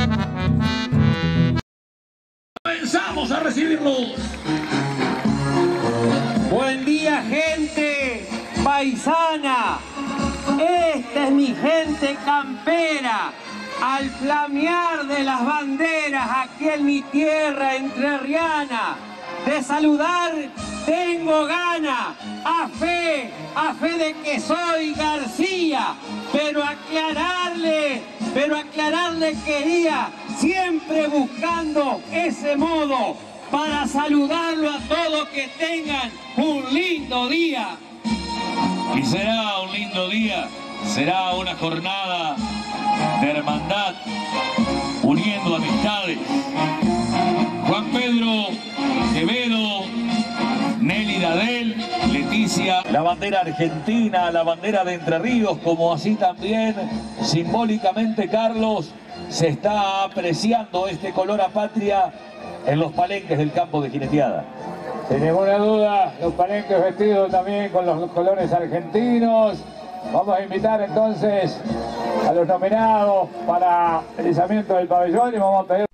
Comenzamos a recibirlos. Buen día, gente paisana. Esta es mi gente campera. Al flamear de las banderas aquí en mi tierra entrerriana, de saludar tengo gana, a fe de que soy García, pero aclararle quería, siempre buscando ese modo para saludarlo a todos, que tengan un lindo día. Y será un lindo día, será una jornada de hermandad, uniendo amistades. Juan Pedro Quevedo, Nelly Dadel, Leticia. La bandera argentina, la bandera de Entre Ríos, como así también simbólicamente, Carlos, se está apreciando este color a patria en los palenques del campo de jineteada. Sin ninguna duda, los palenques vestidos también con los colores argentinos. Vamos a invitar entonces a los nominados para el izamiento del pabellón y vamos a pedir...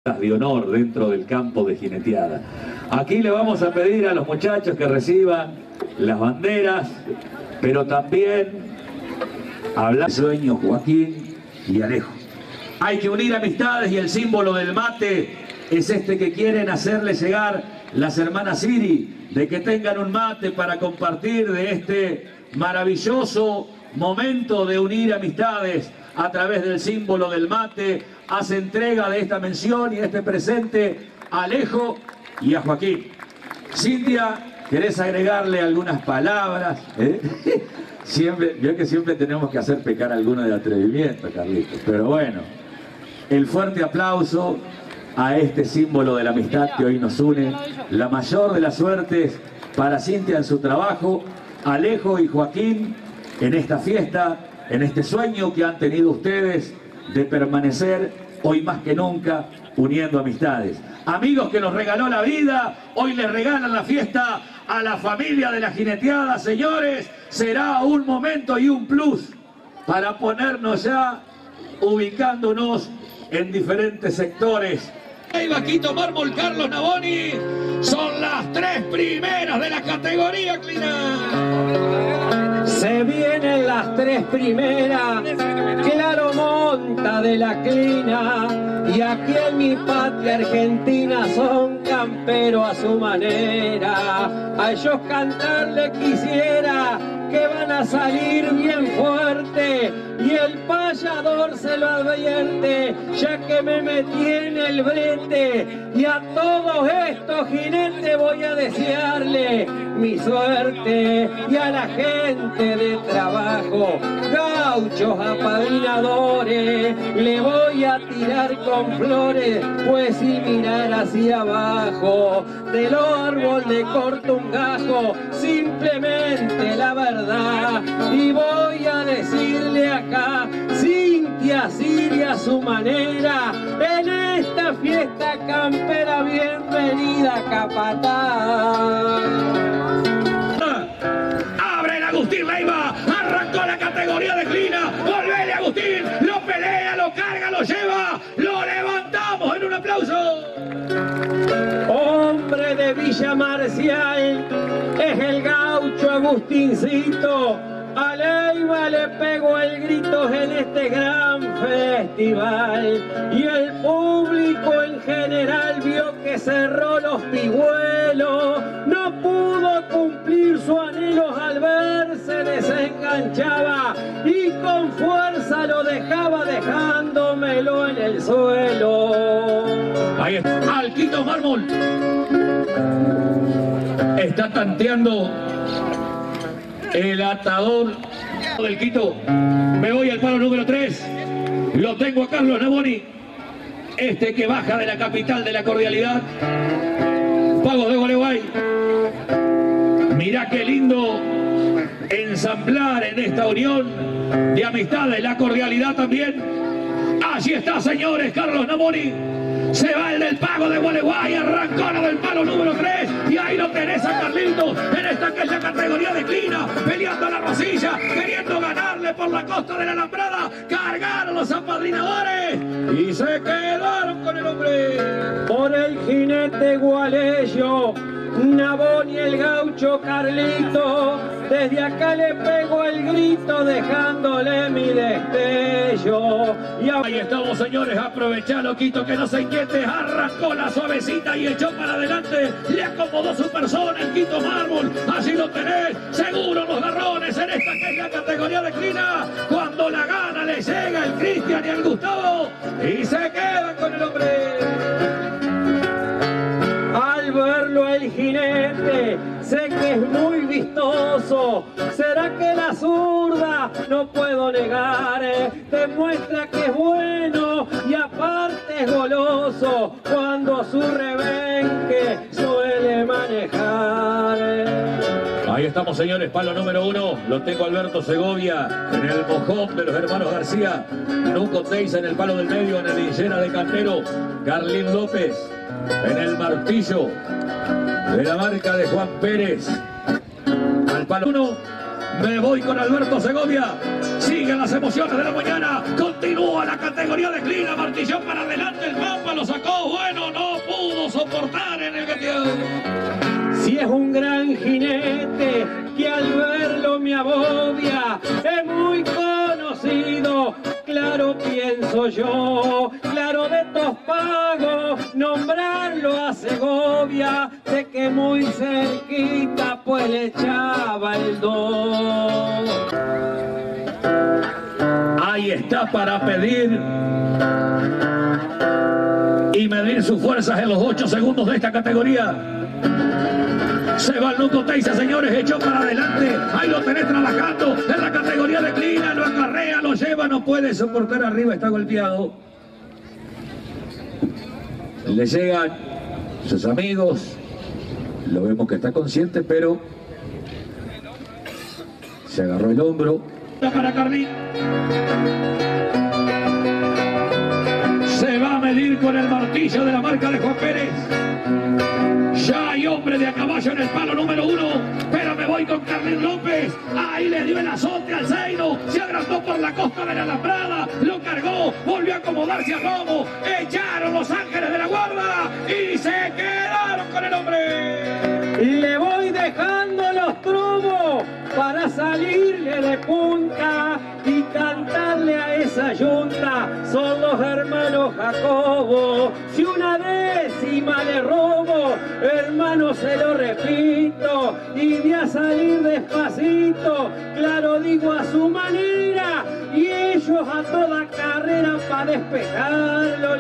de honor dentro del campo de jineteada. Aquí le vamos a pedir a los muchachos que reciban las banderas, pero también hablar de sueños Joaquín y Alejo. Hay que unir amistades y el símbolo del mate es este que quieren hacerle llegar las hermanas Siri, de que tengan un mate para compartir de este maravilloso momento de unir amistades a través del símbolo del mate. Hace entrega de esta mención y de este presente a Alejo y a Joaquín. Cintia, ¿querés agregarle algunas palabras? Siempre, yo que siempre tenemos que hacer pecar alguno de atrevimiento, Carlitos, pero bueno, el fuerte aplauso a este símbolo de la amistad que hoy nos une, la mayor de las suertes para Cintia en su trabajo, Alejo y Joaquín en esta fiesta, en este sueño que han tenido ustedes de permanecer hoy más que nunca uniendo amistades. Amigos que nos regaló la vida, hoy les regalan la fiesta a la familia de la jineteada. Señores, será un momento y un plus para ponernos ya ubicándonos en diferentes sectores. Hey, Vaquito Mármol, Carlos Navoni, son las 3 primeras de la categoría Clina. Se vienen las 3 primeras, Claro monta de la Clina, y aquí en mi patria Argentina son camperos a su manera. A ellos cantarle quisiera que van a salir bien fuerte, y el payador se lo advierte, ya que me metí en el brete, y a todos estos jinetes voy a desearle mi suerte, y a la gente de trabajo, gauchos apadrinadores, le voy a tirar con flores, pues si mirar hacia abajo, del árbol le corto un gajo, simplemente la verdad, y voy a decirle acá, Cintia Siri a su manera, en esta fiesta campera, bienvenida capataz. Abre el Agustín Leiva, arrancó la categoría de Clina, volvele Agustín, lo pelea, lo carga, lo lleva, lo levantamos en un aplauso. Hombre de Villa Marcial, es el gaucho Agustincito, a Leiva le pegó el grito en este gran festival, y el público en general vio que cerró los pigüelos, no pudo cumplir su anhelo, al verse desenganchaba y con fuerza lo dejaba dejándomelo en el suelo. Ahí está, Alquito Mármol está tanteando el atador del Quito. Me voy al palo número 3. Lo tengo a Carlos Navoni, este que baja de la capital de la cordialidad, Pagos de Gualeguay. Mirá qué lindo ensamblar en esta unión de amistades, la cordialidad también. Allí está, señores, Carlos Navoni. Se va el del Pago de Gualeguay, arrancó la del palo número 3, y ahí lo tenés a Carlitos en esta que es la categoría de Clina, peleando a la rosilla, queriendo ganarle por la costa de la alambrada. Cargaron los apadrinadores y se quedaron con el hombre. Por el jinete gualeyo, Navoni el gaucho Carlito, desde acá le pego el grito dejándole mi destello. Y ahí estamos, señores, aprovechalo, Quito, que no se inquiete, arrancó la suavecita y echó para adelante, le acomodó su persona el Quito Mármol, allí lo tenés, seguro los garrones en esta que es la categoría de Clina, cuando la gana le llega el Cristian y el Gustavo, y se queda con el hombre. Al verlo el jinete, sé que es muy vistoso, será que la zurda, no puedo negar, demuestra que es bueno y aparte es goloso, cuando su rebenque suele manejar. Ahí estamos, señores, palo número 1, lo tengo Alberto Segovia en el mojón de los hermanos García, Nuco Teiza en el palo del medio, en el Illera de Cantero, Carlín López en el martillo de la marca de Juan Pérez. Al palo 1, Me voy con Alberto Segovia. Siguen las emociones de la mañana. Continúa la categoría de Clina. Martillón para adelante. El mapa lo sacó. Bueno, no pudo soportar en el gatillón. Si es un gran jinete que al verlo me agobia, es muy conocido, claro pienso yo, claro de estos pagos, nombrarlo a Segovia, sé que muy cerquita pues le echaba el dos. Ahí está para pedir y medir sus fuerzas en los 8 segundos de esta categoría. Se va el Nuco Teiza, señores, echó para adelante. Ahí lo tenés trabajando en la categoría de Clina, lo acarrea, lo lleva, no puede soportar arriba, está golpeado. Le llegan sus amigos, lo vemos que está consciente, pero se agarró el hombro. Para Carlín. Se va a medir con el martillo de la marca de Juan Pérez. Ya hay hombre de a caballo en el palo número 1, pero me voy con Carlín López. Ahí le dio el azote al Zaino, se agrandó por la costa de la Alambrada, lo cargó, volvió a acomodarse a Romo, echaron los ángeles de la guarda y se quedaron con el hombre. Le voy dejando los trubos para salirle de punta y cantarle a esa yunta. Son los hermanos Jacobo. Si una décima le robo, hermano, se lo repito, y voy a salir despacito, claro digo a su manera, y ellos a toda carrera para despejarlo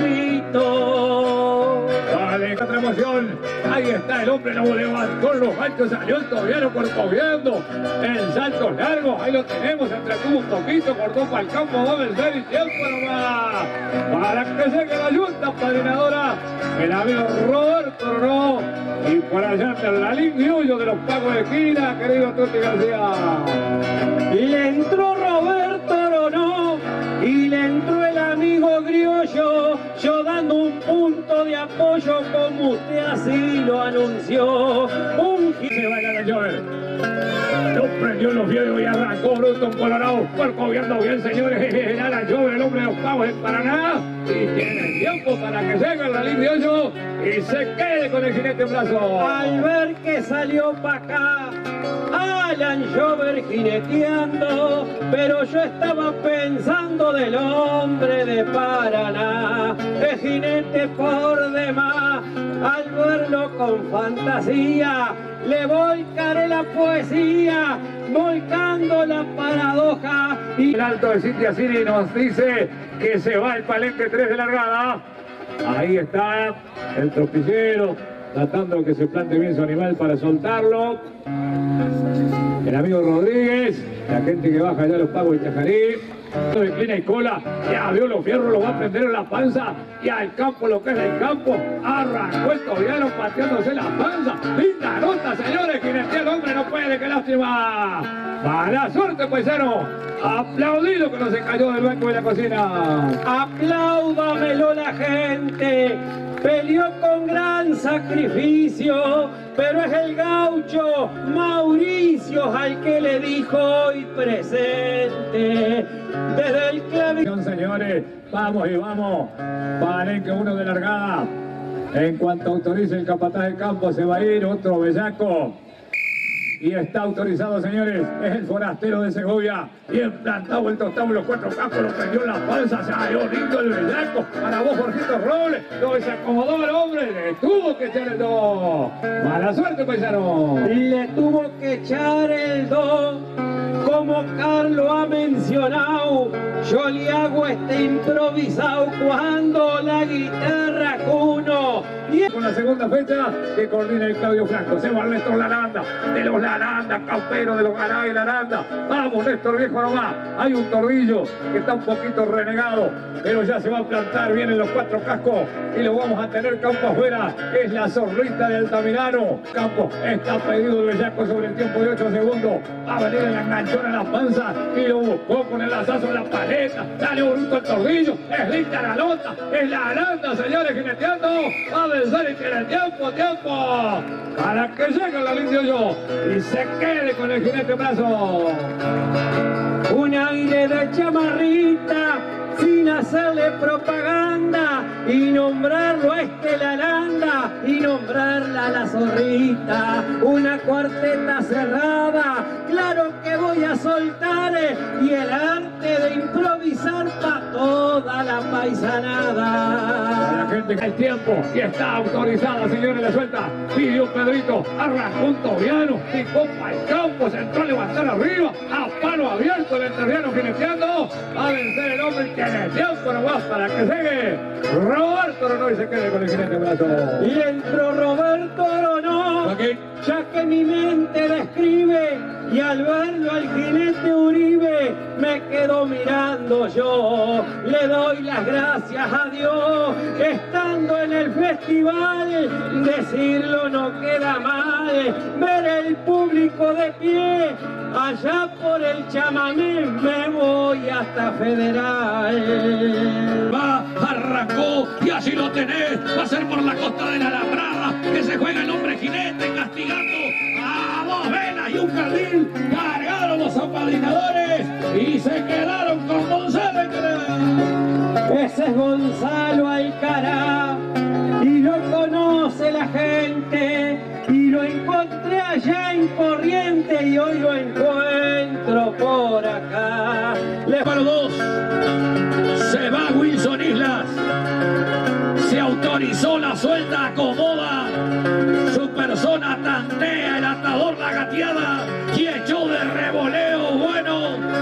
limpito. Vale, otra emoción. Ahí está el hombre, lo levantó los ganchos, salió el tobiano corcoviando en saltos largos. Ahí lo tenemos, entretuvo un poquito, cortó para el campo, va a vencer y tiempo nomás. Para que llegue la yunta padrinadora, el amigo Roberto Ronó. Y por allá anda la limpio de los pagos de esquina, querido Tuti García. Le entró Roberto Ronó y le entró el amigo Griollo, yo dando un punto de apoyo como usted así lo anunció. Se va a la Jover. Lo prendió en los viejos y arrancó Bruto Colorado. Corcoviando bien, señores. El Alan Jover, el hombre de los pavos en Paraná. Y tiene tiempo para que llegue el Rally Criollo y se quede con el jinete en brazo. Al ver que salió para acá Alan Jover jineteando, pero yo estaba pensando del hombre de Paraná, el jinete por demás. Al verlo con fantasía, le volcaré la poesía, volcando la paradoja. Y el alto de Cintia Cini nos dice que se va el palenque 3 de largada. Ahí está el tropillero, tratando de que se plante bien su animal para soltarlo. El amigo Rodríguez, la gente que baja ya los pagos de Chajarí. De Clina y cola, ya vio los fierros, lo va a prender en la panza y al campo, lo que es el campo, arrancó el tobiano pateándose la panza. Linda nota, señores, quien esté el hombre no puede, qué lástima. Mala suerte, paisano. Aplaudido que no se cayó del banco de la cocina. Apláudamelo la gente. Peleó con gran sacrificio, pero es el gaucho Mauricio al que le dijo hoy presente. Desde el clavín. Señores, vamos y vamos. Palenque 1 de largada. En cuanto autorice el capataz de campo, se va a ir otro bellaco. Y está autorizado, señores, es el forastero de Segovia. Bien plantado el tostado en los 4 cascos, lo prendió en la panza, salió lindo el bellaco. Para vos, Jorgito Robles, lo desacomodó el hombre, le tuvo que echar el 2. Mala suerte, paisano. Le tuvo que echar el 2. Como Carlos ha mencionado, yo le hago este improvisado cuando la guitarra cuno. Con la segunda fecha que coordina el Claudio Franco. Se va Néstor Laranda, de los Laranda, campero de los Garay Laranda. Vamos, Néstor, viejo nomás. Hay un tordillo que está un poquito renegado, pero ya se va a plantar bien en los 4 cascos y lo vamos a tener campo afuera. Es la zorrita de Altamirano. Campo está pedido el bellaco sobre el tiempo de 8 segundos. Va a venir en la enganchona en la panza y lo buscó con el lazazo en la paleta. Sale bruto el tordillo. Es linda la nota. Es la Aranda, señores, jineteando. Va a Avanzar y tiene tiempo, para que llegue la limpio yo y se quede con el jinete brazo. Un aire de chamarrita sin hacerle propaganda y nombrarlo a Estelaranda y nombrarla a la zorrita. Una cuarteta cerrada, claro que voy a soltar y el arte de improvisar pa' toda la paisanada. La gente que el tiempo y está autorizada, señores, la suelta. Pidió Pedrito, arrancó un tobiano y compa el campo se entró a levantar arriba, a palo abierto el entrerriano jineteando. Va a vencer el hombre que tiene tiempo nomás para que llegue Roberto Oronoz y se quede con el jinete brazo. Y entró Roberto Oronoz, ya que mi mente describe, y al verlo al jinete Uribe me quedo mirando yo. Le doy las gracias a Dios, estando en el festival, decirlo no queda mal, ver el público de pie, allá por el chamamé me voy hasta Federal. Va, arrancó y así lo tenés. Va a ser por la costa de la Alambrada que se juega el hombre jinete castigando a 2 velas y un cardil. Cargaron los apadrinadores y se quedaron con Gonzalo Alcará. Ese es Gonzalo Alcará y lo conoce la gente, y lo encontré allá en Corrientes y hoy lo encuentro por acá. Le para 2. Se va Wilson Islas. Se autorizó la suelta, acomoda. Su persona tantea, el atador la gateada y echó de revoleo. Bueno,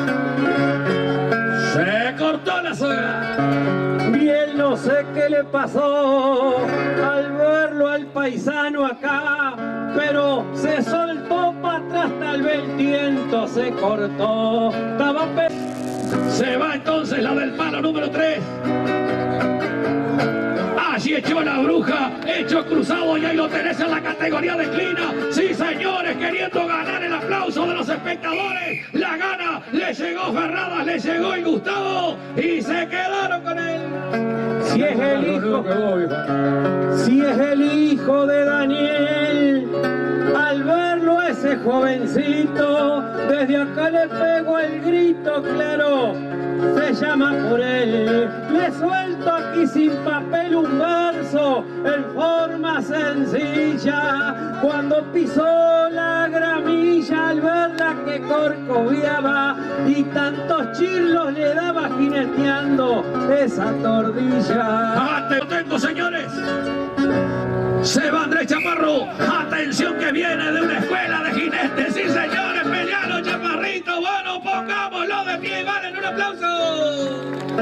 se cortó la soga. Bien, no sé qué le pasó al verlo al paisano acá, pero se soltó para atrás, tal vez el tiento se cortó. Se va entonces la del palo número 3. Allí echó la bruja, hecho cruzado y ahí lo tenés en la categoría de clina. Sí, señores, queriendo ganar el aplauso de los espectadores. La gana, le llegó Ferradas, le llegó el Gustavo y se quedaron con él. Si es el hijo de Daniel, al verlo ese jovencito, desde acá le pego el grito, claro, se llama por él. Le suelto aquí sin papel un verso en forma sencilla. Cuando pisó la gramilla al verla que corcoviaba y tantos chirlos le daba jineteando esa tordilla. ¡Lo tengo, señores! Se va Andrés Chaparro. Atención que viene de una escuela de jinetes. Sí, señores, pelearon Chaparrito. Bueno, pongámoslo de pie y valen un aplauso.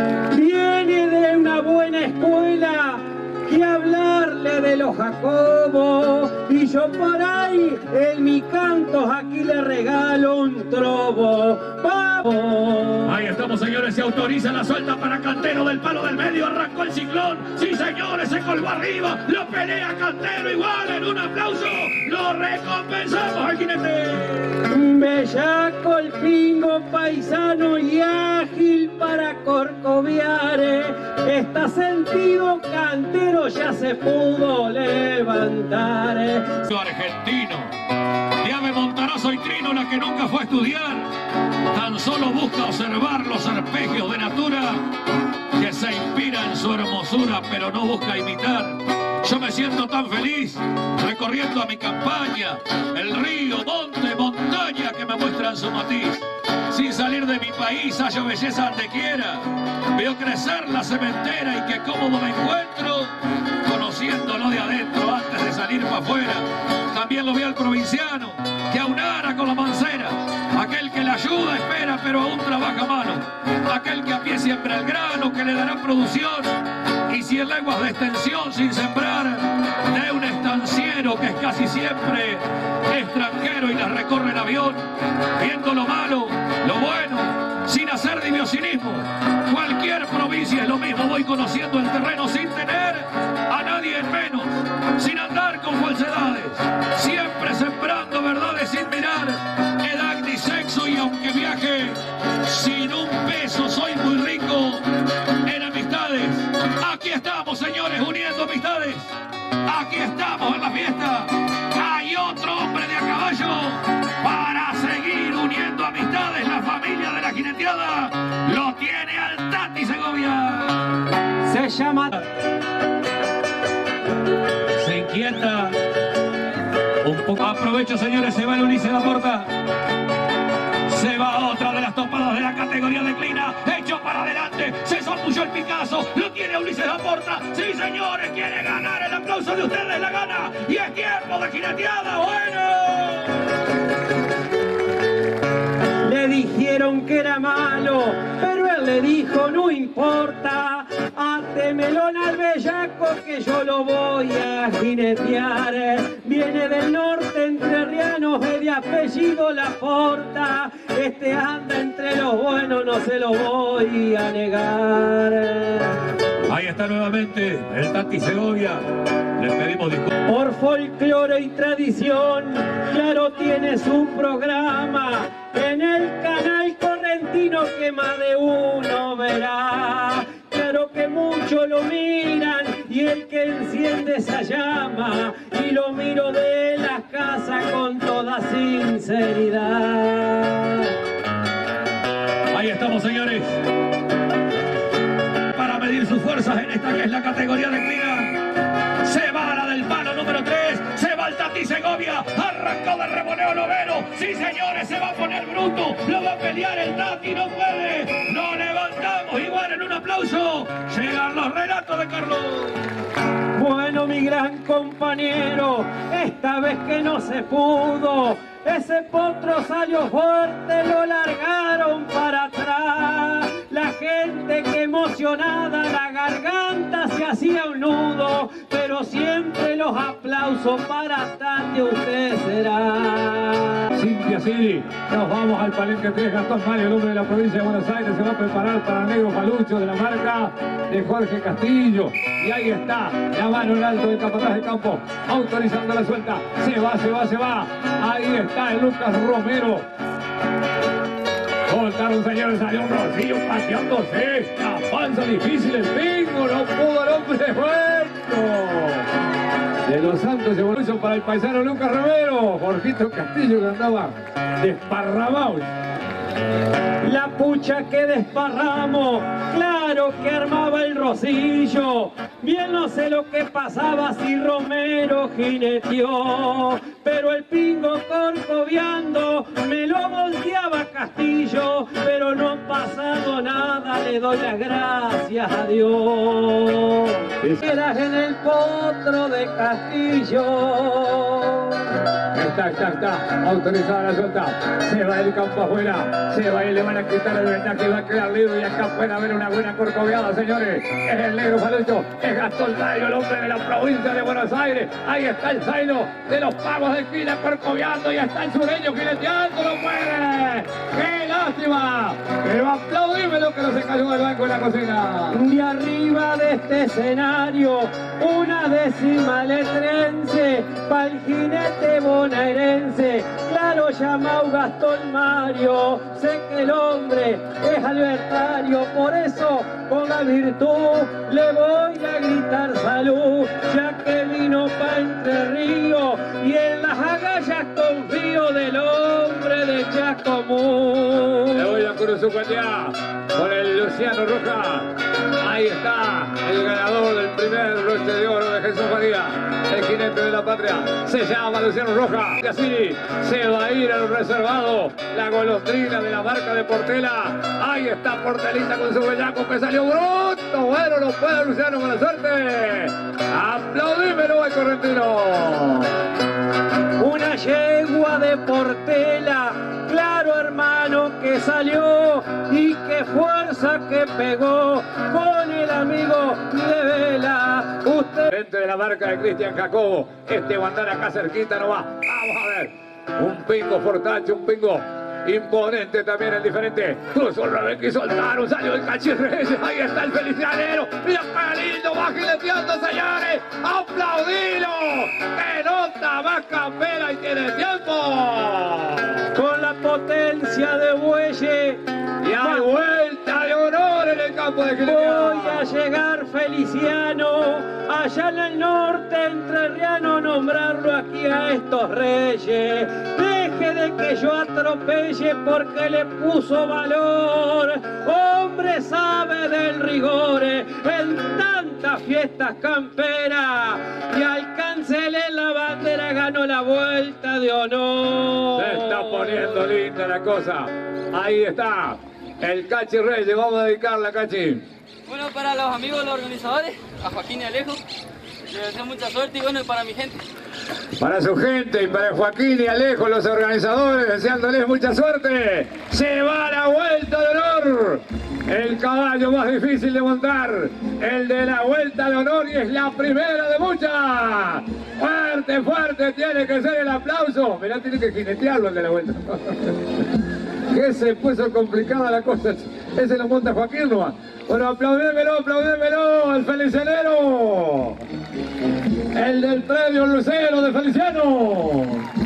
Viene de una buena escuela, que hablarle de los Jacobos, y yo por ahí en mi canto aquí le regalo un trobo. ¡Vamos! Ahí estamos, señores, se autoriza la suelta para Cantero del palo del medio, arrancó el ciclón, sí, señores, se colgó arriba, lo pelea Cantero igual, en un aplauso, lo recompensamos al jinete. Bellaco el pingo paisano y ágil para corcoviar, está sentido Cantero, ya se pudo levantar. Argentino, Diame Montaroso y Trino, la que nunca fue a estudiar, tan solo busca observar los arpegios de natura, que se inspira en su hermosura, pero no busca imitar. Yo me siento tan feliz recorriendo a mi campaña, el río, monte, montaña que me muestran su matiz. Sin salir de mi país hallo belleza donde quiera, veo crecer la cementera y qué cómodo me encuentro conociéndolo de adentro antes de salir para afuera. También lo vi al provinciano que aunara con la mancera, aquel que le ayuda, espera, pero aún trabaja a mano, aquel que a pie siembra el grano que le dará producción, y 100 leguas de extensión sin sembrar, de un estanciero que es casi siempre extranjero y las recorre en avión, viendo lo malo, lo bueno, sin hacer diviosinismo. Cualquier provincia es lo mismo, voy conociendo el terreno sin tener a nadie en menos, sin andar con falsedades, siempre sembrando verdades sin mirar edad ni sexo, y aunque viaje sin un peso soy muy rico en amistades. Aquí estamos, señores, uniendo amistades. Aquí estamos en la fiesta. Hay otro hombre de a caballo para seguir uniendo amistades. La familia de la jineteada lo tiene al Tati Segovia. Se llama... Se inquieta un poco. Aprovecho, señores, se va el Ulises Laporta. Se va otra de las topadas de la categoría de Clina. Hecho para adelante. Se zambulló el Picasso. Lo tiene Ulises Laporta. Sí, señores, quiere ganar. El aplauso de ustedes la gana. Y es tiempo de jineteada. Bueno. Le dijeron que era malo, pero él le dijo no importa, átemelón al bellaco que yo lo voy a jinetear. Viene del norte entrerriano, es de apellido Laporta, este anda entre los buenos, no se lo voy a negar. Ahí está nuevamente el Tati Segovia. Les pedimos disculpas. Por folclore y tradición, claro tiene su programa en el canal correntino que más de uno verá. Claro que muchos lo miran y el que enciende esa llama y lo miro de la casa con toda sinceridad. Ahí estamos, señores, para medir sus fuerzas en esta que es la categoría de Clina. Se va la del palo número 3, se va el Tati Segovia, arrancó de remoneo noveno. Sí, señores, se va a poner bruto, lo va a pelear el Tati, no puede. Lo levantamos igual en un aplauso. Llegan los relatos de Carlos. Bueno, mi gran compañero, esta vez que no se pudo, ese potro salió fuerte, lo largaron para atrás. La gente que emocionada, la garganta se hacía un nudo, pero siempre los aplausos para Tati usted será. Cintia Siri, nos vamos al Palenque 3, Gastón Mario, el hombre de la provincia de Buenos Aires, se va a preparar para el negro palucho de la marca de Jorge Castillo. Y ahí está, la mano en alto del capataz de campo, autorizando la suelta. Se va, se va, se va. Ahí está el Lucas Romero. Soltaron, señores, salió un Rocillo pateándose. La panza difícil, el pingo, no pudo el hombre muerto. De los Santos se volvió para el paisano Lucas Romero. Jorgito Castillo que andaba desparramado. La pucha que desparramos, claro que armaba el Rocillo. Bien no sé lo que pasaba si Romero jineteó, pero el pingo corcoviando me lo volteaba Castillo, pero no ha pasado nada, le doy las gracias a Dios. Eras en el potro de Castillo. Está, autorizada la suelta. Se va el campo afuera, se va y le van a quitar el vendaje, va a quedar libre y acá puede haber una buena corcoveada, señores. Es el negro palucho, es Gastón Mario, el hombre de la provincia de Buenos Aires. Ahí está el zaino de los pagos de esquina corcoveando y está el sureño jineteando, no puede. ¡Qué lástima! Pero aplaudime lo que no se cayó del banco en la cocina. De arriba de este escenario, una décima letrense, pa'l jinete bonaerense, claro llamado Gastón Mario. Sé que el hombre es albertario, por eso con la virtud le voy a gritar salud, ya que vino pa' Entre Ríos y en las agallas confío del hombre de Chascomún. Le voy a Curuzucuatiá con el Luciano Roja. Ahí está el ganador del primer broche de oro de Jesús María, el jinete de la patria. Se llama Luciano Roja. Y así se va a ir al reservado, la golondrina de la marca de Portela. Ahí está Portelita con su bellaco que salió bruto. Bueno, lo puede Luciano, con la suerte. Aplaudímelo al correntino. Una yegua de Portela, claro hermano que salió y qué fuerza que pegó con el amigo de Vela. Usted... Frente de la marca de Cristian Jacobo, este bandana acá cerquita no va. Vamos a ver, un pingo fortacho, un pingo imponente también el diferente. Cruzó el Rebeca y soltaron, salió el Cachirreyes. Ahí está el Felicianero. Mira qué lindo, va jineteando, señores. ¡Aplaudilo! ¡Qué nota más campera y tiene tiempo! Con la potencia de Bueye y hay vuelta de honor en el campo de jineteada. Voy a llegar Feliciano allá en el norte entrerriano nombrarlo aquí a estos reyes. Deje de que yo atropelle porque le puso valor. Hombre sabe del rigor en tantas fiestas camperas y alcáncele la bandera, ganó la vuelta de honor. Se está poniendo linda la cosa. Ahí está. El Cachi Reyes, vamos a dedicarle a Cachi. Bueno, para los amigos de los organizadores, a Joaquín y Alejo, les deseo mucha suerte y bueno, para mi gente. Para su gente y para Joaquín y Alejo, los organizadores, deseándoles mucha suerte. Se va la vuelta de honor. El caballo más difícil de montar, el de la vuelta de honor, y es la primera de muchas. Fuerte, fuerte, tiene que ser el aplauso. Mirá, tiene que jinetearlo el de la vuelta. Que se puso complicada la cosa. Ese lo monta Joaquín nomás. Bueno, aplaudémelo al Felicianero. El del predio Lucero de Feliciano.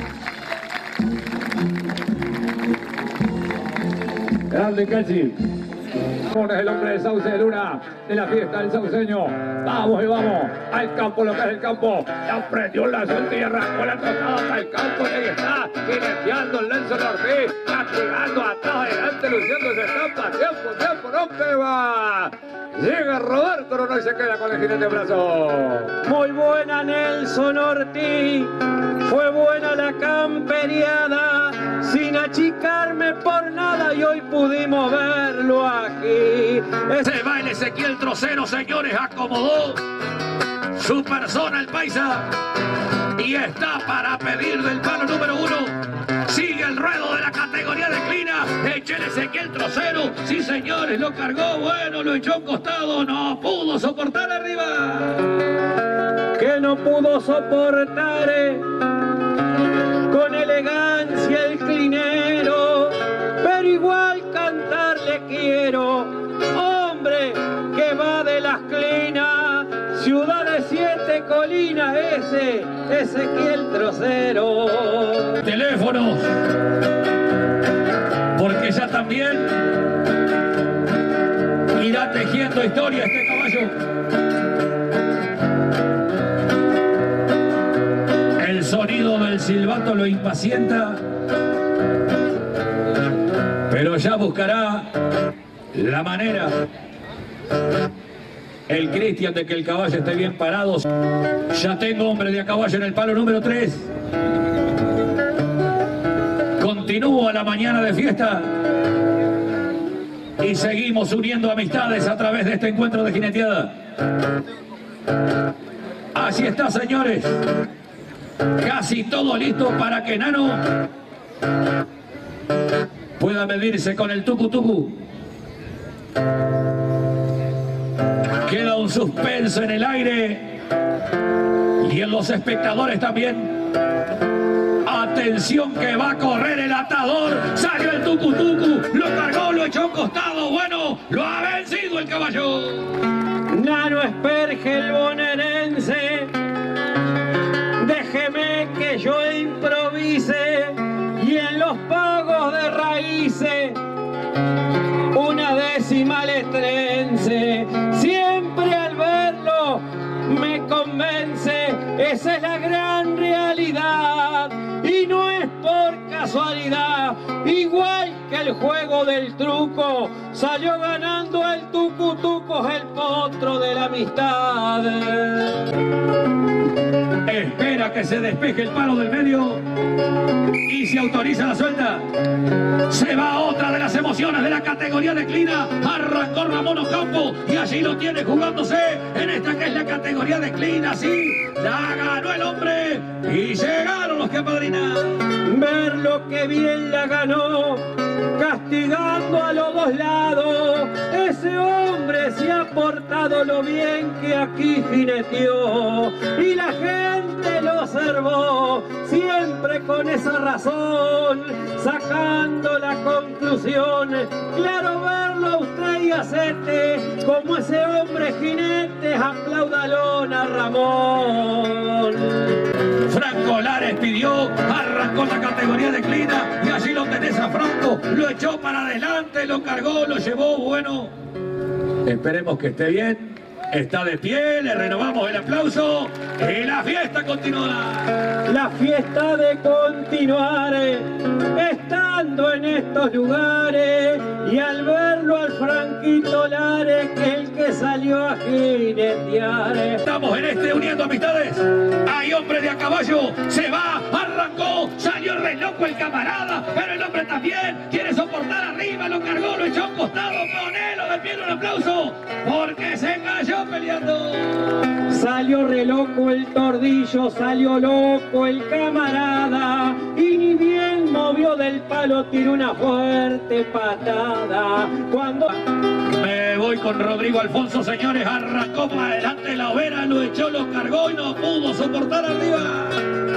Grande Cachi. Es el hombre de Sauce de Luna, de la fiesta del sauceño. Vamos y vamos al campo, lo que es el campo. Ya prendió la suelta y arrancó la tocada para el campo. Y ahí está, jineteando el Nelson Ortiz, castigando atrás, adelante, luciendo esa estampa. Tiempo, no pega. Llega Roberto Ronó y se queda con el jinete de brazo. Muy buena Nelson Ortiz, fue buena la camperiada, sin achicarme por nada, y hoy pudimos verlo aquí. Se va el Ezequiel Trocero, señores, acomodó su persona el paisa y está para pedir del palo número 1. Sigue el ruedo de la categoría de Clina. Eche el Ezequiel Trocero. Sí, señores, lo cargó. Bueno, lo echó a un costado. No pudo soportar arriba. Que no pudo soportar con elegancia el clinero, pero igual cantarle quiero. Hombre que va de las Clinas, ciudad de 7 colinas, ese Ezequiel Trocero. Teléfonos, porque ya también irá tejiendo historia este caballo. El sonido del silbato lo impacienta, pero ya buscará la manera el Cristian de que el caballo esté bien parado. Ya tengo hombre de a caballo en el palo número 3. Continúa la mañana de fiesta y seguimos uniendo amistades a través de este encuentro de jineteada. Así está, señores. Casi todo listo para que Nano pueda medirse con el tucu-tucu. Queda un suspenso en el aire y en los espectadores también. Atención que va a correr el atador. Salió el tucu-tucu, lo cargó, lo echó a un costado. Bueno, lo ha vencido el caballo. Nano Esperge, el bonaerense. Déjeme que yo improvise y en los pagos de raíces una décima letrense. Siempre al verlo me convence, esa es la gran realidad y no es por casualidad. Igual que el juego del truco, salió ganando el tucu-tuco, el potro de la amistad. Espera que se despeje el palo del medio y se autoriza la suelta. Se va otra de las emociones de la categoría de Clina. Arrancó Ramón Ocampo y allí lo tiene jugándose en esta que es la categoría de Clina. Sí, la ganó el hombre y llegaron los que apadrinan. Ver lo que bien la ganó, castigando a los dos lados. Ese hombre se ha portado lo bien que aquí jineteó y la gente lo observó siempre con esa razón, sacando la conclusión. Claro verlo a usted y hacete como ese hombre jinete, aplaudalón a Ramón. Franco Lares pidió, arrancó la categoría de Clina y allí lo tenés a Franco, lo echó para adelante, lo cargó, lo llevó. Bueno, esperemos que esté bien. está de pie, le renovamos el aplauso y la fiesta continuará. La fiesta de continuar, estando en estos lugares, y al verlo al Franquito Lares, que el que salió a jinetear. Estamos en este Uniendo Amistades. Hay hombre de a caballo, se va, arrancó, salió re loco el camarada, pero el hombre también quiere soportar arriba, lo cargó, lo echó a un costado, ponelo de pie un aplauso, porque se cayó peleando. Salió re loco el tordillo, salió loco el camarada, y ni bien movió del palo, tiró una fuerte patada. Cuando me voy con Rodrigo Alfonso, señores, arrancó para adelante la overa, lo echó, lo cargó y no pudo soportar arriba.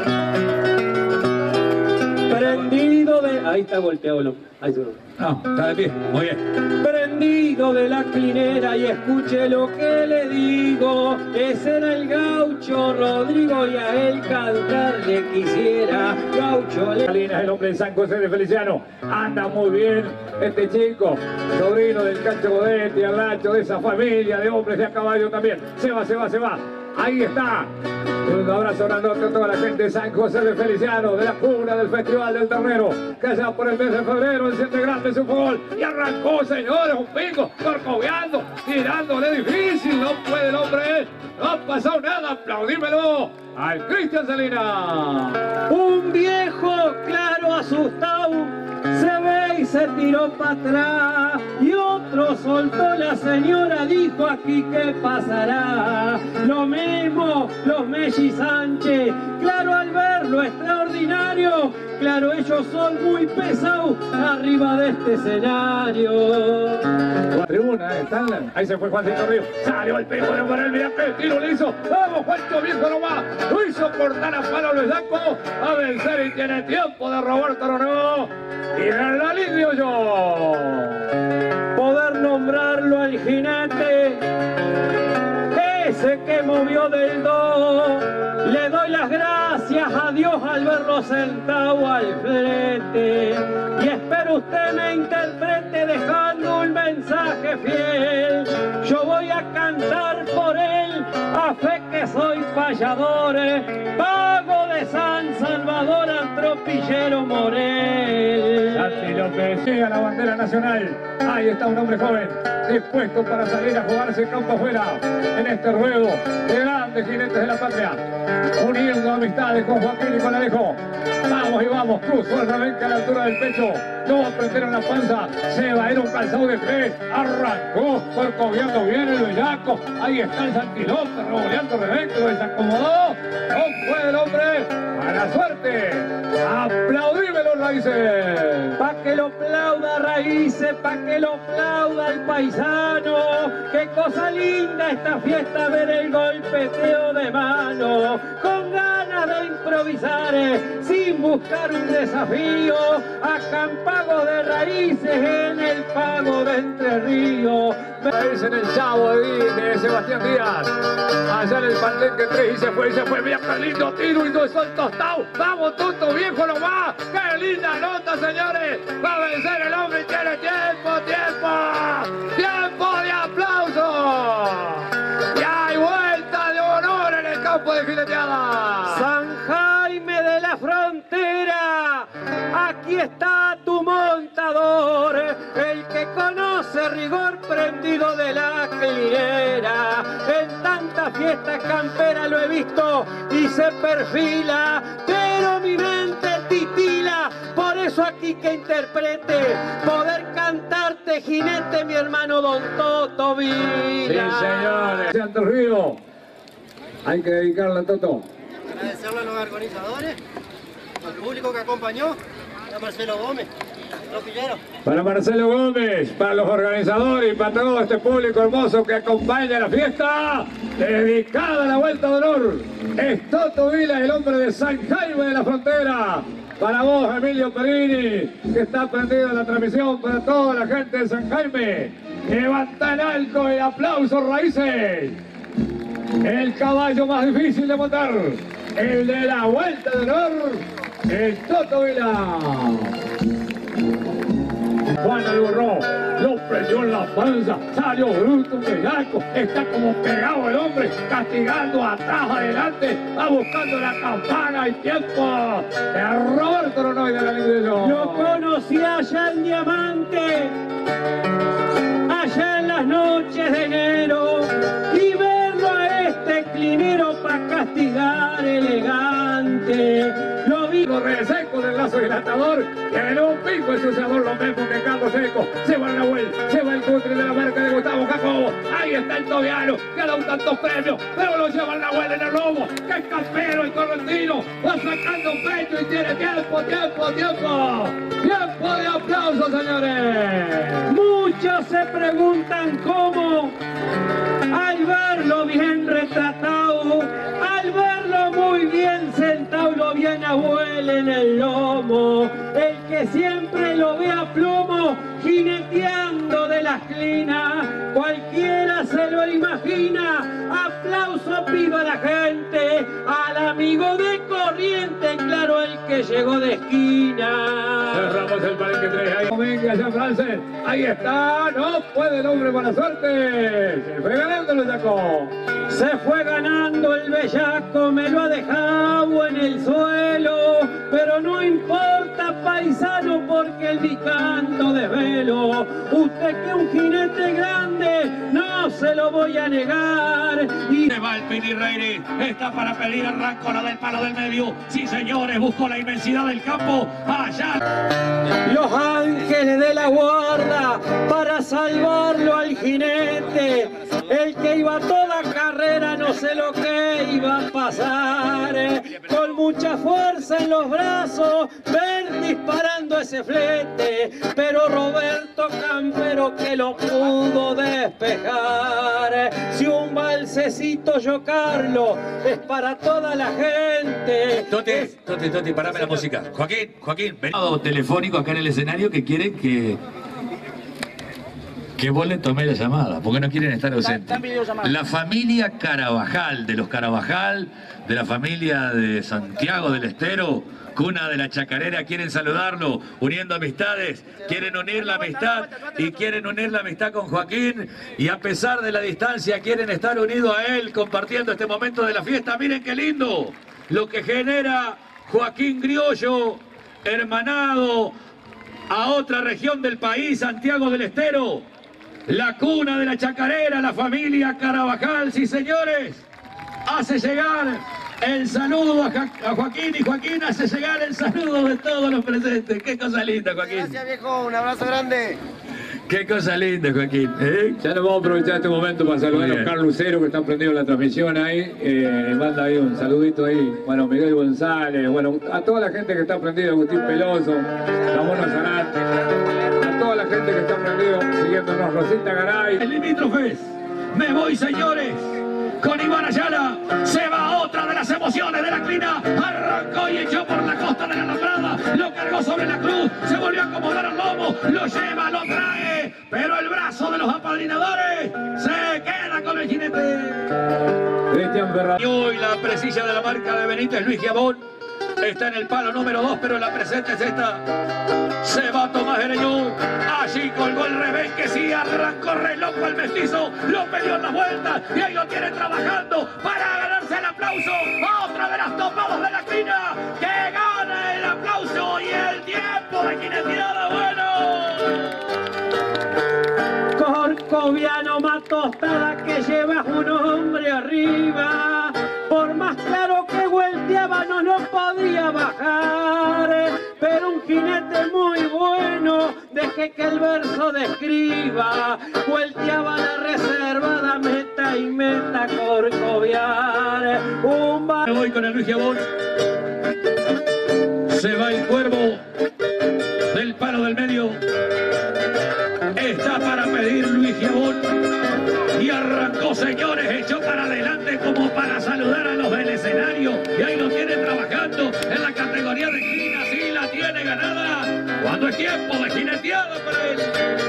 prendido de... Ahí está golpeado, ahí se... No, está de pie, muy bien. Prendido de la clinera y escuche lo que le digo. Ese era el gaucho Rodrigo y a él cantar le quisiera. Gaucho le... Salinas, el hombre de San José de Feliciano. Anda muy bien este chico, sobrino del Cacho Godetti, Arracho, de esa familia de hombres de a caballo también. Se va, se va, se va. Ahí está. Un abrazo grandote a toda la gente de San José de Feliciano, de la cuna del Festival del Ternero, que allá por el mes de febrero enciende grande su fútbol. Y arrancó, señores, un pico, corcoveando, tirándole difícil. No puede el hombre, no ha pasado nada. Aplaudímelo al Cristian Salinas. Un viejo claro asustado se ve y se tiró para atrás, y otro soltó la señora, dijo aquí qué pasará. Lo mismo los Messi Sánchez, claro al ver lo extraordinario, claro ellos son muy pesados arriba de este escenario. La tribuna, están, ahí se fue Juancito Río, salió el pico de Morel, mira qué tiro le hizo. Vamos, Juancho Viejo nomás, lo hizo cortar a palo Luis Danco, a vencer y tiene tiempo de Roberto Ronó. Y en la lidio yo. Poder nombrarlo al jinete, ese que movió del do. Le doy las gracias a Dios al verlo sentado al frente. Y espero usted me interprete dejando un mensaje fiel. Yo voy a cantar por él, a fe que soy payador, pago de San Salvador al tropillero Morel. Santi López llega a la bandera nacional. Ahí está un hombre joven, dispuesto para salir a jugarse campo afuera en este ruedo de grandes jinetes de la patria, uniendo amistades con Joaquín y con Alejo. Vamos y vamos, cruzó el rebenque a la altura del pecho, no apretaron la panza, se va, era un calzado de fe, arrancó, corcoviando bien el bellaco. Ahí está el Santi López, revoleando rebenque, lo desacomodó, no puede el hombre, mala suerte. Aplaudímelo, Raíces. Pa' que lo aplauda Raíces, pa' que lo aplauda el paisano. Qué cosa linda esta fiesta, ver el golpeteo de mano. Con ganas de improvisar, sin buscar un desafío. Acampago de Raíces en el pago de Entre Ríos. Raíces en el Chavo de Sebastián Díaz. Allá en el Palenque 3 y se fue, mira qué lindo tiro y no es el tostado. Vamos, Toto Viejo nomás. Qué linda nota, señores. Va a vencer el hombre y tiene tiempo, tiempo de aplauso. Y hay vuelta de honor en el campo de jineteada. San Jaime de la Frontera, aquí está tu montador, el que conoce rigor prendido de la clinera. En tanta fiesta campera lo he visto y se perfila, pero mi mente titila. Por eso aquí que interprete, poder cantarte jinete, mi hermano Don Toto Vila. Sí, señores. Santo Río, hay que dedicarle a Toto. Agradecerle a los organizadores, al público que acompañó, a Marcelo Gómez, tropillero. Para Marcelo Gómez, para los organizadores y para todo este público hermoso que acompaña la fiesta, dedicada a la Vuelta de Honor, es Toto Vila, el hombre de San Jaime de la Frontera. Para vos, Emilio Perini, que está prendido en la transmisión, para toda la gente de San Jaime. Levanta en alto el aplauso, Raíces. El caballo más difícil de montar, el de la Vuelta de Honor, el Toto Vila. Juan el burro lo prendió en la panza, salió bruto un bellaco, está como pegado el hombre, castigando atrás, adelante, va buscando la campana y tiempo. De Roberto Ronoy de la Lingüillo. Lo conocí allá en Diamante, allá en las noches de enero, y verlo a este clinero pa' castigar elegante. Lo vi Corre seco del lazo dilatador, y en un pico el sucedor lo mismo que Carlos Seco. Se va el Nahuel, se va el cutre de la marca de Gustavo Jacobo. Ahí está el tobiano, que ha dado tantos premios, pero lo lleva el Nahuel en el lomo, que es campero y correntino, va sacando pecho y tiene tiempo. Tiempo de aplausos, señores. Muchos se preguntan cómo, al verlo bien retratado, al verlo muy bien sentado, lo bien abuelo en el lomo, el que siempre lo ve a plomo, jineteando de las clinas, cualquiera se lo imagina. Aplauso pido a la gente, al amigo de corriente, claro, el que llegó de esquina. Cerramos el palenque 3, ahí venga Jean Frances, ahí está, no puede el hombre con la suerte, se fue ganando lo sacó. Se fue ganando el bellaco, me lo ha dejado en el suelo, pero no importa, paisano, porque el mi canto desvelo. Usted que es un jinete grande, no se lo voy a negar. Y Se va el Pinirreire, está para pedir arranco la del palo del medio. Sí, señores, buscó la inmensidad del campo. Allá. los ángeles de la guarda para salvarlo al jinete, el que iba a toda carrera, no sé lo que iba a pasar, con mucha fuerza en los brazos, ver disparando ese flete, pero Roberto Campero que lo pudo despejar. Si un balsecito yo, Carlos, es para toda la gente. Toti, parame la música. Joaquín, venado telefónico acá en el escenario que quieren que vos le tomé la llamada, porque no quieren estar ausentes. La familia Carabajal, de los Carabajal, de la familia de Santiago del Estero, cuna de la chacarera, quieren saludarlo, uniendo amistades, quieren unir la amistad y quieren unir la amistad con Joaquín, y a pesar de la distancia quieren estar unidos a él, compartiendo este momento de la fiesta. Miren qué lindo lo que genera Joaquín Criollo, hermanado a otra región del país, Santiago del Estero, la cuna de la chacarera, la familia Carabajal, sí señores, hace llegar el saludo a Joaquín, y Joaquín hace llegar el saludo de todos los presentes. Qué cosa linda, Joaquín. Gracias, viejo, un abrazo grande. Qué cosa linda, Joaquín. Ya nos vamos a aprovechar este momento para saludar Muy a bien. Oscar Lucero, que están prendidos la transmisión ahí. Manda ahí un saludito ahí. Bueno, Miguel González, bueno, a toda la gente que está prendida, Agustín Peloso, Ramón Azarate, a toda la gente que está prendida siguiéndonos, Rosita Garay. El limítrofes, me voy, señores, con Iván Ayala, se va otra de las emociones de la clina, arrancó y echó por la costa de la Alambrada, lo cargó sobre la cruz, se volvió a acomodar al lomo, lo lleva, lo trae, pero el brazo de los apadrinadores se queda con el jinete. Cristian Ferrari. Y hoy la presilla de la marca de Benítez, Luis Giabón, está en el palo número 2, pero la presente es esta. Se va Tomás Ereñú, allí colgó el rebenque, sí, arrancó re loco el mestizo, lo peleó en las vueltas y ahí lo tiene trabajando para ganarse el aplauso. Otra de las topadas de la clina que gana el aplauso y el tiempo de jineteada, bueno. Corcoviano más tostada que llevas un hombre arriba, por más claro que volteaba no lo podía bajar, pero un jinete muy bueno, deje que el verso describa, volteaba la reservada meta y meta Corcoviar. Me voy con el Luis Giabón, se va el cuervo del palo del medio, está para pedir Luis Giabón y arrancó, señores, echó para adelante como para saludar a los del escenario y ahí lo tiene trabajando en la categoría de clina, sí la tiene ganada cuando es tiempo de jineteada para él.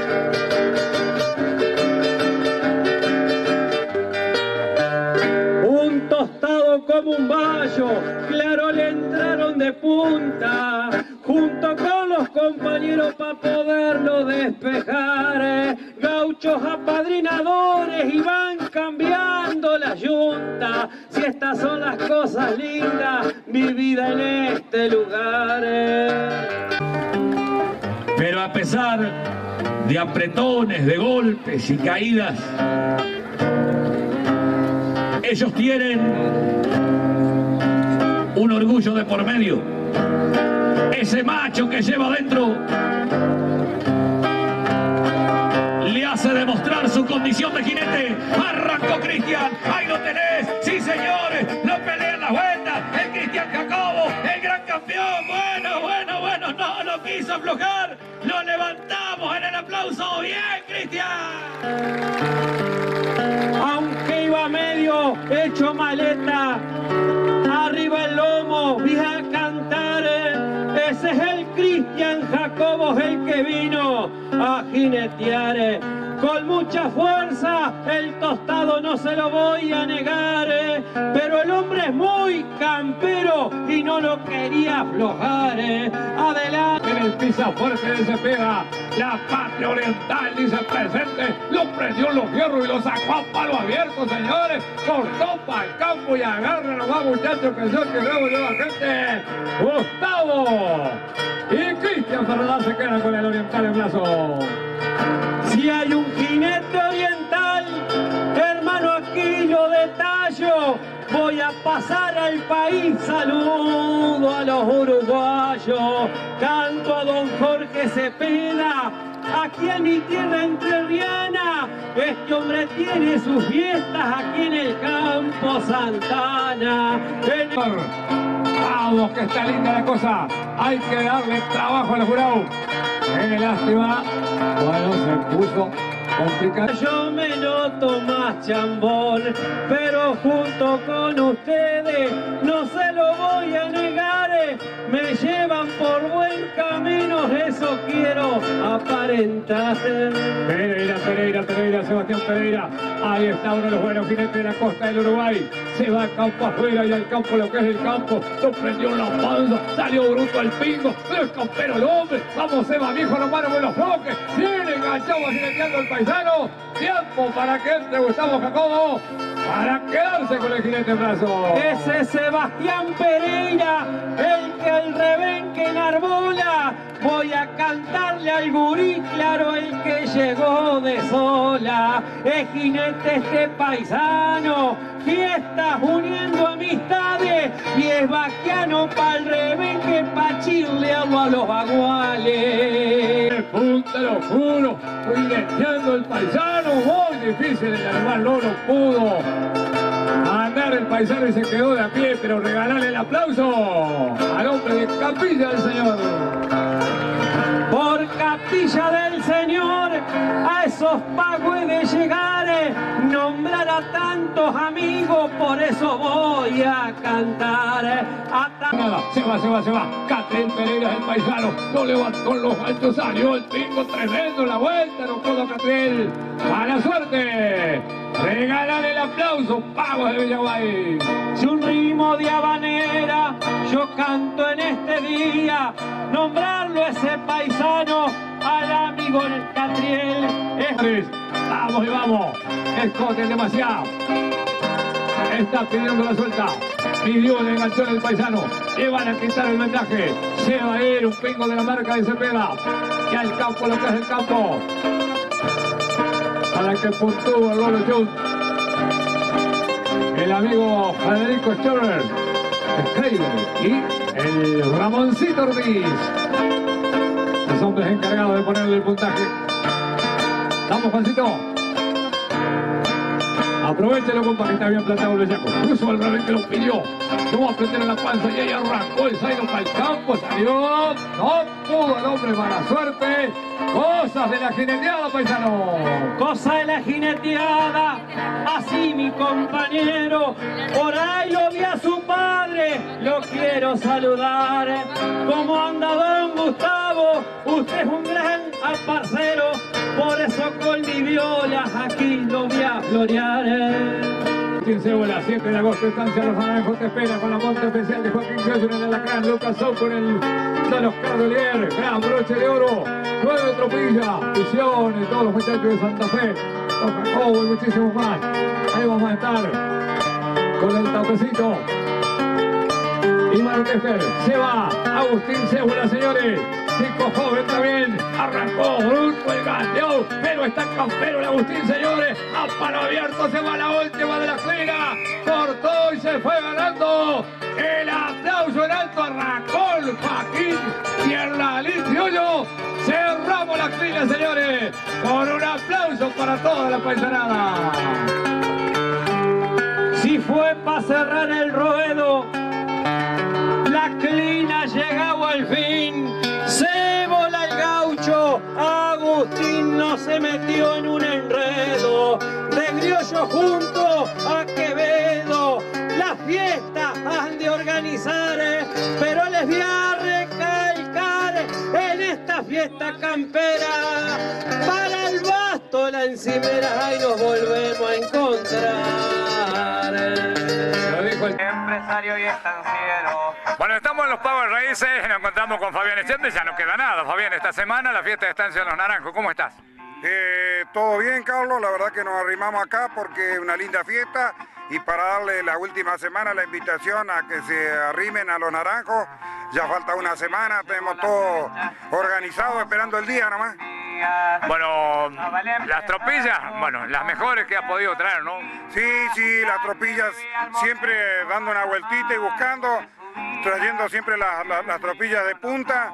Un tostado como un bayo, claro le entraron de punta, junto con los compañeros para poderlo despedir. festejar. Gauchos apadrinadores y van cambiando la yunta. Si estas son las cosas lindas, mi vida en este lugar. Pero a pesar de apretones, de golpes y caídas, ellos tienen un orgullo de por medio. Ese macho que lleva adentro le hace demostrar su condición de jinete. Arrancó Cristian, ahí lo tenés, sí señores, lo pelean las vueltas, el Cristian Jacobo, el gran campeón. Bueno, no quiso aflojar, lo levantamos en el aplauso. Bien, Cristian. Aunque iba medio hecho maleta, arriba el lomo vi a cantar. Ese es el Cristian Jacobo, el que vino a jinetear. Con mucha fuerza, el tostado no se lo voy a negar, pero el hombre es muy campero y no lo quería aflojar. Adelante. En el pisa fuerte de Cepeda, la Patria Oriental dice presente, lo prendió en los fierros y lo sacó a palo abierto, señores. Cortó para el campo y agarra nomás, muchachos, que son que luego lleva gente. Gustavo y Cristian Fernández se quedan con el Oriental en brazo. Si hay un jinete oriental, hermano, aquí lo detallo. Voy a pasar al país, saludo a los uruguayos. Canto a don Jorge Cepeda, aquí en mi tierra entrerriana. Este hombre tiene sus fiestas aquí en el campo Santana. Vamos, que está linda la cosa. Hay que darle trabajo al jurado. Qué lástima. Bueno, se puso complicado. Yo me noto más chambón, pero junto con ustedes no se lo voy a negar. Me llevan por buen camino, eso quiero aparentar. Pereira, Sebastián Pereira. Ahí está uno de los buenos jinetes de la costa del Uruguay. Se va al campo afuera y al campo lo que es el campo. Lo prendió en la panza, salió bruto el pingo. Pero es campero el hombre. Vamos, Eva, viejo, los manos con los bloques. Viene enganchado jineteando el paisano. Tiempo para que entre Gustavo Jacobo, para quedarse con el jinete en brazo. Ese Sebastián Pereira, el que el rebenque enarbola. Voy a cantarle al gurí, claro, el que llegó de sola. Es jinete este paisano, fiestas uniendo amistades. Y es vaquiano pa'l rebenque, pa' chirlearlo a los baguales. Punta, lo juro, jineteando el paisano. Muy difícil, el animal no lo pudo andar el paisano y se quedó de a pie, pero regalarle el aplauso al hombre de Capilla del Señor. Por Capilla del Señor, a esos pagos he de llegar, nombrar a tantos amigos, por eso voy a cantar. Nada, se va. Catriel Pereira es el paisano, lo levantó en los altos, salió el pingo tremendo, la vuelta, no pudo Catriel. ¡Mala suerte! Regalan el aplauso, Pagos de Villaguay. Si un ritmo de habanera yo canto en este día, nombrarlo ese paisano al amigo en el Catriel. Vamos y vamos, escoten demasiado. Está pidiendo la suelta. Pidió el enganchón del paisano. Le van a quitar el vendaje. Se va a ir un pingo de la marca de Cepeda. Y al campo lo que es el campo. Para que puntúe el Lolo Jones. El amigo Federico Schorrer. Y el Ramoncito Ortiz. Los hombres encargados de ponerle el puntaje. Vamos, Juancito. Aprovechelo, compa, que está bien plantado el bellaco. Cruzó el revés que lo pidió. Lo va a prender en la panza y ahí arrancó el zaino para el campo. Salió. No pudo el hombre, mala suerte. Cosas de la jineteada, paisano. Cosa de la jineteada, así mi compañero. Por ahí lo vi a su padre, lo quiero saludar. ¿Cómo anda don Gustavo? Usted es un gran parcero. Por eso con mi viola aquí lo voy a florear. 15 horas, 7 de agosto, estancia Los Naranjos te espera con la monta especial de Joaquín Cruz en el Alacrán, Lucas Sau con el Don Oscar de Oliver, gran broche de oro. 9 Tropilla, Visiones, todos los muchachos de Santa Fe, los Jacobo y muchísimos más. Ahí vamos a estar con el tapecito. Y Manu Tefer, se va Agustín Cébula, señores. Chico joven también, arrancó brusco el gancho, pero está campero el Agustín, señores. A palo abierto se va la última de la fila, cortó y se fue ganando. El aplauso en alto, arrancó el Joaquín y el Lalín Criollo. Cerramos la fila, señores, con un aplauso para toda la paisanada. Si fue para cerrar el ruedo, la clina llegaba al fin. Cébola el gaucho, Agustín no se metió en un enredo. De Criollo junto a Quevedo, las fiestas han de organizar, pero les voy a recalcar en esta fiesta campera. Para el basto la encimera y nos volvemos a encontrar. Lo dijo el empresario y estanciero. Bueno, estamos en los Pagos Raíces y nos encontramos con Fabián Echende. Ya no queda nada, Fabián, esta semana la fiesta de Estancia de los Naranjos. ¿Cómo estás? Todo bien, Carlos, la verdad que nos arrimamos acá porque es una linda fiesta y para darle la última semana la invitación a que se arrimen a los Naranjos. Ya falta una semana, tenemos todo organizado esperando el día nomás. Bueno, las tropillas, bueno, las mejores que has podido traer, ¿no? Sí, las tropillas siempre dando una vueltita y buscando, trayendo siempre las tropillas de punta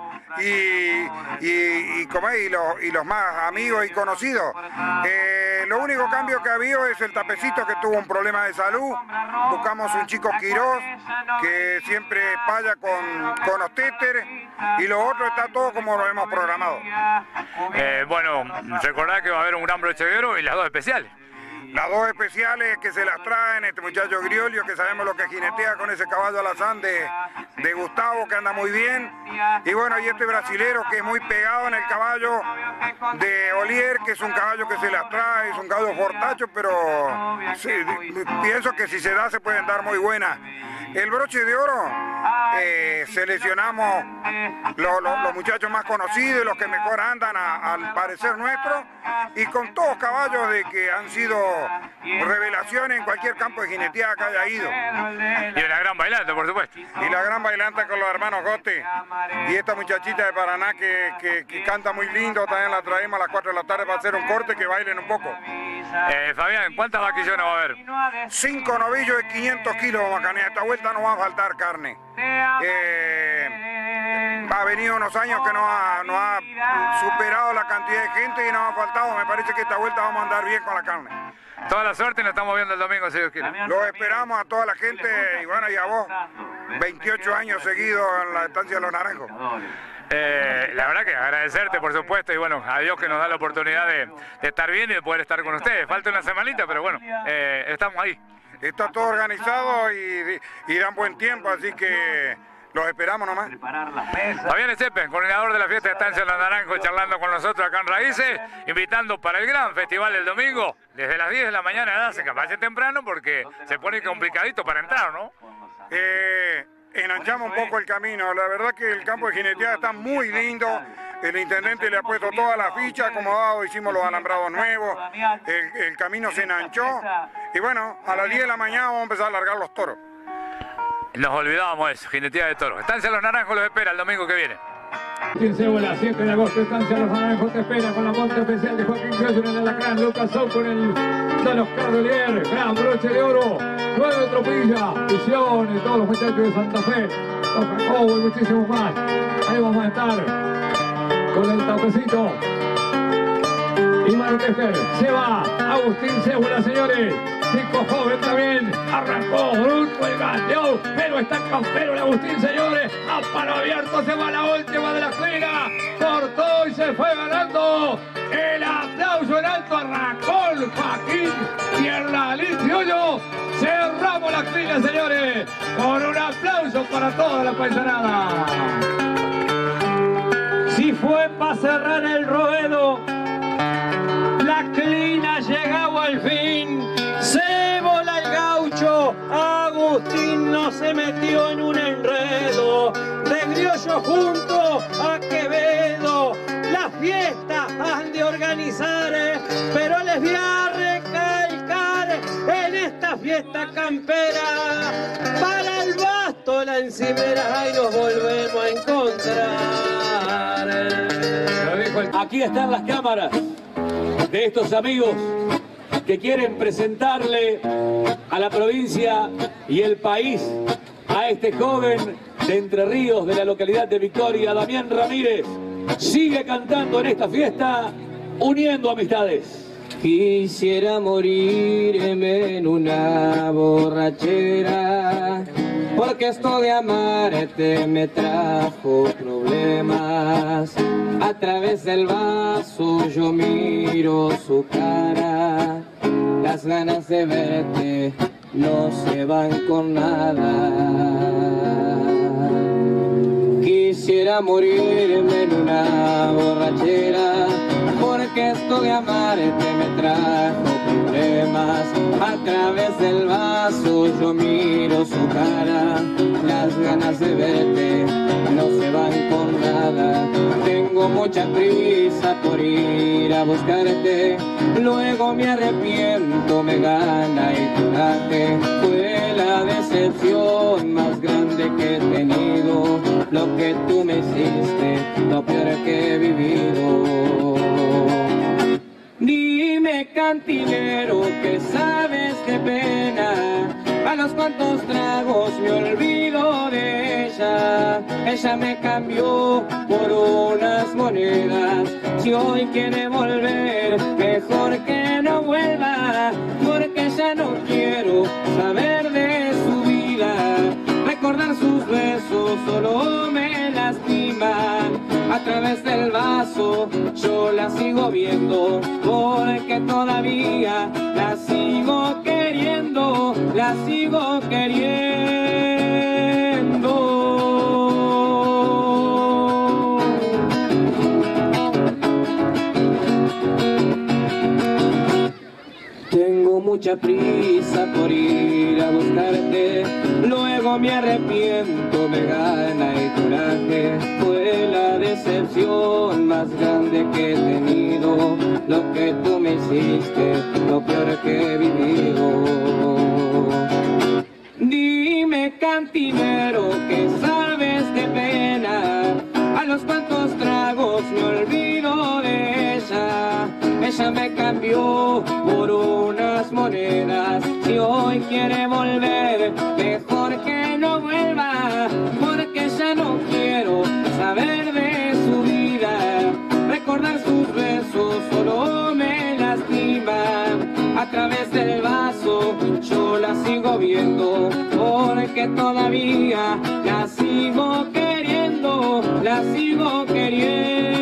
y los más amigos y conocidos. Lo único cambio que ha habido es el tapecito, que tuvo un problema de salud. Buscamos un chico Quirós que siempre paya con Ostéter, y lo otro está todo como lo hemos programado. Bueno, recordad que va a haber un gran broche de oro y las dos especiales. Las dos especiales que se las traen este muchacho Griolio, que sabemos lo que jinetea con ese caballo alazán de Gustavo, que anda muy bien. Y bueno, y este brasilero que es muy pegado en el caballo de Olier, que es un caballo que se las trae, es un caballo fortacho, pero sí, pienso que si se da se pueden dar muy buenas. El broche de oro, seleccionamos los muchachos más conocidos, los que mejor andan al parecer nuestro, y con todos caballos de que han sido revelaciones en cualquier campo de jineteada que haya ido. Y una gran bailante, por supuesto. Y la gran bailanta con los hermanos Gote. Y esta muchachita de Paraná que canta muy lindo, también la traemos a las 4 de la tarde para hacer un corte, que bailen un poco. Fabián, ¿cuántas vaquillones va a haber? 5 novillos de 500 kilos, Macanea. Esta vuelta no va a faltar carne. Ha venido unos años que no ha superado la cantidad de gente y nos ha faltado. Me parece que esta vuelta vamos a andar bien con la carne. Toda la suerte y nos estamos viendo el domingo, si Dios quiere. Los esperamos a toda la gente y bueno, y a vos. 28 años seguidos en la Estancia de los Naranjos. La verdad que agradecerte, por supuesto, y bueno, a Dios que nos da la oportunidad de estar bien y de poder estar con ustedes. Falta una semanita, pero bueno, estamos ahí. Está todo organizado y dan buen tiempo, así que los esperamos nomás. Fabián Echende, coordinador de la fiesta de Estancia de los Naranjos, charlando con nosotros acá en Raíces, invitando para el gran festival del domingo, desde las 10 de la mañana, se vaya temprano porque se pone complicadito para entrar, ¿no? Enanchamos un poco el camino, la verdad que el campo de jineteada está muy lindo. El intendente le ha puesto todas las fichas, acomodado, hicimos los alambrados nuevos, el camino se enanchó y bueno, a las 10 de la mañana vamos a empezar a largar los toros. Nos olvidábamos de eso, jineteada de toros. Estancia de los Naranjos los espera el domingo que viene. Cébola, 7 de agosto, Estancia de los Naranjos te espera con la monta especial de Joaquín Criollo en el Alacrán, Lucas Sau con el San Oscar de Olier, gran broche de oro, 9 Tropilla, Visiones, todos los muchachos de Santa Fe, los Jacobo y muchísimos más. Ahí vamos a estar con el tapecito. Y Manu Tefer, se va Agustín Cébula, señores. Chico joven también, arrancó brusco el gancho, pero está campero el Agustín, señores. A palo abierto se va la última de la fila, cortó y se fue ganando. El aplauso en alto, arrancó el Joaquín y el Lalín Criollo. Cerramos la fila, señores, con un aplauso para toda la paisanada. Si fue para cerrar el ruedo, la clina llegaba al fin. Cébola el gaucho, Agustín no se metió en un enredo. De Criollo junto a Quevedo, la fiesta vuelve a recalcar en esta fiesta campera. Para el basto la encimera y nos volvemos a encontrar. Aquí están las cámaras de estos amigos que quieren presentarle a la provincia y el país a este joven de Entre Ríos, de la localidad de Victoria, Damián Ramírez. Sigue cantando en esta fiesta, uniendo amistades. Quisiera morirme en una borrachera, porque esto de amarte me trajo problemas. A través del vaso yo miro su cara, las ganas de verte no se van con nada. Quisiera morirme en una borrachera, porque esto de amarte me trajo problemas. A través del vaso yo miro su cara, las ganas de verte no se van con nada. Tengo mucha prisa por ir a buscarte, luego me arrepiento, me gana el coraje. Fue la decepción más grande que he tenido, lo que tú me hiciste, lo peor que he vivido. Dime, cantinero, que sabes de pena, a los cuantos tragos me olvido de ella. Ella me cambió por unas monedas, si hoy quiere volver, mejor que no vuelva, porque ya no quiero saber de su vida. Recordar sus besos solo me lastiman. A través del vaso yo la sigo viendo, porque todavía la sigo queriendo, la sigo queriendo. Tengo mucha prisa por ir a buscarte, luego me arrepiento, me gana el coraje. Fue la decepción más grande que he tenido, lo que tú me hiciste, lo peor que he vivido. Dime, cantinero, que sabes de pena, a los cuantos tragos me olvido de ella. Ella me cambió por unas monedas, si hoy quiere volver, mejor que no vuelva, porque ya no quiero saber de su vida. Recordar sus besos solo me lastima. A través del vaso yo la sigo viendo, porque todavía la sigo queriendo, la sigo queriendo.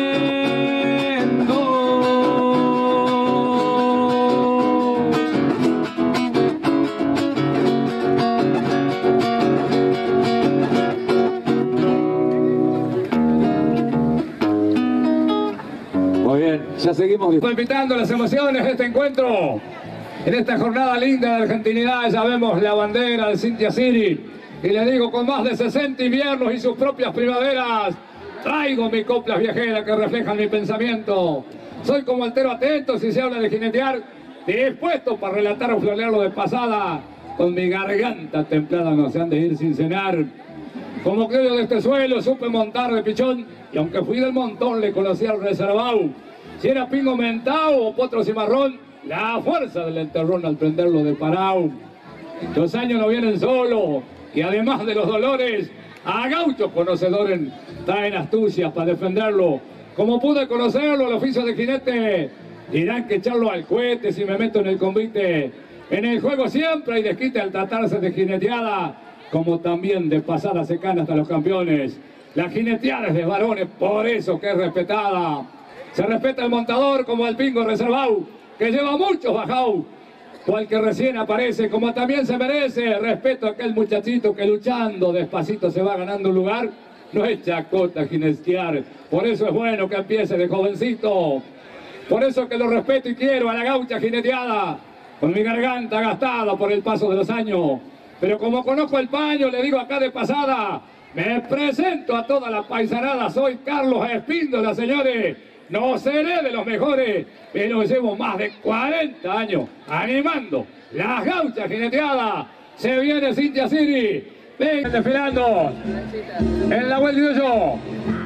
Muy bien, ya seguimos. Estoy invitando las emociones de este encuentro. En esta jornada linda de argentinidad ya vemos la bandera de Cintia Siri. Y le digo, con más de 60 inviernos y sus propias primaveras, traigo mis coplas viajeras que reflejan mi pensamiento. Soy como altero atento si se habla de jinetear, dispuesto para relatar o florearlo de pasada. Con mi garganta templada no se han de ir sin cenar. Como criollo de este suelo supe montar de pichón, y aunque fui del montón le conocí al reservado. Si era pingo mentao o potro cimarrón, la fuerza del enterrón al prenderlo de parao. Los años no vienen solos, y además de los dolores, a gauchos conocedores traen astucias para defenderlo. Como pude conocerlo, el oficio de jinete, dirán que echarlo al cohete si me meto en el convite. En el juego siempre hay desquite al tratarse de jineteada, como también de pasada se caen hasta los campeones. La jineteada es de varones, por eso que es respetada. Se respeta al montador como al pingo reservado, que lleva muchos bajados, cual que recién aparece, como también se merece. Respeto a aquel muchachito que luchando despacito se va ganando un lugar. No es chacota jinetear, por eso es bueno que empiece de jovencito. Por eso que lo respeto y quiero a la gaucha jineteada, con mi garganta gastada por el paso de los años. Pero como conozco el paño, le digo acá de pasada, me presento a toda la paisanada, soy Carlos Espíndola, señores, no seré de los mejores, pero llevo más de 40 años animando las gauchas jineteadas. Se viene Cintia City. Ven desfilando en la vuelta de yo.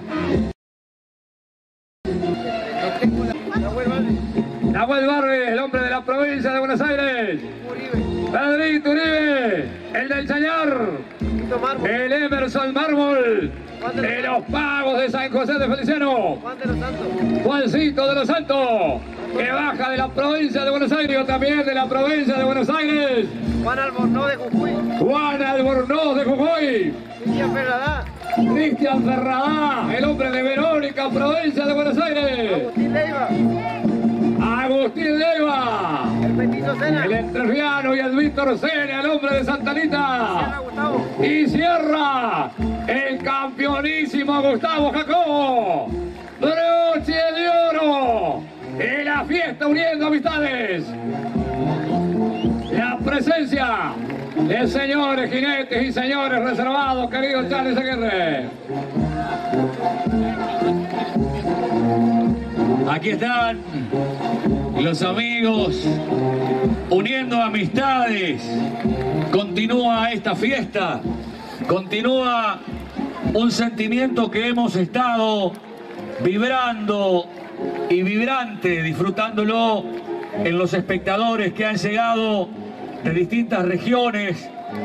Nahuel Barri, el hombre de la provincia de Buenos Aires. Pedrito Uribe, el del señor. El Emerson Mármol, de los Pagos de San José de Feliciano. Juancito de los Santos, que baja de la provincia de Buenos Aires, también de la provincia de Buenos Aires. Juan Albornoz de Jujuy. Juan Albornoz de Jujuy. Cristian Ferradá. Cristian Ferradá, el hombre de Verónica, provincia de Buenos Aires. Agustín Leiva. Agustín Leiva. El Petizo Sena. El entrerriano y el Víctor Sena, el hombre de Santa Anita. Gustavo. Y cierra el campeonísimo Gustavo Jacobo. Broche de oro en la fiesta uniendo amistades. La presencia de señores jinetes y señores reservados, querido Charles Aguirre. Aquí están los amigos uniendo amistades. Continúa esta fiesta, continúa un sentimiento que hemos estado vibrando y vibrante, disfrutándolo en los espectadores que han llegado de distintas regiones.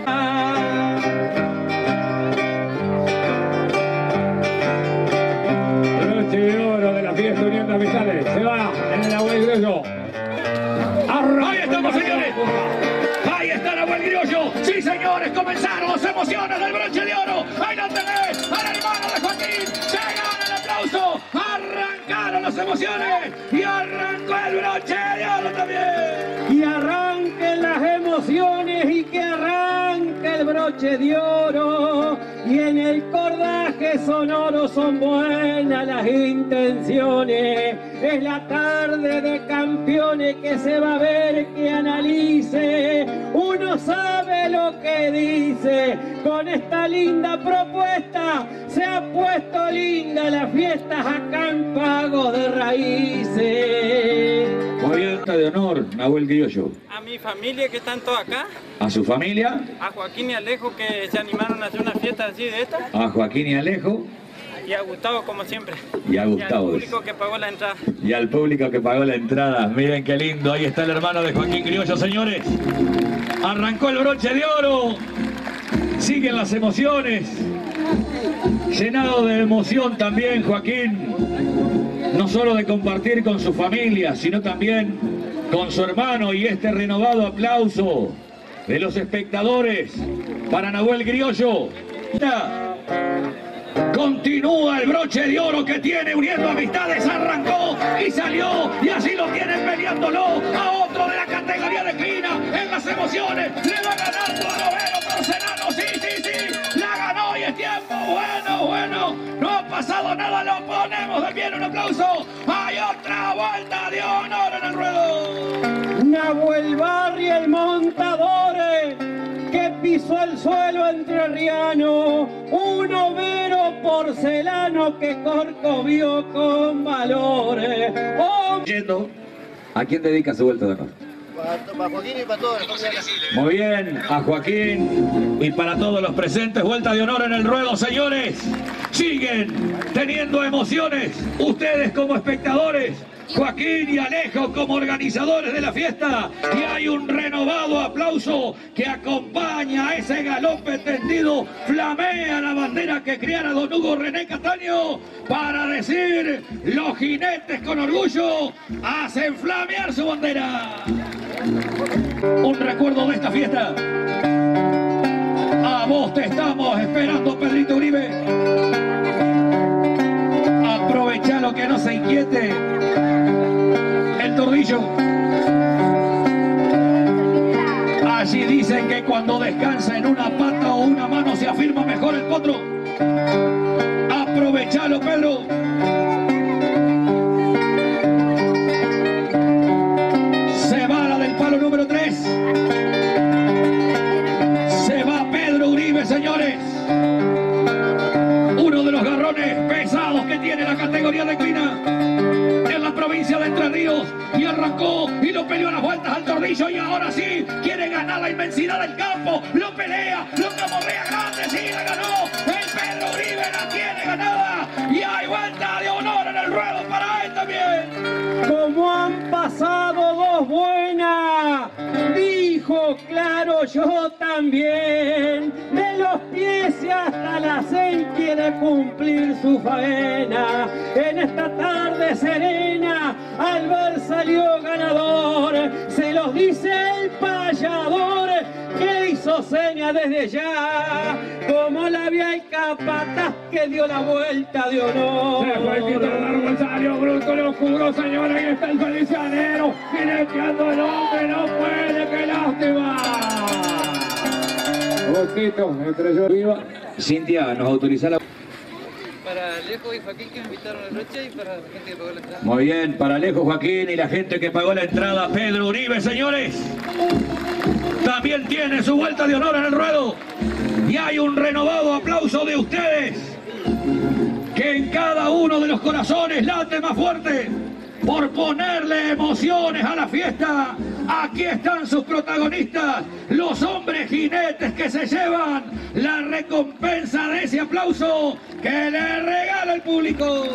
Broche de oro de la fiesta uniendo amistades. Se va en el Nahuel Criollo. Ahí estamos, señores. Ahí está Nahuel Criollo. Sí, señores, comenzaron las emociones del broche de oro. Ahí lo tenés, al hermano de Joaquín. Se gana el aplauso. Arrancaron las emociones y arrancó el broche de oro también. Y arranquen las emociones y que arranque el broche de oro. Y en el cordaje sonoro son buenas las intenciones. Es la tarde de campeones que se va a ver, que analice. Uno sabe lo que dice. Con esta linda propuesta se ha puesto linda las fiestas acá en Pago de Raíces. Muy bien, de honor, Nahuel Criollo. A mi familia que están todos acá, A su familia, a Joaquín y Alejo que se animaron a hacer una fiesta así de esta, a Joaquín y Alejo, y a Gustavo como siempre. y a Gustavo. Y al público que pagó la entrada. Y al público que pagó la entrada. Miren qué lindo, ahí está el hermano de Joaquín Criollo, señores. Arrancó el broche de oro. Siguen las emociones. Llenado de emoción también Joaquín. No solo de compartir con su familia, sino también con su hermano. Y este renovado aplauso de los espectadores para Nahuel Criollo. Continúa el broche de oro que tiene uniendo amistades, arrancó y salió y así lo tienen peleándolo a otro de la categoría de esquina en las emociones. Le va ganando a Novero Porcelano, sí, la ganó y es tiempo, bueno, no ha pasado nada, lo ponemos de pie en un aplauso. Hay otra vuelta de honor en el ruedo. Nahuel Barri, el montadores, que pisó el suelo entrerriano, un overo porcelano que corcovió con valores. Yendo, ¿a quién dedica su vuelta de honor? Para Joaquín y para todos. Muy bien, a Joaquín y para todos los presentes, vuelta de honor en el ruedo, señores. Siguen teniendo emociones, ustedes como espectadores, Joaquín y Alejo como organizadores de la fiesta, y hay un renovado aplauso que acompaña a ese galope tendido, flamea la bandera que criara don Hugo René Cataño para decir: los jinetes con orgullo hacen flamear su bandera. Un recuerdo de esta fiesta. A vos te estamos esperando, Pedrito Uribe. Aprovecha lo que no se inquiete el tordillo. Allí dicen que cuando descansa en una pata o una mano se afirma mejor el potro. Aprovechalo, Pedro. Se va la del palo número 3. Se va Pedro Uribe, señores. Uno de los garrones pesados que tiene la categoría de equina. provincia de Entre Ríos y arrancó y lo peleó a las vueltas al Tordillo y ahora sí quiere ganar la inmensidad del campo, lo pelea, lo camorrea grande, sí la ganó, el Pedro Uribe la tiene ganada y hay vuelta de honor en el ruedo para él también. Como han pasado dos buenas, dijo claro yo también, de los pies y hasta la 6 quiere cumplir su faena. En esta tarde serena, al ver salió ganador, se los dice el payador, que hizo seña desde ya, como la vía el capataz que dio la vuelta de honor. Se fue el quinto largo, salió bruto, lo oscuro, señora, ahí está el felicianero, jineteando el hombre, no puede, qué lástima. Botito, estrelló arriba. Cintia, nos autoriza la... Para Alejo y Joaquín que me invitaron a la noche y para la gente que pagó la entrada. Muy bien, para Alejo, Joaquín y la gente que pagó la entrada, Pedro Uribe, señores. También tiene su vuelta de honor en el ruedo. Y hay un renovado aplauso de ustedes, que en cada uno de los corazones late más fuerte por ponerle emociones a la fiesta. Aquí están sus protagonistas, los hombres jinetes que se llevan la recompensa de ese aplauso que le regala el público.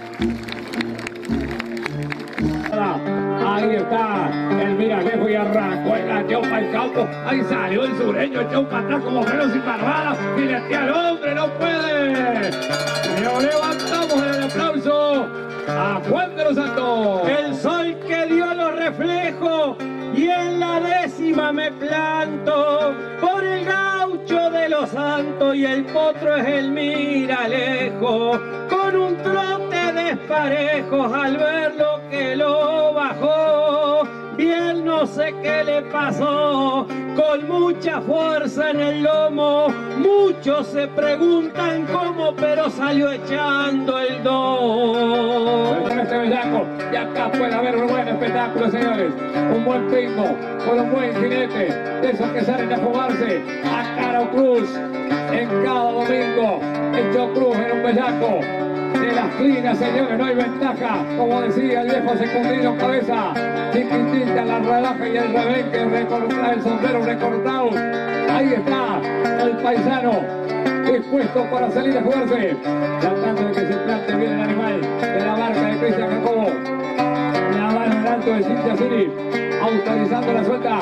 Ahí está el Miralejo y arrancó el ganchón para el campo. Ahí salió el sureño, echó para atrás como freno sin barbada. Y le tira al hombre, no puede. Pero levantamos el aplauso a Juan de los Santos. El sol que dio los reflejos y en la 10ª me planto por el gaucho de los Santos y el potro es el Miralejo, con un trote desparejos al ver lo que lo bajó. Bien no sé qué le pasó, con mucha fuerza en el lomo, muchos se preguntan cómo, pero salió echando el dos. Este bellaco, y acá puede haber un buen espectáculo, señores. Un buen pingo, con un buen jinete, de esos que salen a jugarse a cara o cruz en cada domingo. Hecho cruz en un bellaco de las clinas, señores, no hay ventaja, como decía el viejo secundino Cabeza, chiquitita la relaja y el rebenque, el sombrero recortado. Ahí está el paisano, dispuesto para salir a jugarse, tratando de que se plante bien el animal de la marca de Cristian Jacobo. La mano en alto de Cintia Cini, autorizando la suelta.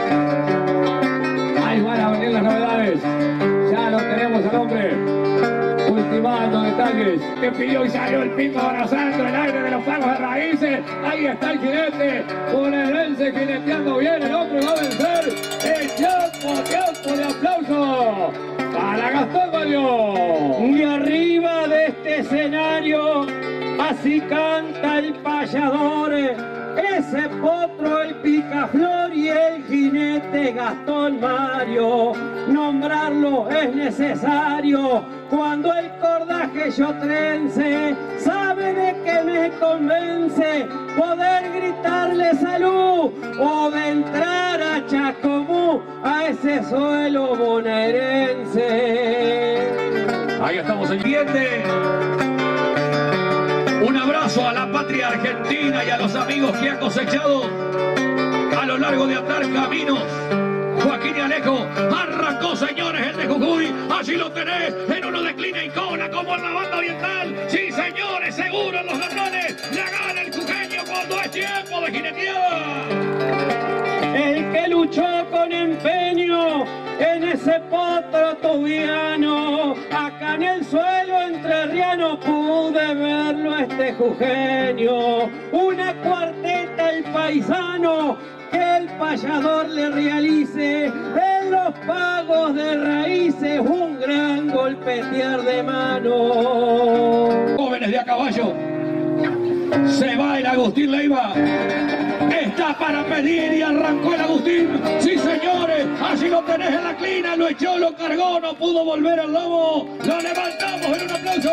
Ahí van a venir las novedades, ya lo tenemos al hombre. Ultimando detalles, que pidió y salió el pingo abrazando el aire de los pagos de raíces. Ahí está el jinete, bonaerense jineteando bien, el hombre va a vencer. El tiempo de aplauso para Gastón Mario. Y arriba de este escenario, así canta el payador, ese potro el picaflor y el jinete Gastón Mario. Nombrarlo es necesario cuando el cordaje yo trence. ¿Sabe de qué me convence? Poder gritarle salud o de entrar a Chacomú, a ese suelo bonaerense. Ahí estamos en diente. Un abrazo a la patria argentina y a los amigos que han cosechado a lo largo de andar caminos. Joaquín y Alejo, arrancó, señores, el de Jujuy. Allí lo tenés, en uno declina icona como en la banda oriental. Sí, señores, seguro en los garrones la gana el jujeño cuando es tiempo de jineteada. El que luchó con empeño en ese potro tubiano, acá en el suelo entrerriano pude verlo este jujeño. Una cuarteta el paisano que el payador le realice en los pagos de raíces, un gran golpetear de mano. Jóvenes de a caballo, se va el Agustín Leiva. Está para pedir y arrancó el Agustín. Sí, señores, allí lo tenés en la clina, lo echó, lo cargó, no pudo volver al lomo. Lo levantamos en un aplauso.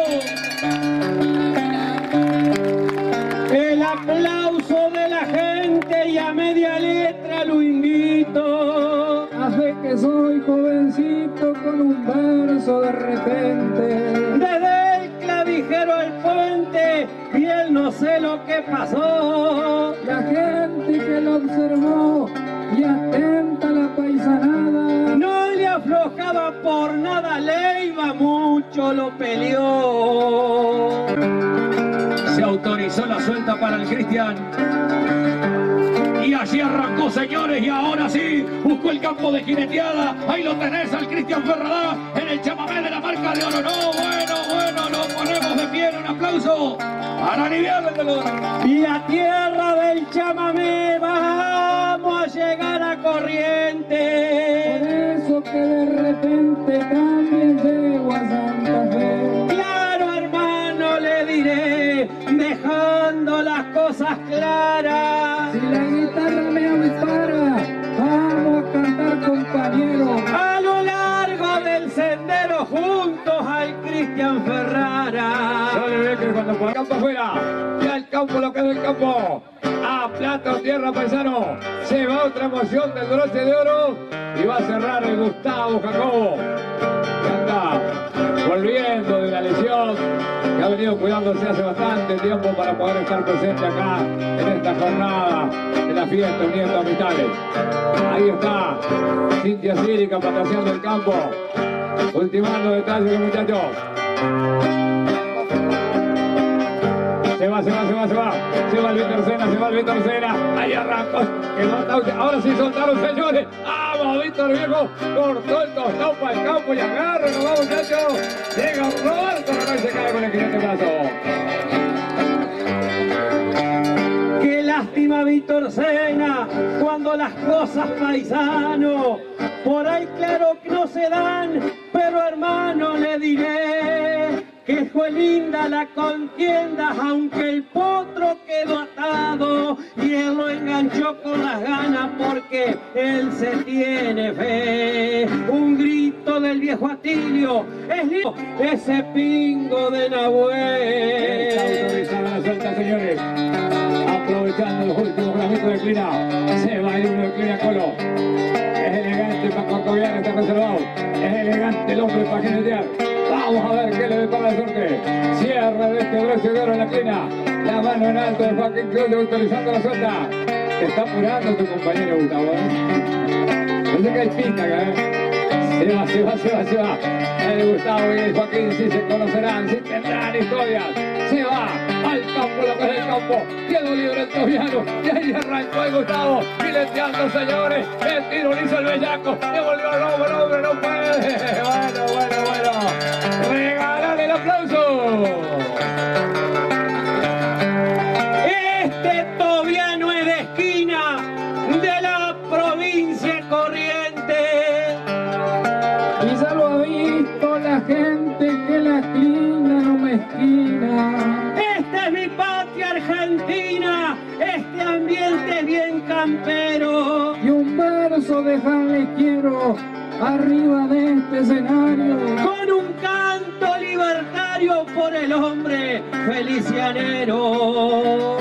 El aplauso de la gente y a media letra lo invito. Hace que soy jovencito con un verso de repente. Desde el clavijero al puente, y él no no sé lo que pasó. La gente que lo observó y atenta a la paisanada, No le aflojaba por nada, Leiva mucho lo peleó. Se autorizó la suelta para el Cristian. Y allí arrancó, señores, y ahora sí, buscó el campo de jineteada. Ahí lo tenés al Cristian Ferradá en el chamamé de la marca de oro. No, bueno, lo ponemos de pie en un aplauso para aliviar el dolor. Y la tierra del chamamé, vamos a llegar a Corrientes. por eso que de repente también llego a Santa Fe. Claro, hermano, le diré, dejando las cosas claras. Si la guitarra me ampara, vamos a cantar, compañero. A lo largo del sendero juntos al Cristian Ferrara. Dale, ve que cuando por el campo afuera, ya el campo lo quedó el campo. A plata o tierra, paisano. Se va otra emoción del broche de oro y va a cerrar el Gustavo Jacobo, que anda volviendo de la lesión, que ha venido cuidándose hace bastante tiempo para poder estar presente acá en esta jornada de la fiesta Uniendo Amistades. Ahí está Cintia Círica patrocinando el campo, ultimando detalles, muchachos. Se va el Víctor Sena, ahí arrancó, ahora sí soltaron, señores, vamos Víctor Viejo, cortó el tostado para el campo y agarra, nos vamos muchachos, llega Roberto, no se cae con el jinete brazo. Qué lástima, Víctor Sena, cuando las cosas, paisano, por ahí claro que no se dan, pero hermano le diré que fue linda la contienda, aunque el potro quedó atado y él lo enganchó con las ganas porque él se tiene fe. Un grito del viejo Atilio, es lindo ese pingo de Nahuel. Está autorizada la suelta, señores. Aprovechando los últimos gramitos de Clina, se va a ir uno de Clina Colo. Es elegante para Corcoviano, está conservado. Es elegante el hombre para jinetear. Vamos a ver qué le depara la suerte. Cierre de este broche de oro en la Clina. La mano en alto de Joaquín Cruz autorizando la suelta. Te está apurando tu compañero Gustavo. Parece que hay pinta acá, Se va. El Gustavo y el Joaquín sí se conocerán, sí tendrán historias. Se va al campo, lo que es el campo. Quedó libre el Tobiano. Y ahí arrancó el Gustavo. Fileteando, señores. El tiro lo hizo el bellaco. Devolvió el hombre, no puede. Bueno. Regalar el aplauso. Este Tobiano es de esquina de la provincia Corrientes. Y ya lo ha visto la gente que la Clina no mezquina. Esta es mi patria Argentina, este ambiente es bien campero. Y un verso dejarle quiero arriba de este escenario. Con un canto libertario por el hombre felicianero.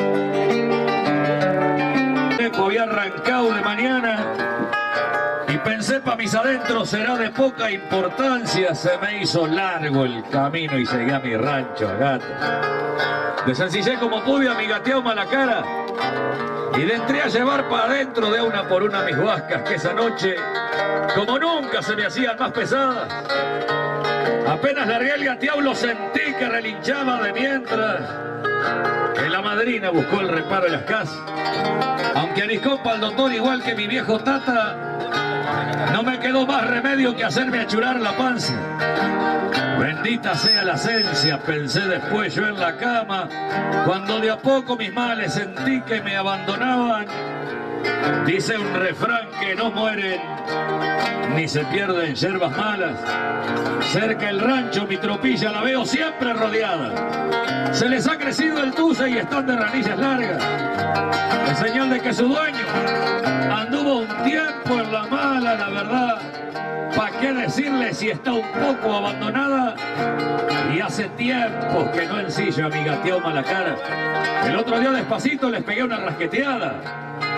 Había arrancado de mañana y pensé para mis adentros será de poca importancia. Se me hizo largo el camino y llegué a mi rancho a Gata. Desencillé como pude a mi gateauma la cara y le entré a llevar para adentro de una por una mis huascas que esa noche como nunca se me hacían más pesadas. Apenas largué el gateao lo sentí que relinchaba de mientras que la madrina buscó el reparo en las casas. Aunque ariscó para el doctor igual que mi viejo Tata, no me quedó más remedio que hacerme achurar la panza. Bendita sea la esencia, pensé después yo en la cama, cuando de a poco mis males sentí que me abandonaban. Dice un refrán que no mueren ni se pierden yerbas malas. Cerca del rancho mi tropilla la veo siempre rodeada. Se les ha crecido el tuce y están de ranillas largas. En señal de que su dueño anduvo un tiempo en la mala, la verdad. ¿Para qué decirle si está un poco abandonada? Y hace tiempos que no ensillo a mi gateauma la cara. El otro día despacito les pegué una rasqueteada.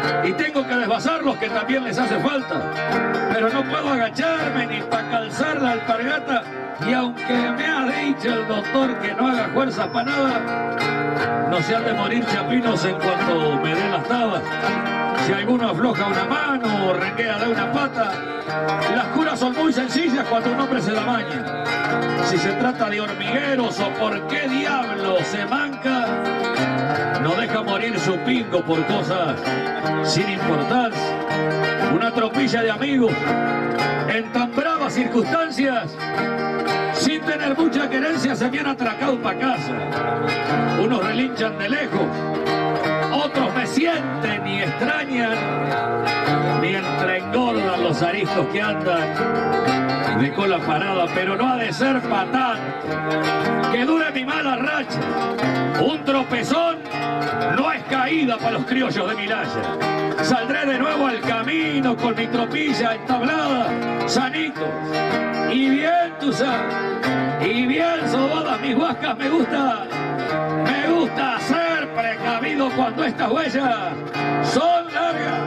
y tengo que desvasarlos, que también les hace falta. Pero no puedo agacharme ni para calzar la alpargata, y aunque me ha dicho el doctor que no haga fuerza para nada, no se han de morir chapinos en cuanto me den las tabas. Si alguno afloja una mano o renguea de una pata, las curas son muy sencillas cuando un hombre se la maña. Si se trata de hormigueros o por qué diablo se manca, no deja morir su pingo por cosas sin importancia. Una tropilla de amigos en tan bravas circunstancias, sin tener mucha querencia, se me han atracado para casa. Unos relinchan de lejos, otros me sienten y extrañan, mientras engordan los aristos que andan de cola parada. Pero no ha de ser pa' tanto, que dure mi mala racha. Un tropezón no es caída para los criollos de Milaya. Saldré de nuevo al camino con mi tropilla entablada, sanito y bien tú sabes, y bien sobadas mis huascas. Me gusta ser precavido cuando estas huellas son largas.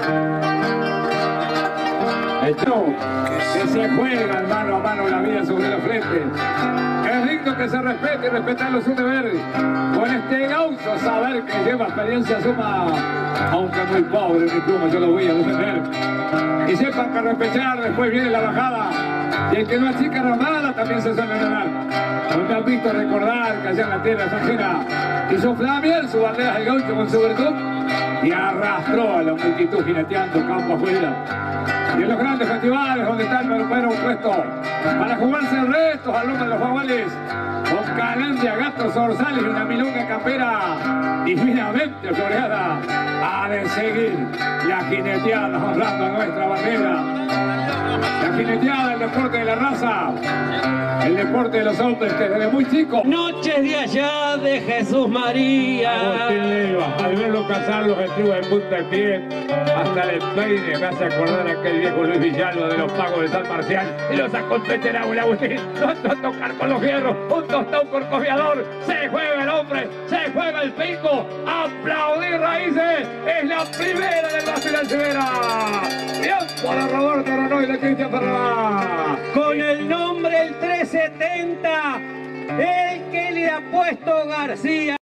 El show que se juega mano a mano la vida sobre la frente. Es digno que se respete y respetarlo es un deber. Con este gaucho saber que lleva experiencia suma, aunque muy pobre mi pluma, yo lo voy a defender. Y sepan que respetar después viene la bajada. Y el que no achica ramada también se suele ganar. No me han visto recordar que allá en la tierra ajena hizo flamear su bandera del gaucho con su virtud y arrastró a la multitud jineteando campo afuera. Y en los grandes festivales donde está el peruano puesto para jugarse el resto, alumbran los jaguales con calandria, gatos, zorzales y una milonga campera divinamente floreada. Ha de seguir la jineteada honrando a nuestra bandera. La jineteada, el deporte de la raza, el deporte de los hombres que desde muy chico. Noches de allá de Jesús María. Agustín Leiva, al verlo cazar los estribos de punta de pie, hasta el peine me hace acordar a aquel viejo Luis Villalba de los pagos de San Marcial. Y lo sacó el pecherado el Agustín, no tocar con los fierros, un tostón corcoviador. Se juega el hombre, se juega el pico. Aplaudir raíces, es la primera del Brasil Alcibera. Tiempo de Roberto Ranoy de Cristian Ferrara. Con el nombre el 370, el que le ha puesto García.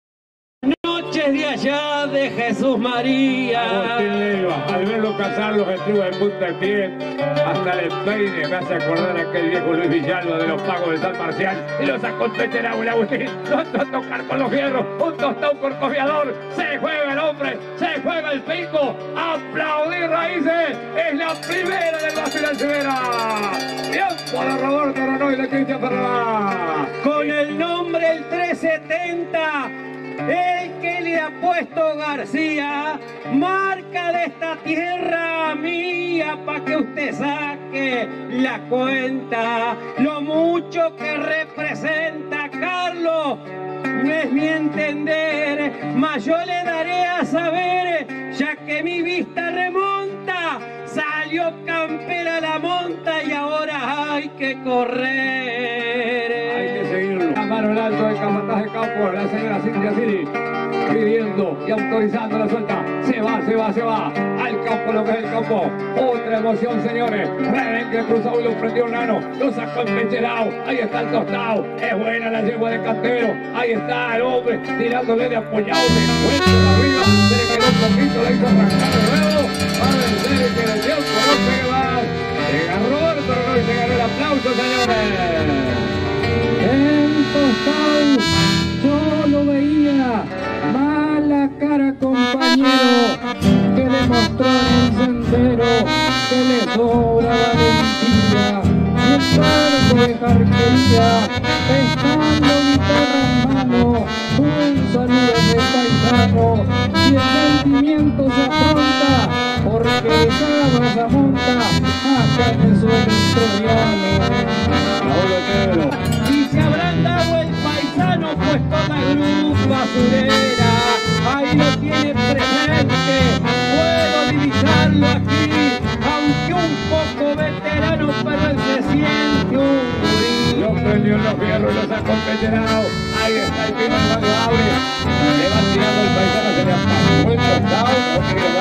Noches de allá de Jesús María. Agustín Leiva, al verlo cazar los estribos de punta de pie, hasta el peine me hace acordar a aquel viejo Luis Villalba de los pagos de San Marcial. Y lo sacó el pecherado el Agustín, no tocar con los fierros, un tostón corcoviador. Se juega el hombre, se juega el pico. Aplaudir raíces, es la primera del Brasil Alcibera. Tiempo de Roberto Ranoy de Cristian Ferrara. Con el nombre el 370, el que le ha puesto García, marca de esta tierra mía, pa' que usted saque la cuenta, lo mucho que representa Carlos, no es mi entender, mas yo le daré a saber, ya que mi vista remonta, salió campera la monta y ahora hay que correr. Hay que seguirlo. La mano en alto del capataz de campo, la señora Cintia Siri, pidiendo y autorizando la suelta. Se va al campo, lo que es el campo. Otra emoción, señores. Rebenque cruzado y lo prendió el nano. Lo sacó el pecherao. Ahí está el tostado. Es buena la yegua de Cantero. Ahí está el hombre tirándole de apoyado. De vuelta arriba. Se le quedó un poquito, le hizo arrancar de nuevo. Va a vencer que el tiempo no pegue más. Llega Roberto Ranoy, se ganó el aplauso, señores. El tostado, yo lo veía, mala cara compañero, que demostró en el sendero que le sobra valentía, un cuerpo de carquería, estando guitarra en mano, un saludo de paisano, y el sentimiento se afronta, porque de cabra se monta, acá en el suelo troviano. Y se habrán dado el paisano, pues toda cruz basurera, ahí lo tiene presente, puedo divisarlo aquí, aunque un poco veterano, pero él se siente un gurí. Lo prendió en los fierros y lo sacó el pecherao. Ahí está el primer radio abre. Le va tirando el paisano, se le apagó el tostado,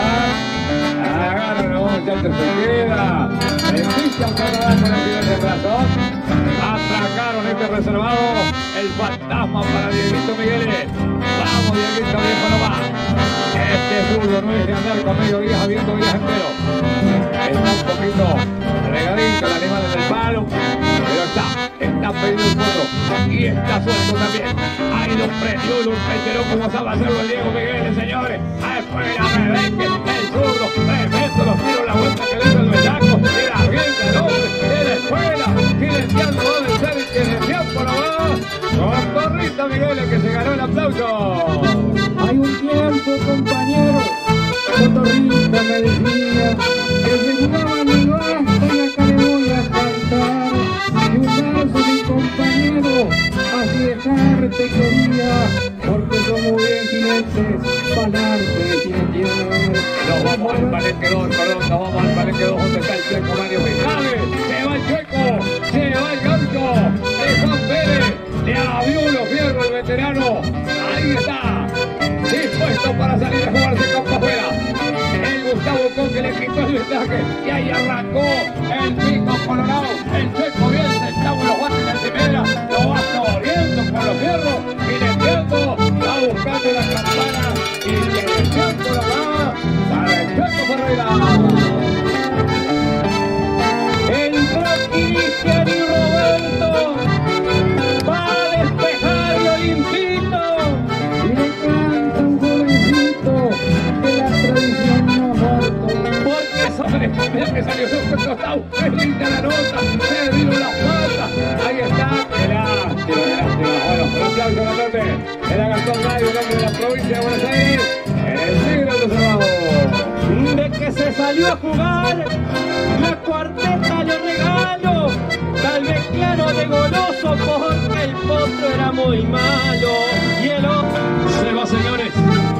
dónde se queda. Empieza un trabajo con el final del brazo. Atracaron este reservado. El fantasma para Dieguito Migueles. Vamos, Dieguito, viejo nomás. Este zurdo no es de andar con medio día abierto días enteros. Está un poquito regadito el animal en el palo, pero está pedido el zurdo y está suelto también. Ahí lo prendió, lo reiteró como sabe hacerlo el Diego Migueles, señores. Afuera, rebenque, el zurdo, tremendo, los tiros, la vuelta que le hizo el bellaco, y la rienda el hombre, de la escuela, silenciando va a vencer y que de tiempo no va. Con Torrita Migueles que se ganó el aplauso. Hay un tiempo, compañero, Cotorrita me decía que se jugaba mi basta y acá le voy a cantar. Y un verso, mi compañero, así dejarte quería, porque somos bien jinetes, palarte jinetear. Nos vamos al palenque 2, perdón, nos vamos al palenque 2, donde está el Checo Mario Pejade. Se va el Checo, se va el gancho de Juan Pérez. Le abrió los fierros el veterano. Ahí está, dispuesto para salir a jugarse campo afuera. El Gustavo Conque le quitó el ventaje y ahí arrancó el pico colorado. El Checo bien sentado en los guantes de primera, lo va corriendo por los fierros y le pierdo, va buscando la campana y le pierdo la va para el Checo Ferreira. Entró Cristian y Roberto, va a despejar y Olimpito. Y le canta un jovencito que la tradición no ha muerto. Porque sobre, mira que salió su costado, es linda la nota, se vino las patas, ahí está, qué lástima, bueno, un aplauso a la noche, era Gastón Mario, el hombre de la provincia de Buenos Aires, el siglo reservado. De que se salió a jugar, la cuarteta le regalo, tal vez claro de goloso porque el potro era muy malo. Y el otro Se va, señores.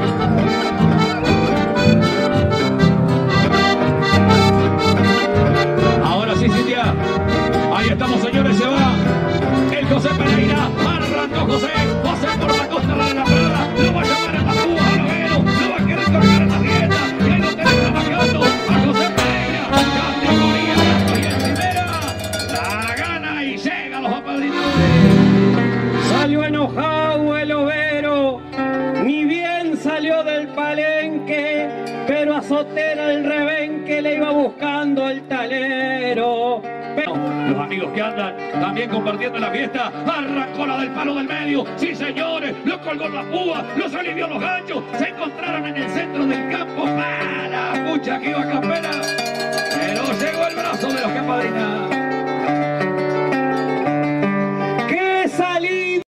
Ahora sí, Cintia. Ahí estamos, señores, se va. El José Pereira. Arrancó José. José por la costa de la Prada. Lo va a llamar a Papúa, a Lovero. Lo va a querer cargar a la dieta. Y ahí lo tenemos trabajando a José Pereira. Categoría y en primera. La gana y llega a los apadrinadores. salió enojado el overo, ni bien salió del palenque, pero a Sotera el rebenque le iba buscando el talero. Los amigos que andan también compartiendo la fiesta, arrancó la del palo del medio, sí señores, lo colgó en la púa, los alivió los ganchos, se encontraron en el centro del campo, mala pucha que iba campera, pero llegó el brazo de los que apadrinan. ¡Qué salida!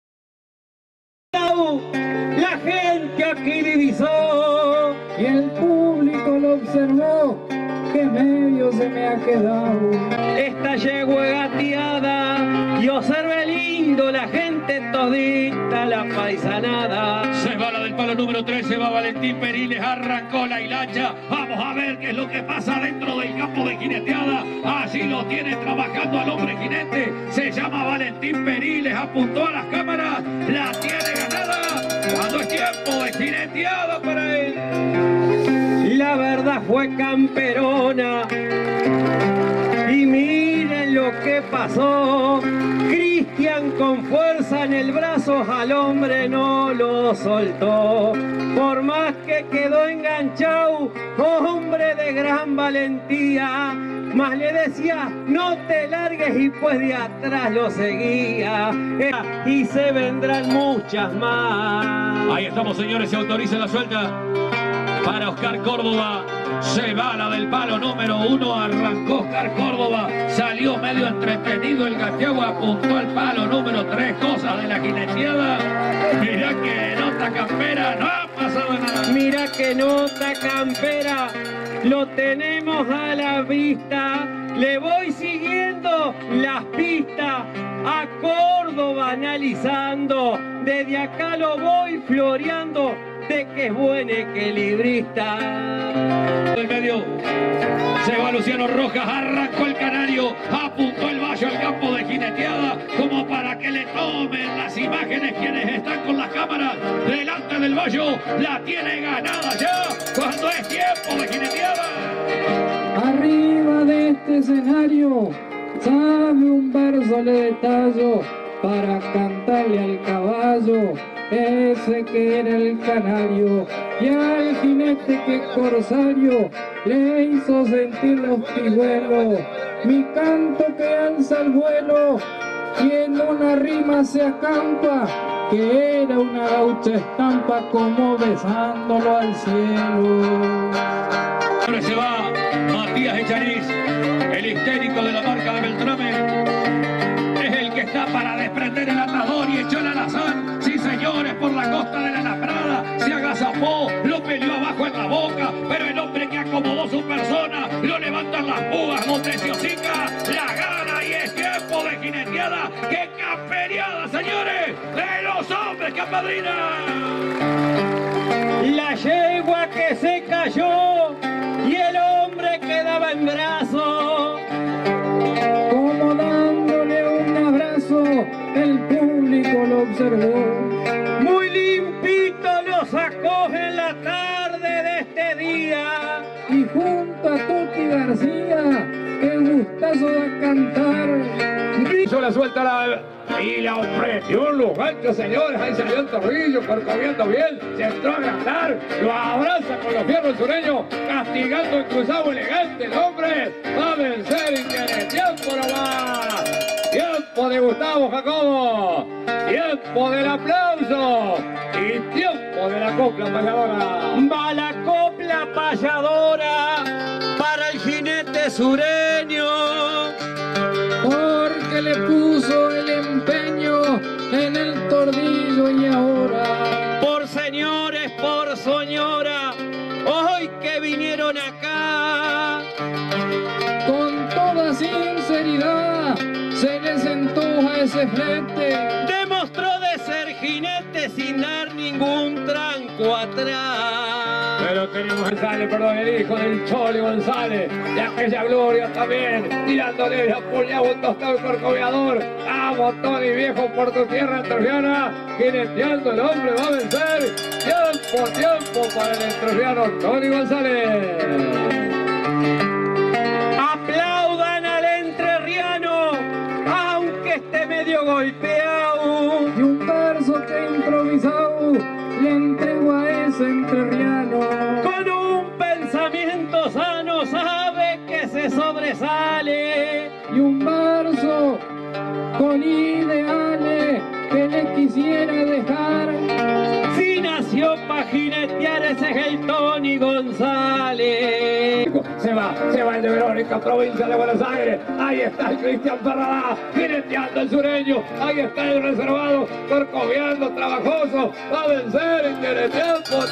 La gente aquí divisó y el público lo observó. ¡Qué medio se me ha quedado! Esta yegua gateada y observe lindo la gente todita, la paisanada. Se va la del palo número 13, va Valentín Periles, arrancó la hilacha. Vamos a ver qué es lo que pasa dentro del campo de jineteada. Allí lo tiene trabajando al hombre jinete. Se llama Valentín Periles, apuntó a las cámaras, la tiene ganada. Cuando es tiempo de jineteada para él. La verdad fue camperona y miren lo que pasó. Cristian con fuerza en el brazo al hombre no lo soltó. Por más que quedó enganchado, hombre de gran valentía, más le decía no te largues y pues de atrás lo seguía. Y se vendrán muchas más. Ahí estamos, señores, se autoriza la suelta para Oscar Córdoba. Se va la del palo número 1, arrancó Oscar Córdoba, salió medio entretenido el gateo, apuntó al palo número 3, cosas de la jineteada. Mirá que nota campera, no ha pasado nada. Mira que nota campera, lo tenemos a la vista, le voy siguiendo las pistas, a Córdoba analizando, desde acá lo voy floreando, de que es buen equilibrista. Del medio, se va Luciano Rojas, arrancó el canario, apuntó el vallo al campo de jineteada, como para que le tomen las imágenes quienes están con las cámaras delante del vallo, la tiene ganada ya, cuando es tiempo de jineteada. Arriba escenario, sabe un verso le detallo para cantarle al caballo, ese que era el canario, y al jinete que corsario le hizo sentir los pigüelos, mi canto que alza el vuelo, y en una rima se acampa, que era una gaucha estampa como besándolo al cielo. Ahora se va Matías Echaniz, el histérico de la marca de Beltrame. Es el que está para desprender el atador y echó el alazán. Sí, señores, por la costa de la Laprada se agazapó, lo peleó abajo en la boca, pero el hombre que acomodó su persona lo levantan las púas donde se hocica, la gana y es tiempo de jineteada. ¡Qué camperiada, señores! ¡De los hombres que apadrinan! La yegua que se cayó y el hombre quedaba en brazos, como dándole un abrazo, el público lo observó. muy limpito lo sacó en la tarde de este día. Y junto a Tuti García, qué gustazo de cantar. Hizo la suelta y la ofreció los ganchos, señores. Ahí salió el torrillo, corcoviendo bien, se entró a agrandar, lo abraza con los fierros sureños, castigando el cruzado elegante. El hombre va a vencer y tiene tiempo nomás. Tiempo de Gustavo Jacobo, tiempo del aplauso y tiempo de la copla payadora. Va la copla payadora para el jinete sureño, Porque le puso el empeño en el tordillo y ahora. por señores, por señora, hoy que vinieron acá, Con toda sinceridad se les antoja ese flete. demostró de ser jinete sin dar ningún tranco atrás. Pero tenemos González, perdón, el hijo del Chole González, de aquella gloria también, tirándole de apoyado un tostado corcoveador. ¡Vamos, Tony, viejo, por tu tierra entrerriana! Jineteando el hombre va a vencer. Tiempo para el entrerriano Tony González. Aplaudan al entrerriano, aunque esté medio golpeado. Y un verso que improvisado le entrego a ese entrerriano. Con un pensamiento sano sabe que se sobresale. Y un verso con ideales que le quisiera dejar. Si nació pa' jinetear, ese es el Tony González. Se va el de Verónica, provincia de Buenos Aires. Ahí está el Cristian Ferrada, jineteando el sureño. Ahí está el reservado, corcoveando, trabajoso. Va a vencer y tiene tiempo.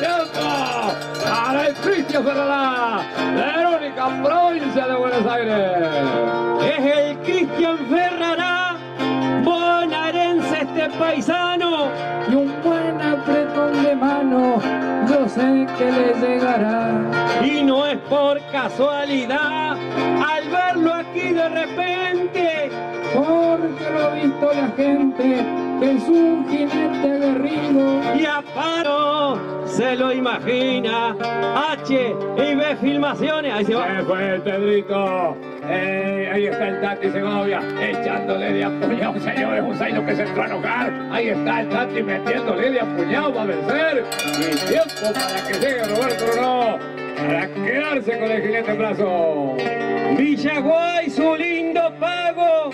Para el Cristian Ferrada, Verónica, provincia de Buenos Aires. Es el Cristian Ferrara, bonaerense este paisano. Y un buen apretón de mano, yo sé que le llegará. Y no es por casualidad, al verlo aquí de repente, Porque lo ha visto la gente, que es un jinete aguerrido. y a paro se lo imagina. H y B Filmaciones, ahí se va. Se fue el Pedrito. Ahí está el Tati Segovia, echándole de apuñado, señores, un zaino que se entró a enojar. Ahí está el Tati metiéndole de apuñado para vencer. Y tiempo para que llegue Roberto Ronó, para quedarse con el jinete en brazo. Villaguay, su lindo pago,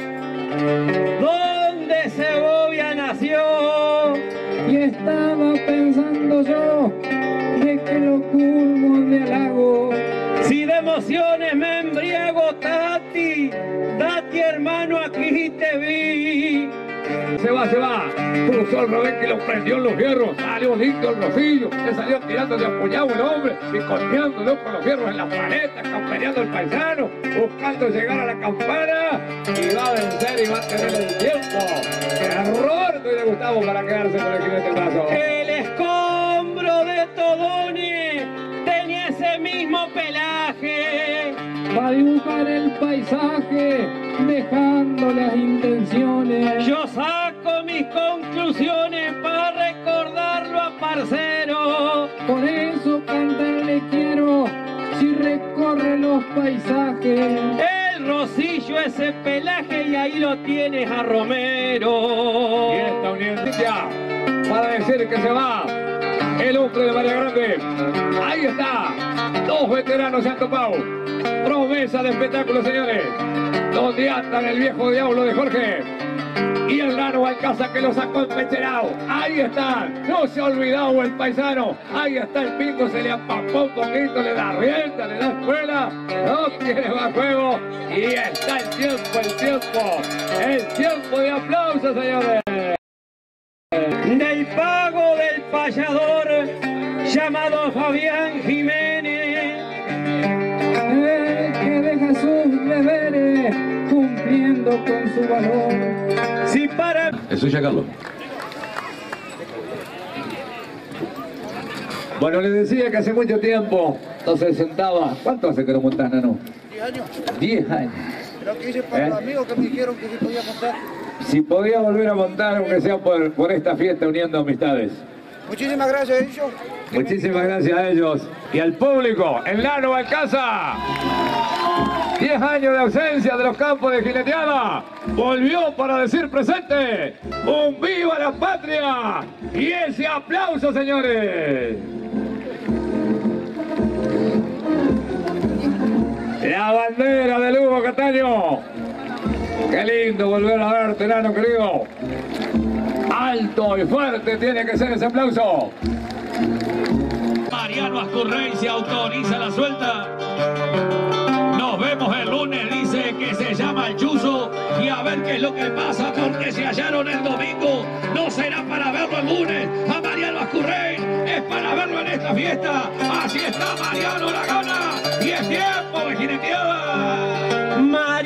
donde Segovia nació. Y estaba pensando yo de que lo culmo de halago. Si de emociones me embriago, Tati, hermano, aquí te vi. Se va. Cruzó el Robén que lo prendió en los fierros. Salió lindo el Rosillo. Le salió tirando de apoyado el hombre. Picoteándolo con los fierros en las paletas. Campereando el paisano. Buscando llegar a la campana. Y va a vencer y va a tener el tiempo. Error de Gustavo para quedarse con el jinete en brazo. El escombro de Todone tenía ese mismo pelaje. Para dibujar el paisaje, dejando las intenciones. Yo saco mis conclusiones para recordarlo a parcero. Por eso cantarle quiero, si recorre los paisajes. El el Rosillo, ese pelaje, y ahí lo tienes a Romero. Y esta unión ya para decir que se va el hombre de María Grande. Ahí está, dos veteranos se han topado. Promesa de espectáculo, señores, donde atan el viejo diablo de Jorge y el Nano Alcázar que lo sacó el pecherao. Ahí está, no se ha olvidado el paisano. Ahí está el Pingo, se le apapó un poquito, le da rienda, le da escuela, no tiene más juego. Y está el tiempo de aplausos, señores. Del pago del payador llamado Fabián Jiménez, el que deja sus deberes cumpliendo con su valor. si para... Eso ya, Carlos. Bueno, les decía que hace mucho tiempo no se sentaba. ¿Cuánto hace que no montás, Nano? 10 años. 10 años. Creo que hice para los amigos que me dijeron que se podía montar. Si podía volver a montar, aunque sea por esta fiesta uniendo amistades. Muchísimas gracias a ellos. Muchísimas gracias a ellos y al público. El Nano Alcázar, 10 años de ausencia de los campos de jineteada, volvió para decir presente un viva la patria. Y ese aplauso, señores. La bandera de Lugo Cataño. Qué lindo volver a verte, Nano querido. Alto y fuerte tiene que ser ese aplauso. Mariano Ascurrey se autoriza la suelta. Nos vemos el lunes, dice que se llama el Chuzo. Y a ver qué es lo que pasa, porque se hallaron el domingo. No será para verlo el lunes. A Mariano Ascurrey es para verlo en esta fiesta. Así está Mariano, la gana. Y es tiempo de jineteada.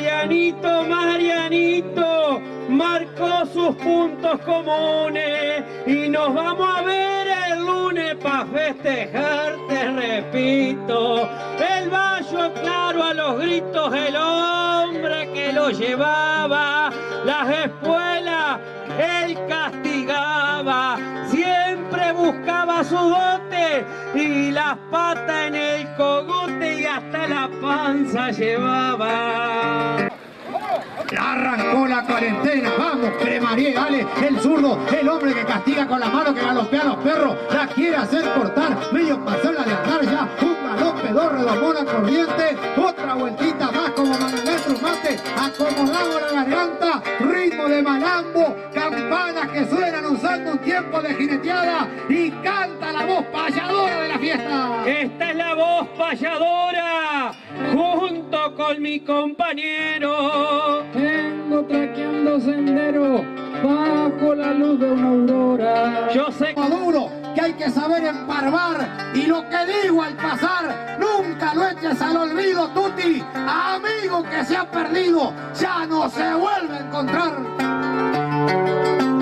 Marianito marcó sus puntos comunes y nos vamos a ver el lunes para festejar, te repito. El Bayo claro a los gritos, el hombre que lo llevaba, las espuelas él castigaba, siempre buscaba su dote y las patas en el cogote y hasta la panza llevaba. Arrancó la cuarentena, vamos, Cremarié, dale, el zurdo, el hombre que castiga con la mano, que galopea a los perros, la quiere hacer cortar, medio pasarla de andar ya, un galope, dos redomona corriente, otra vueltita más como Mananetro Mate, acomodamos la garganta, ritmo de malambo, campanas que suenan usando un tiempo de jineteada y canta la voz payadora de la fiesta. Esta es la voz payadora, junto con mi compañero. Vengo traqueando sendero bajo la luz de una aurora. Yo sé Maduro, que hay que saber emparvar y lo que digo al pasar, nunca lo eches al olvido, Tuti. Amigo que se ha perdido, ya no se vuelve a encontrar.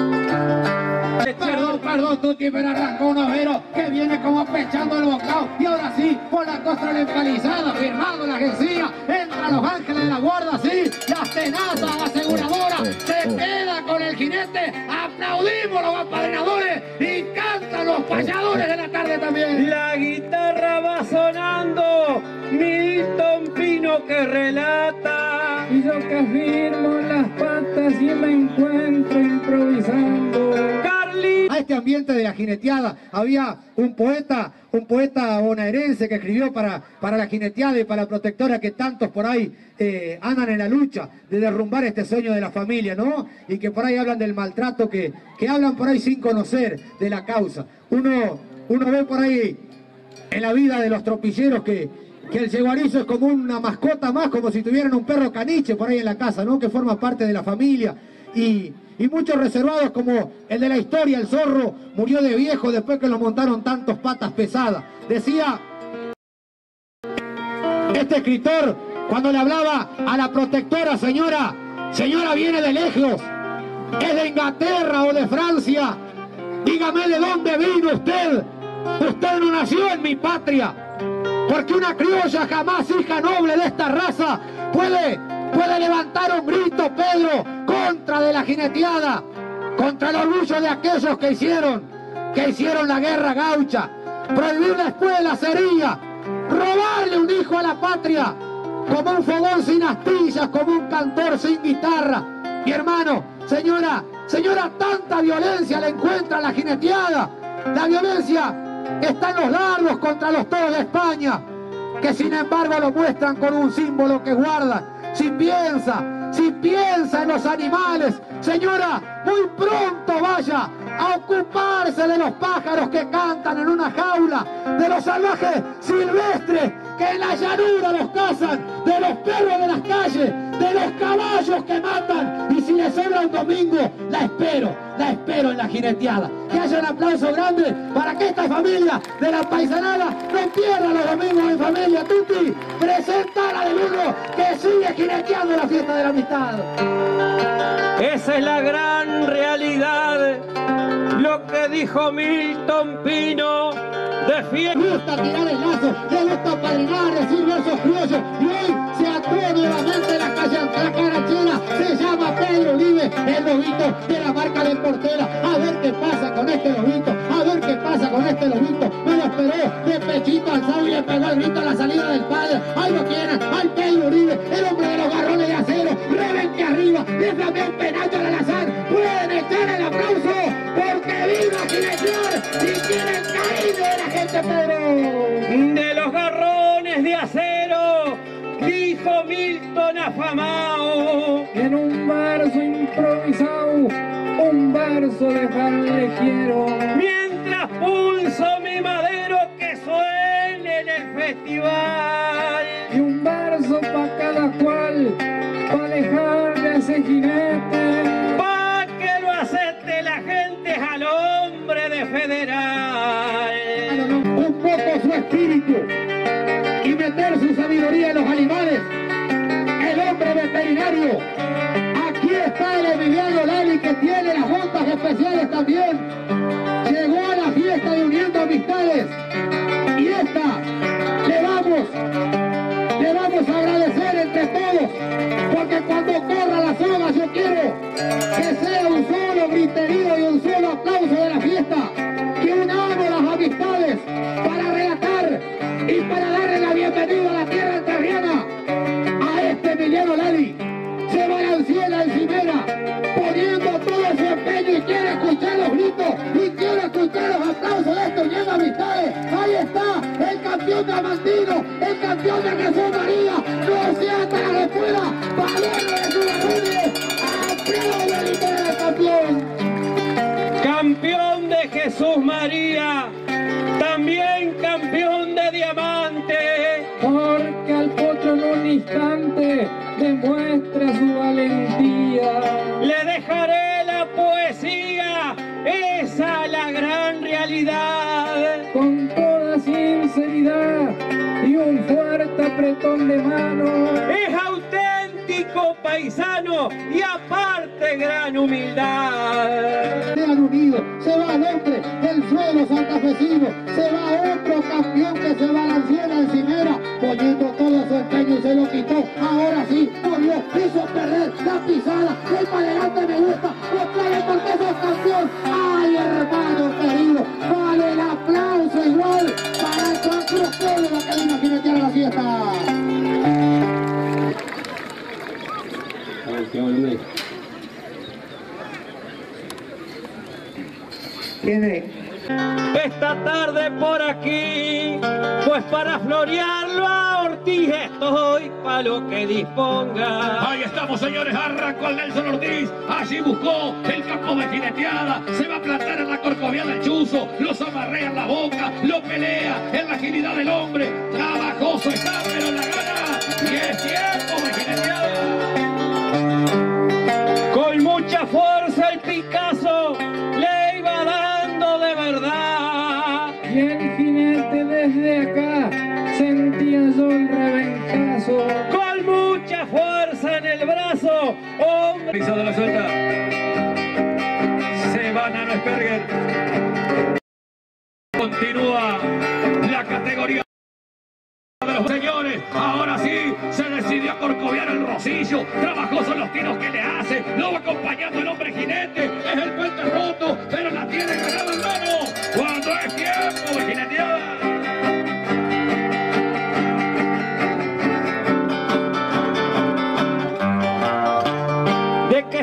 Perdón, Tuti, pero arrancó un overo que viene como pechando el bocado. Y ahora sí, por la costra la empalizada, firmando la agencia, entra Los Ángeles de la Guarda, sí, las tenazas, la aseguradora, se queda con el jinete, aplaudimos los apadrinadores y cantan los payadores de la tarde también. la guitarra va sonando, Milton Pino que relata. Y yo que firmo las patas y me encuentro improvisando. A este ambiente de la jineteada había un poeta bonaerense que escribió para la jineteada y para la protectora, que tantos por ahí andan en la lucha de derrumbar este sueño de la familia, ¿no? Y que por ahí hablan del maltrato, que hablan por ahí sin conocer de la causa. Uno ve por ahí en la vida de los tropilleros que el yeguarizo es como una mascota más, como si tuvieran un perro caniche por ahí en la casa, ¿no? Que forma parte de la familia. Y muchos reservados, como el de la historia, el zorro, murió de viejo después que lo montaron tantos patas pesadas. Decía este escritor, cuando le hablaba a la protectora: señora viene de lejos, es de Inglaterra o de Francia, dígame de dónde vino usted. Usted no nació en mi patria, porque una criolla jamás, hija noble de esta raza, puede levantar un grito, Pedro, contra de la jineteada, contra el orgullo de aquellos que hicieron la guerra gaucha, prohibir después la sería, robarle un hijo a la patria, como un fogón sin astillas, como un cantor sin guitarra. Mi hermano, señora, tanta violencia le encuentra la jineteada. La violencia está en los dardos contra los toros de España, que sin embargo lo muestran con un símbolo que guardan. Si piensa en los animales, señora, muy pronto vaya a ocuparse de los pájaros que cantan en una jaula, de los salvajes silvestres que en la llanura los cazan, de los perros de las calles, de los caballos que matan. Y si le sobra un domingo, la espero en la jineteada. Que haya un aplauso grande para que esta familia de la paisanada no pierda los domingos en familia. Tuti, presenta a la del uno que sigue jineteando la fiesta de la amistad. Esa es la gran realidad, lo que dijo Milton Pino. Le gusta tirar el lazo, le gusta padrinar, decir versos criollos, y hoy se actuó nuevamente en la calle Carachera. Se llama Pedro Olive, el lobito de la marca de Portera. A ver qué pasa con este lobito, a ver qué pasa con este lobito. Me lo esperó de pechito alzado y le pegó el grito a la salida del padre. Ahí lo tienen, al Pedro Olive, el hombre de los garrones de acero. Revente arriba, déjame un penacho al azar. Pueden echar el aplauso porque vino a jinetear y tiene el cariño de la gente, Pedro. De los garrones de acero, dijo Milton afamao. En un verso improvisado, un verso de Juan quiero. Mientras pulso mi madero que suene en el festival. Y un verso pa' cada cual, pa' alejar de ese jinete. Pa' que lo acepte la gente al hombre de Federal. Un poco su espíritu y meter su sabiduría en los animales. El hombre veterinario. Aquí está el Emiliano Lali, que tiene las botas especiales también. Llegó a la fiesta de Uniendo Amistades. Y esta le vamos a agradecer entre todos, porque cuando corra la soga yo quiero que sea un solo griterío y un solo aplauso de la fiesta, que unamos las amistades para relatar y para darle la bienvenida a la tierra entrerriana a este Emiliano Lali. Se balancea en la encimera poniendo todo su empeño y quiere escuchar los gritos y quiere escuchar los aplausos de este Uniendo Amistades. Ahí está el campeón diamantino, el campeón de Jesús María. No se ata la respuesta, valor de su barrio. ¡Aplausos al líder del campeón! Campeón de Jesús María, también campeón de diamante. Porque al pocho en un instante demuestra su valentía. Le dejaré la poesía, esa la gran realidad. Con toda sinceridad y un fuerte apretón de mano. Es auténtico paisano y aparte gran humildad. Se han unido, se va el hombre del suelo santafesino, se va otro campeón que se balancea en la encimera, poniendo todo su empeño y se lo quitó. Ahora sí, volvió, hizo perder la pisada, el para adelante me gusta, mostrarle porque sos campeón. Ay, hermano querido, vale el aplauso igual para el Juan Cruz Córdoba que vino a jinetear la fiesta. Esta tarde por aquí, pues para florearlo a Ortiz estoy pa' lo que disponga. Ahí estamos, señores, arrancó el Nelson Ortiz, allí buscó el campo de jineteada, se va a plantar en la corcoviada el chuzo, los amarrea en la boca, lo pelea en la agilidad del hombre, trabajoso está, pero la gana, y es tiempo de jineteada. Con mucha fuerza el Picasso le iba dando de verdad. Y el jinete desde acá sentía yo el reventazo. Con mucha fuerza en el brazo, hombre. Pisado la suelta. Se va Nano Sperger. Continúa la categoría de los señores. Ahora sí se decidió a corcoviar el Rosillo. Trabajosos los tiros que le hace. Lo va acompañando el hombre jinete. Es el puente roto, pero la tiene ganada en mano. Cuando es tiempo de jineteada.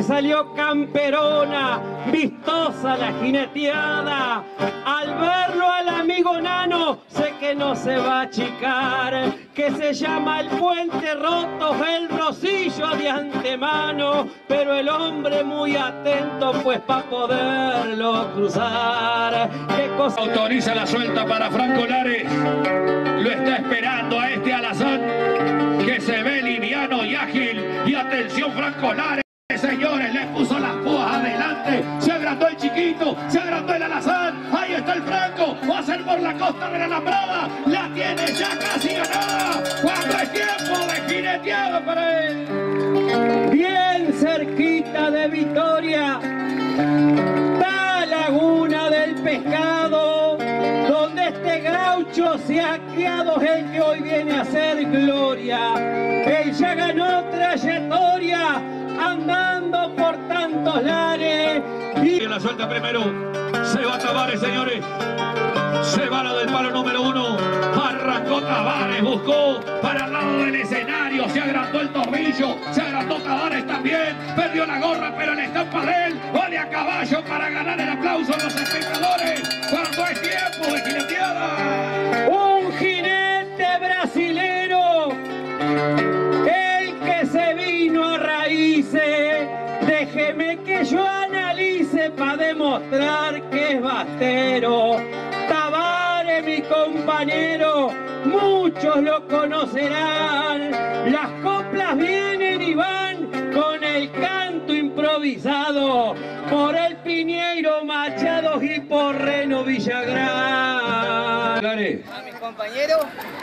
salió camperona, vistosa la jineteada. Al verlo al amigo Nano, sé que no se va a achicar, que se llama el puente roto, el Rosillo de antemano, pero el hombre muy atento, pues para poderlo cruzar. ¿Qué cosa? Autoriza la suelta para Franco Lares. Lo está esperando a este alazán, que se ve liviano y ágil. Y atención, Franco Lares, señores, le puso las púas adelante. Se agrandó el chiquito, se agrandó el alazán. Ahí está el Franco, va a ser por la costa de la Alambrada. La tiene ya casi ganada. Cuando es tiempo de jineteada para él. Bien cerquita de Victoria, la laguna del pescado, donde este gaucho se ha criado, el que hoy viene a hacer gloria. Él ya ganó trayectoria andando por tantos lares. Y la suelta primero, se va Tavares, señores. Se va la del palo número 1. Arrancó Tavares, buscó para el lado del escenario. Se agrandó el tornillo, se agrandó Tavares también. Perdió la gorra, pero la estampa de él. Vale a caballo para ganar el aplauso de los espectadores. Cuando es tiempo de jineteada. Un jinete brasilero, el que se vino a raíces. Déjeme que yo analice para demostrar que es bastero. Tavares, mi compañero, muchos lo conocerán. Las coplas vienen y van con el canto improvisado por el Piñeiro Machado y por Reno Villagrán. A mis compañeros,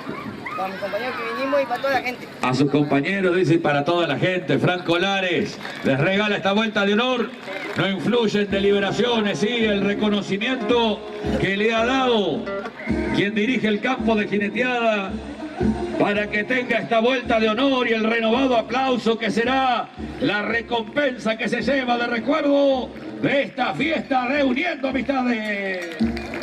que vinimos y para toda la gente. A sus compañeros, dice, para toda la gente. Franco Lares les regala esta vuelta de honor. No influye en deliberaciones, sí, el reconocimiento que le ha dado quien dirige el campo de jineteada para que tenga esta vuelta de honor y el renovado aplauso que será la recompensa que se lleva de recuerdo de esta fiesta reuniendo amistades.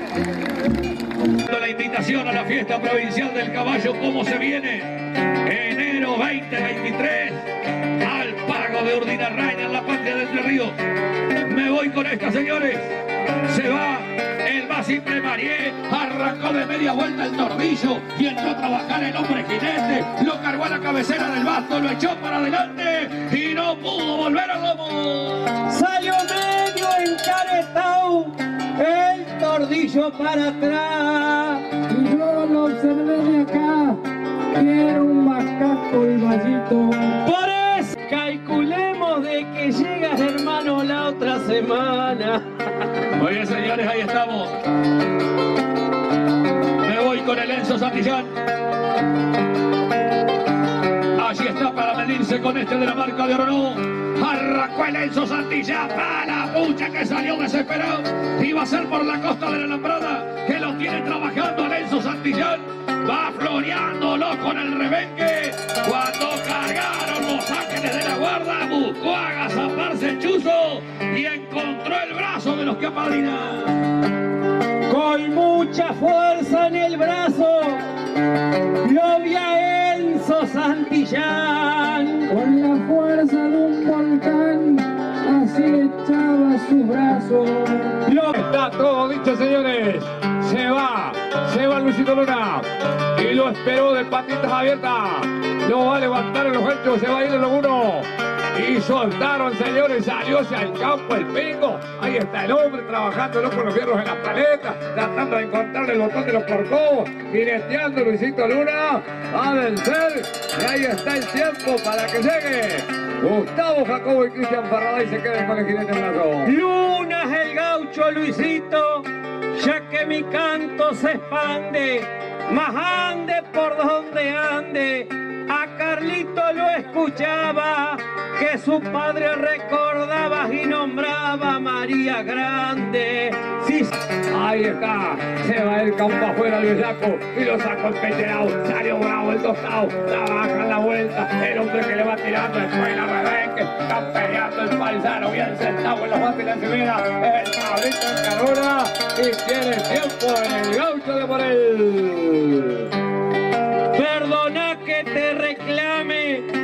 La invitación a la fiesta provincial del caballo, ¿cómo se viene? Enero 2023, al pago de Urdinarraina en la patria de Entre Ríos. Me voy con esta, señores. Se va el más simple Marié, arrancó de media vuelta el tornillo y entró a trabajar el hombre jinete. Lo cargó a la cabecera del basto, lo echó para adelante y no pudo volver a lomo. Salió medio encaretado, el tordillo para atrás. Y yo lo observé de acá, quiero un macaco y vallito. Por eso calculemos de que llegas, hermano, la otra semana. Oye, señores, ahí estamos. Me voy con el Enzo Santillán. Allí está para medirse con este de la marca de Orono. Arrancó el Enzo Santillán para la pucha que salió desesperado. Iba a ser por la costa de la Alambrada, que lo tiene trabajando el Enzo Santillán. Va floreándolo con el rebenque. Cuando cargaron los ángeles de la guarda, buscó agazaparse el chuzo y encontró el brazo de los que apadrinan. Con mucha fuerza en el brazo, lo vi a Enzo Santillán. Con la fuerza de un volcán, así echaba su brazo. Está todo dicho, señores. Se va Luisito Luna y lo esperó de patitas abiertas. Lo va a levantar en los hechos, se va a ir en los uno. Y soltaron, señores, salió hacia el campo el pingo. Ahí está el hombre trabajándolo con los fierros en la paleta, tratando de encontrar el botón de los corcovos, jineteando Luisito Luna a vencer. Y ahí está el tiempo para que llegue Gustavo Jacobo y Cristian Farraday se queden con el jinete en brazo. Luna es el gaucho, Luisito, ya que mi canto se expande, más ande por donde ande. A Carlito lo escuchaba, que su padre recordaba y nombraba a María Grande. Sí. Ahí está, se va el campo afuera Luis Jaco y lo sacó el pecherao, salió bravo el tostado, trabaja en la vuelta, el hombre que le va tirando después la rebenque, está peleando el paisano bien sentado en los bates de la encimera, el cabrito en carrera y tiene tiempo en el gaucho de Morel. Perdona que te reclame,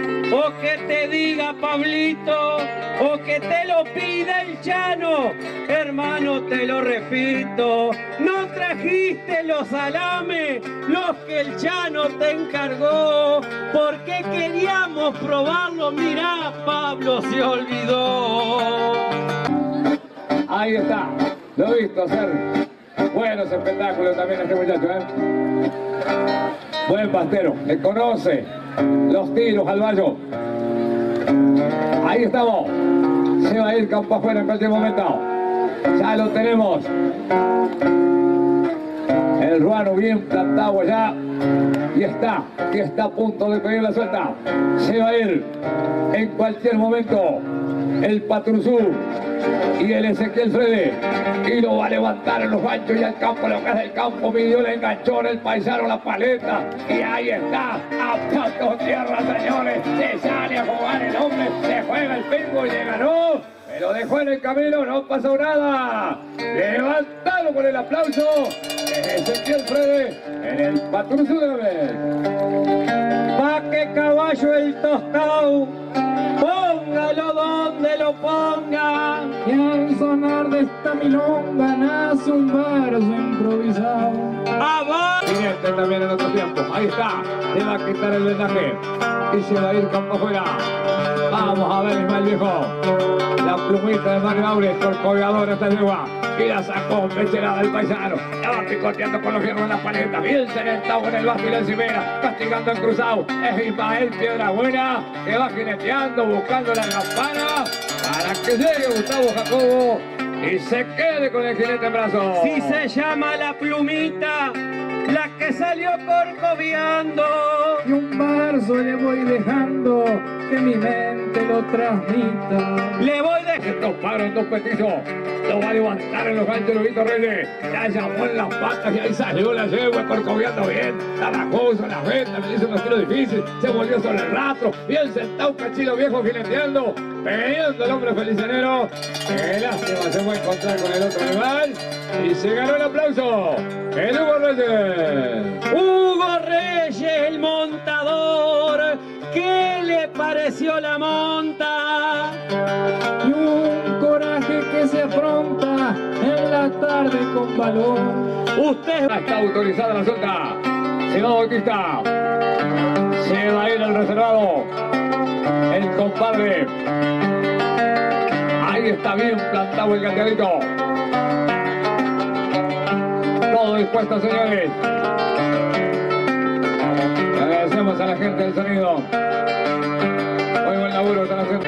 o que te diga Pablito, o que te lo pida el Chano, hermano, te lo repito, no trajiste los salames, los que el Chano te encargó, porque queríamos probarlo, mirá, Pablo se olvidó. Ahí está, lo he visto hacer buenos espectáculos también este muchacho, ¿eh? Buen pastero, le conoce los tiros al vallo. Ahí estamos, se va a ir campo afuera en cualquier momento. Ya lo tenemos. El ruano bien plantado allá. Y está a punto de pedir la suelta. Se va a ir en cualquier momento el Patrusú y el Ezequiel Frede. Y lo va a levantar en los ganchos y al campo, lo que es el campo, midió el enganchón, el paisano, la paleta. Y ahí está, a pato tierra, señores. Se sale a jugar el hombre, se juega el pingo y le ganó. Pero dejó en el camino, no pasó nada. Levantado con el aplauso. Ezequiel Frede en el Patrusú de Vélez. Pa' que caballo el tostado, póngalo donde lo ponga. Y al sonar de esta milonga nace un verso improvisado. ¡Abajo! Y este también en otro tiempo. Ahí está. Le va a quitar el vendaje. Y se va a ir campo afuera. Vamos a ver, Ismael Viejo. La plumita de Mario Aures, colgador esta yegua. Y la sacó pecherada del paisano. La va picoteando con los fierros en la paleta. Bien sentado en el bajo y la encimera. Castigando el cruzado. Es Ismael Piedrabuena que va jineteando, buscando la campana. Para que llegue Gustavo Jacobo y se quede con el jinete en brazos. Si se llama la plumita, la que salió corcoviando. Y un verso le voy dejando que mi mente lo transmita. Le voy dejando. Estos paros, dos petizos. Lo va a levantar en los ganchos Lobito Reyes. La llamó en las patas y ahí salió la yegua corcoviando bien. La bajó sobre la venta, le hizo un tiro difícil. Se volvió sobre el rastro. Bien sentado, Cachilo Viejo jineteando. Peleando el hombre felicenero. Qué lástima, se fue a encontrar con el otro rival. Y se ganó el aplauso. El Hugo Reyes. Hugo Reyes, el montador. ¿Qué le pareció la monta? Y un coraje que se afronta en la tarde con valor. Usted está autorizada la suelta. Se va Bautista. Se va a ir al reservado. El compadre. Ahí está bien plantado el gateadito. Todo dispuesto, señores. Le agradecemos a la gente del sonido. Muy buen laburo están haciendo.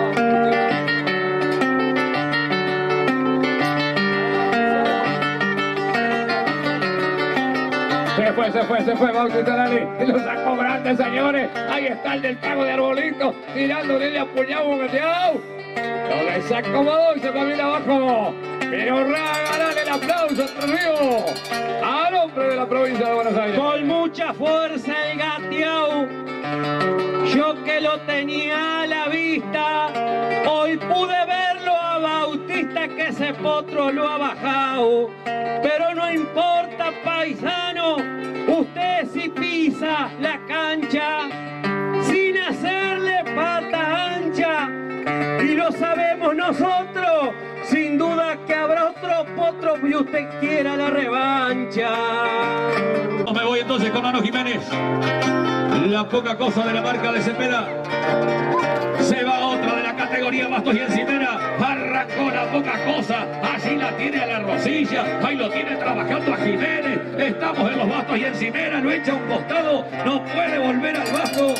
Se fue Bautista Lali. Y lo sacó grande, señores. Ahí está el del pago de Arbolito. Tirándole a puñado boqueteado. Lo desacomodó y se va bien abajo. Pero regalarle el aplauso a Río, al hombre de la provincia de Buenos Aires. Con mucha fuerza el gateau, yo que lo tenía a la vista, hoy pude verlo a Bautista que ese potro lo ha bajado. Pero no importa, paisano, usted si pisa la cancha sin hacerle pata ancha, y lo sabemos nosotros, sin duda que habrá otro potro y usted quiera la revancha. Me voy entonces con Nano Jiménez. La poca cosa de la marca de Cepeda. Se va otra de la categoría Bastos y Encimera. Arrancó la poca cosa. Allí la tiene a la Rosilla. Ahí lo tiene trabajando a Jiménez. Estamos en los Bastos y Encimera. Lo echa a un costado. No puede volver al bajo.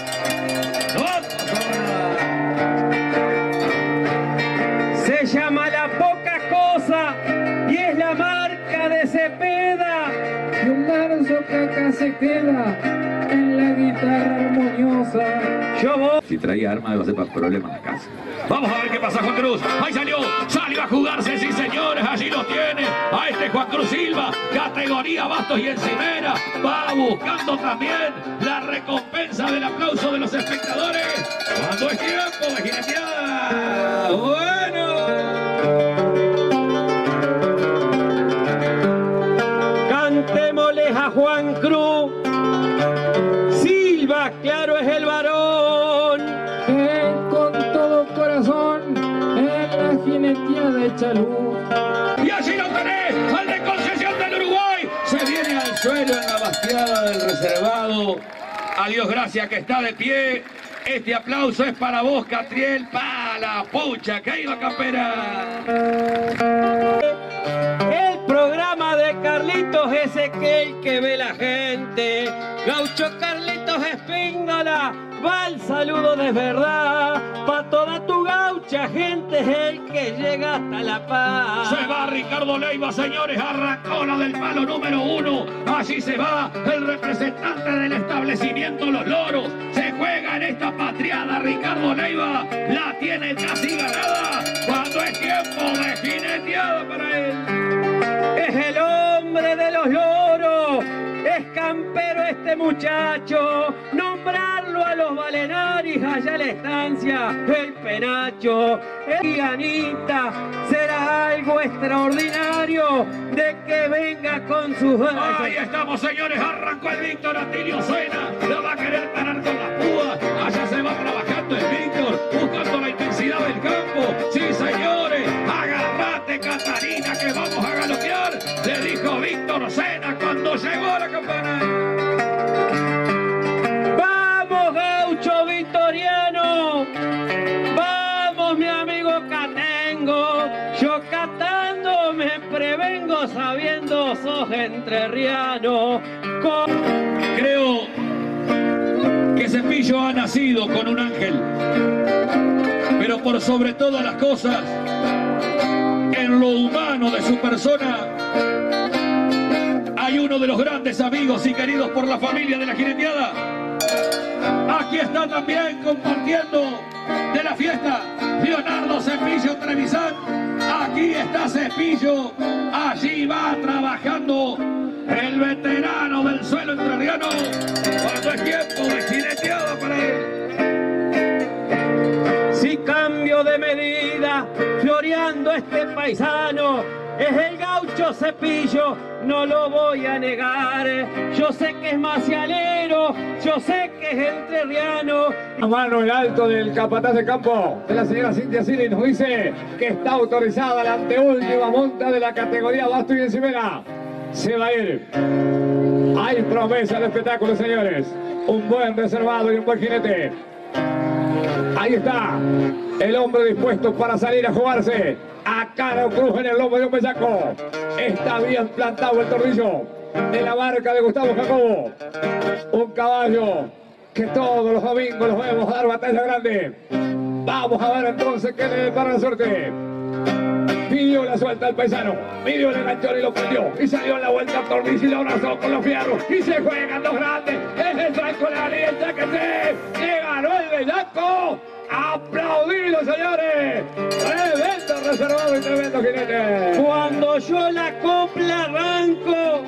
Se llama La Poca Cosa y es la marca de Cepeda. Y un verso que acá se queda en la guitarra armoniosa. Yo voy. Si traía arma iba a ser para problemas en la casa. Vamos a ver qué pasa Juan Cruz. Ahí salió a jugarse, sí señores, allí lo tiene. A este Juan Cruz Silva, categoría Bastos y Encimera. Va buscando también la recompensa del aplauso de los espectadores. Cuando es tiempo de jineteada. Bueno. Cantémosles a Juan Cruz. Silva, claro es el varón. con todo corazón en la jineteada de Chalú. Y allí lo tenés, al de Concesión del Uruguay. Se viene al suelo en la bastiada del reservado. A Dios gracias que está de pie. Este aplauso es para vos, Catriel. Pa la pucha, que ha ido Campera. El programa de Carlitos Ezequiel que ve la gente. Gaucho Carlitos Espíndola, va el saludo de verdad. Pa' toda tu gaucha gente es el que llega hasta La Paz. Se va Ricardo Leiva, señores, arrancó la del palo número 1. Allí se va el representante del establecimiento Los Loros. Se juega en esta patriada Ricardo Leiva. La tiene casi ganada cuando es tiempo de jineteada para él. Es el hombre de los loros, es campero este muchacho. Nombrarlo a los Balenaris allá en la estancia, el penacho. El Anita será algo extraordinario de que venga con sus... Ahí estamos, señores, arrancó el Víctor Atilio Suena. La va a querer parar con las púas. Allá se va trabajando el Víctor, buscando la intensidad del campo. Sí, señores, agarrate, Catarina, que vamos a galopear. Le dijo Víctor Sena cuando llegó a la campana. ¡Vamos, gaucho victoriano! ¡Vamos, mi amigo Catengo! Yo catando me prevengo sabiendo sos entrerriano. Creo que Cepillo ha nacido con un ángel, pero por sobre todas las cosas, en lo humano de su persona, hay uno de los grandes amigos y queridos por la familia de la jineteada. Aquí está también compartiendo de la fiesta Leonardo Cepillo Trevisan. Aquí está Cepillo, allí va trabajando el veterano del suelo entrerriano cuando es tiempo de jineteada para él. Si cambio de medida, floreando este paisano, es el gaucho Cepillo, no lo voy a negar. Yo sé que es macialero, yo sé que es entrerriano. A mano en alto del capataz de campo de la señora Cintia Sili nos dice que está autorizada la anteúltima monta de la categoría Basto y Encimera. Se va a ir. Hay promesa de espectáculo, señores. Un buen reservado y un buen jinete. Ahí está el hombre dispuesto para salir a jugarse a cara o cruz en el lomo de un bellaco. Está bien plantado el tornillo de la marca de Gustavo Jacobo. Un caballo que todos los domingos los vemos dar batalla grande. Vamos a ver entonces qué le depara la suerte. Pidió la suelta al paisano, midió el ganchón y lo prendió. Y salió en la vuelta al tornillo y lo abrazó con los fierros. Y se juegan los grandes. Es el Franco la alianza que se ganó el bellaco. ¡Aplaudido, señores! ¡Tremendo reservado y tremendo jinete! Cuando yo la copla arranco,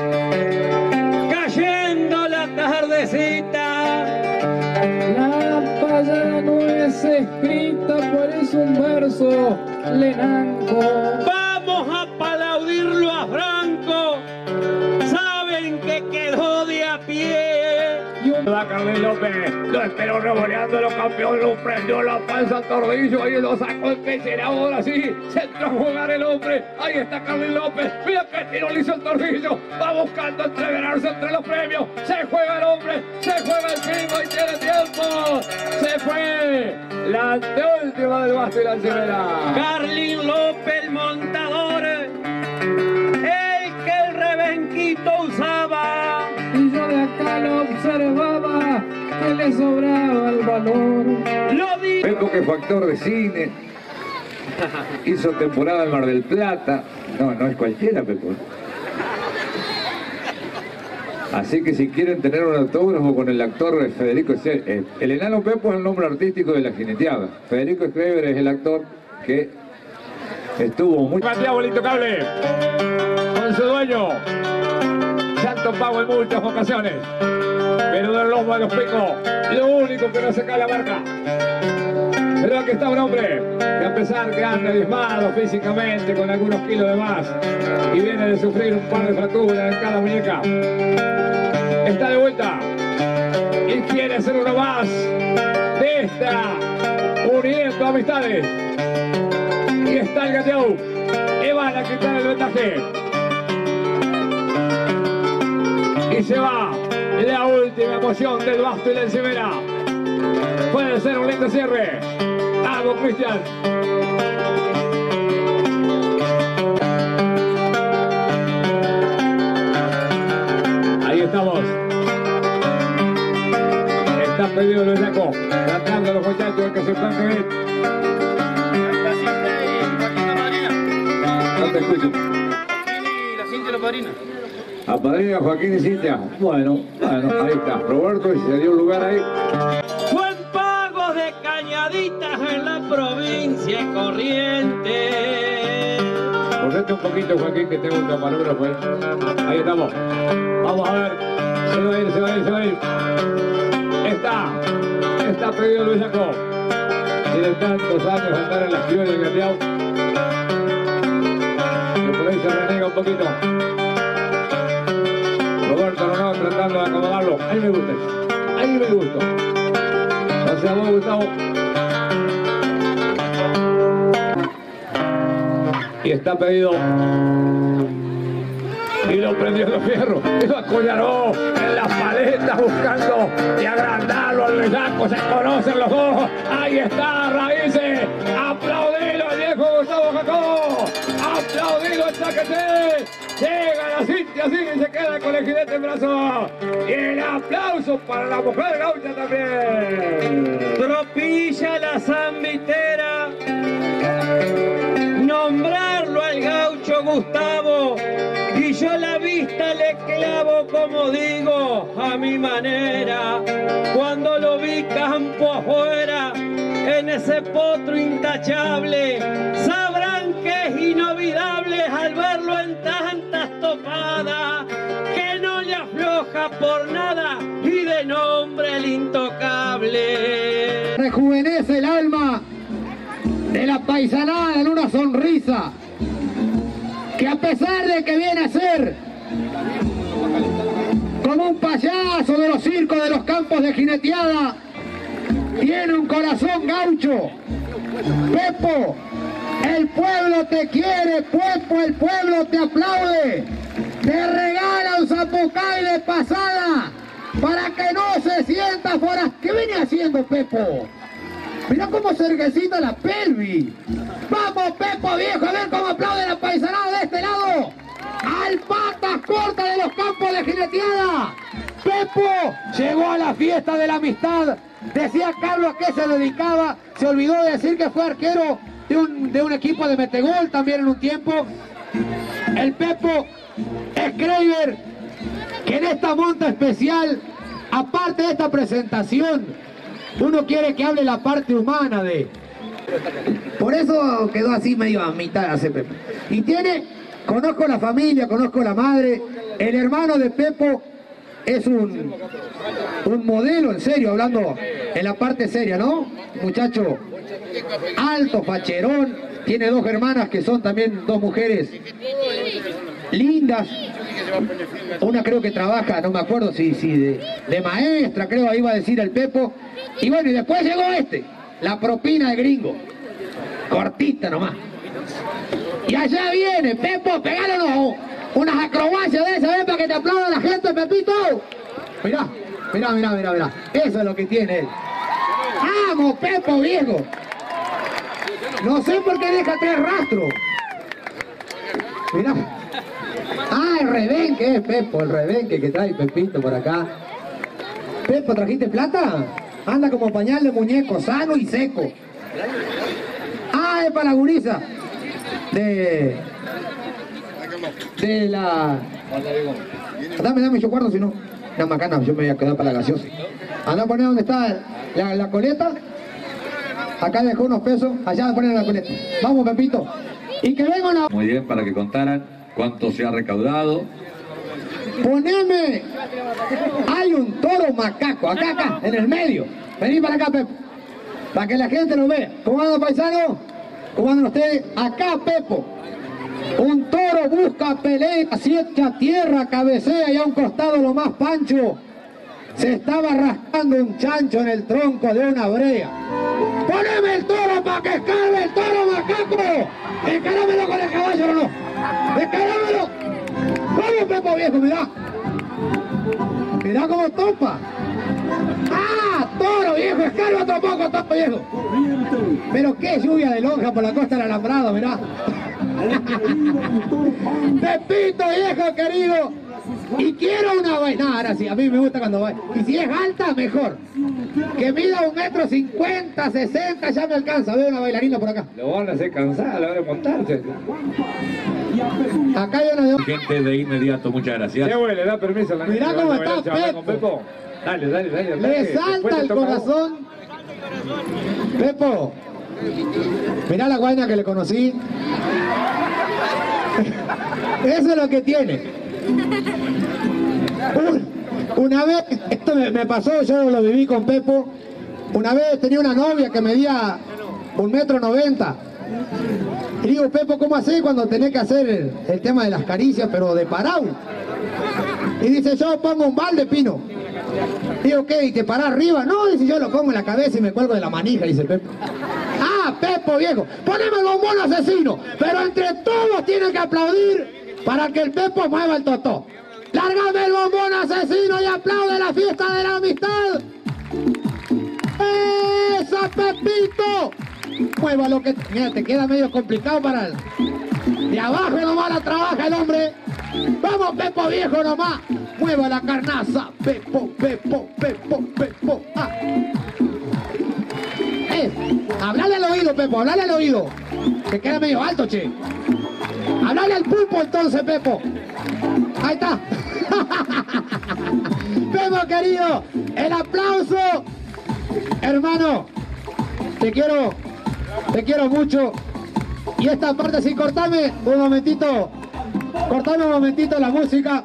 cayendo la tardecita. La payada no es escrita, por eso un verso lenanco. Vamos a aplaudirlo a Franco. Saben que quedó de a pie. Da Carlos López, lo esperó revoleando, los campeones, lo prendió la panza al tordillo, ahí lo sacó el pecho, ahora sí, se entró a jugar el hombre, ahí está Carlos López, mira que tiro le hizo el tordillo, va buscando entreverarse entre los premios, se juega el hombre, se juega el primo y tiene tiempo, se fue la anteúltima del Basto y la Encimera. Carlín López, el montador, el que el rebenquito usaba. Y yo de acá lo observaba, que le sobraba el valor. Lo di. Pepo, que fue actor de cine, hizo temporada en Mar del Plata. No es cualquiera, Pepo. Así que si quieren tener un autógrafo con el actor Federico Schreiber, el enano Pepo es el nombre artístico de la jineteada. Federico Schreiber es el actor que estuvo muy... Santiago el Intocable, con su dueño. Santo Pago en muchas ocasiones, pero del lomo de los picos, lo único que no se cae la marca. Pero aquí está un hombre que a pesar que anda diezmado físicamente con algunos kilos de más y viene de sufrir un par de fracturas en cada muñeca, está de vuelta y quiere ser uno más de esta Amistades. Y está el Gateau. Y van a quitar el ventaje. Y se va la última emoción del Basto y la Encimera. Puede ser un lindo cierre. Vamos, Cristian. Ahí estamos. Está pedido el Yaco. Tratando a los muchachos que se están bien. No te escucho. Y la Cintia y la padrina. A padrina Joaquín y Cintia. Bueno, ahí está. Roberto, y se dio un lugar ahí. Buen pago de cañaditas en la provincia de Corrientes. Correte un poquito, Joaquín, que tengo un camarógrafo ahí. Ahí estamos. Vamos a ver. Se va a ir, se va a ir, se va a ir. Está pedido Luis Jacob. Tiene tantos años de andar en la ciudad del Gateau. Que por ahí se renega un poquito. Roberto no, tratando de acomodarlo. Ahí me gusta. Ahí me gusta. O sea, vos, Gustavo. Y está pedido. Y lo prendió los fierros. Y lo acollaró en las paletas buscando y agrandarlo al bellaco. Se conocen los dos. Ahí está, Raíces. Aplaudilo al viejo Gustavo Jacob. Aplaudilo al Chaqueté. Llega la Cintia así y se queda con el jinete en brazo. Y el aplauso para la mujer gaucha también. Tropilla la zambitera. Nombrarlo al gaucho Gustavo. Y yo la vista le clavo, como digo, a mi manera. Cuando lo vi campo afuera, en ese potro intachable, sabrán que es inolvidable al verlo en tantas topadas, que no le afloja por nada y de nombre el intocable. Rejuvenece el alma de la paisanada en una sonrisa que, a pesar de que viene a ser como un payaso de los circos de los campos de jineteada, tiene un corazón gaucho. Pepo, el pueblo te quiere, Pepo, el pueblo te aplaude, te regala un zapucay de pasada para que no se sienta fuera. ¿Qué viene haciendo Pepo? Mirá cómo se erguecita la pelvis. Vamos, Pepo viejo, a ver cómo aplaude la paisanada de este lado. Al patas cortas de los campos de jineteada. Pepo llegó a la fiesta de la amistad. Decía Carlos que se dedicaba. Se olvidó de decir que fue arquero de un equipo de metegol también en un tiempo. El Pepo Schreiber, que en esta monta especial, aparte de esta presentación, uno quiere que hable la parte humana de... Por eso quedó así medio a mitad ese Pepo. Y tiene, conozco la familia, conozco la madre, el hermano de Pepo es un modelo, en serio, hablando en la parte seria, ¿no? Muchacho alto, facherón, tiene dos hermanas que son también dos mujeres lindas. Una creo que trabaja, no me acuerdo si de maestra, creo, ahí iba a decir el Pepo. Y bueno, y después llegó la propina de gringo, cortita nomás. Y allá viene, Pepo, pegalo unas acrobacias de esas, ven, para que te aplauda la gente, Pepito. Mirá, eso es lo que tiene él. ¡Vamos, Pepo, viejo! No sé por qué deja 3 rastros. Mirá. Ah, el rebenque es Pepo, el rebenque que trae Pepito por acá. Pepo, ¿trajiste plata? Anda como pañal de muñeco, sano y seco. Ah, es para la gurisa. De la... Dame yo guardo, si no. No, macana, yo me voy a quedar para la gaseosa. Anda a poner donde está la coleta. Acá dejó unos pesos, allá me ponen la coleta. Vamos, Pepito. Y que venga una... Muy bien, para que contaran cuánto se ha recaudado. Poneme. Hay un toro macaco, acá, en el medio. Vení para acá, Pepo. Para que la gente lo vea. ¿Cómo andan, paisanos? ¿Cómo andan ustedes? Acá, Pepo. Un toro busca pelea, echa tierra, cabecea y a un costado lo más pancho. Se estaba rascando un chancho en el tronco de una brea. Poneme el toro para que escarbe el toro, macaco. Encarámelo con el caballo, ¿o no? Encarámelo. Vamos, Pepo viejo, mirá. Mirá cómo topa. ¡Ah! Toro viejo, escarba otro poco, toro viejo. Pero qué lluvia de lonja por la costa del alambrado, mirá. Pepito viejo querido. Y quiero una bailarina. Ahora sí, a mí me gusta cuando baila. Y si es alta, mejor. Que mida 1,50 m, 60, ya me alcanza. Veo una bailarina por acá. Lo van a hacer cansar a la hora de montarse. Acá hay una de... Gente de inmediato, muchas gracias. Sí, güey, le da permiso a la Mirá cómo está Pepo. Dale, dale, dale. Le salta el corazón. Pepo. Mirá la guaina que le conocí. Eso es lo que tiene. Una vez, esto me pasó, yo lo viví con Pepo. Una vez tenía una novia que medía 1,90 m. Y digo, Pepo, ¿cómo hacés cuando tenés que hacer el tema de las caricias, pero de parado? Y dice, yo pongo un balde, Pino. Digo, ¿qué? ¿Y te parás arriba? No, dice, yo lo pongo en la cabeza y me cuelgo de la manija, dice Pepo. Ah, Pepo viejo, poneme el bombón asesino, pero entre todos tienen que aplaudir para que el Pepo mueva el totó. ¡Lárgame el bombón asesino y aplaude la fiesta de la amistad! ¡Esa, Pepito! Mueva lo que... Mira, te queda medio complicado para el... De abajo nomás la trabaja el hombre. ¡Vamos, Pepo viejo nomás! ¡Mueva la carnaza! ¡Pepo, Pepo, Pepo, Pepo! ¡Ah! Hablale al oído, Pepo, hablale al oído. Te queda medio alto, che. Hablale al pulpo entonces, Pepo. Ahí está. Pepo querido, el aplauso. Hermano, te quiero mucho. Y esta parte, sí, cortame un momentito la música.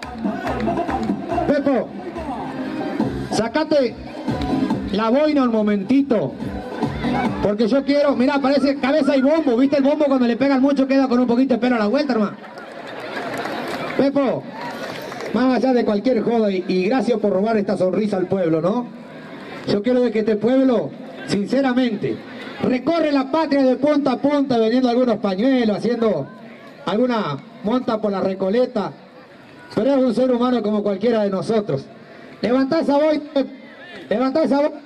Pepo, sacate la boina un momentito. Porque yo quiero, mirá, parece cabeza y bombo. ¿Viste el bombo cuando le pegan mucho queda con un poquito de pelo a la vuelta, hermano? Pepo, más allá de cualquier joda y gracias por robar esta sonrisa al pueblo, ¿no? Yo quiero de que este pueblo, sinceramente, recorre la patria de punta a punta vendiendo algunos pañuelos, haciendo alguna monta por la Recoleta, pero es un ser humano como cualquiera de nosotros. Levantá esa voz, levantá esa voz.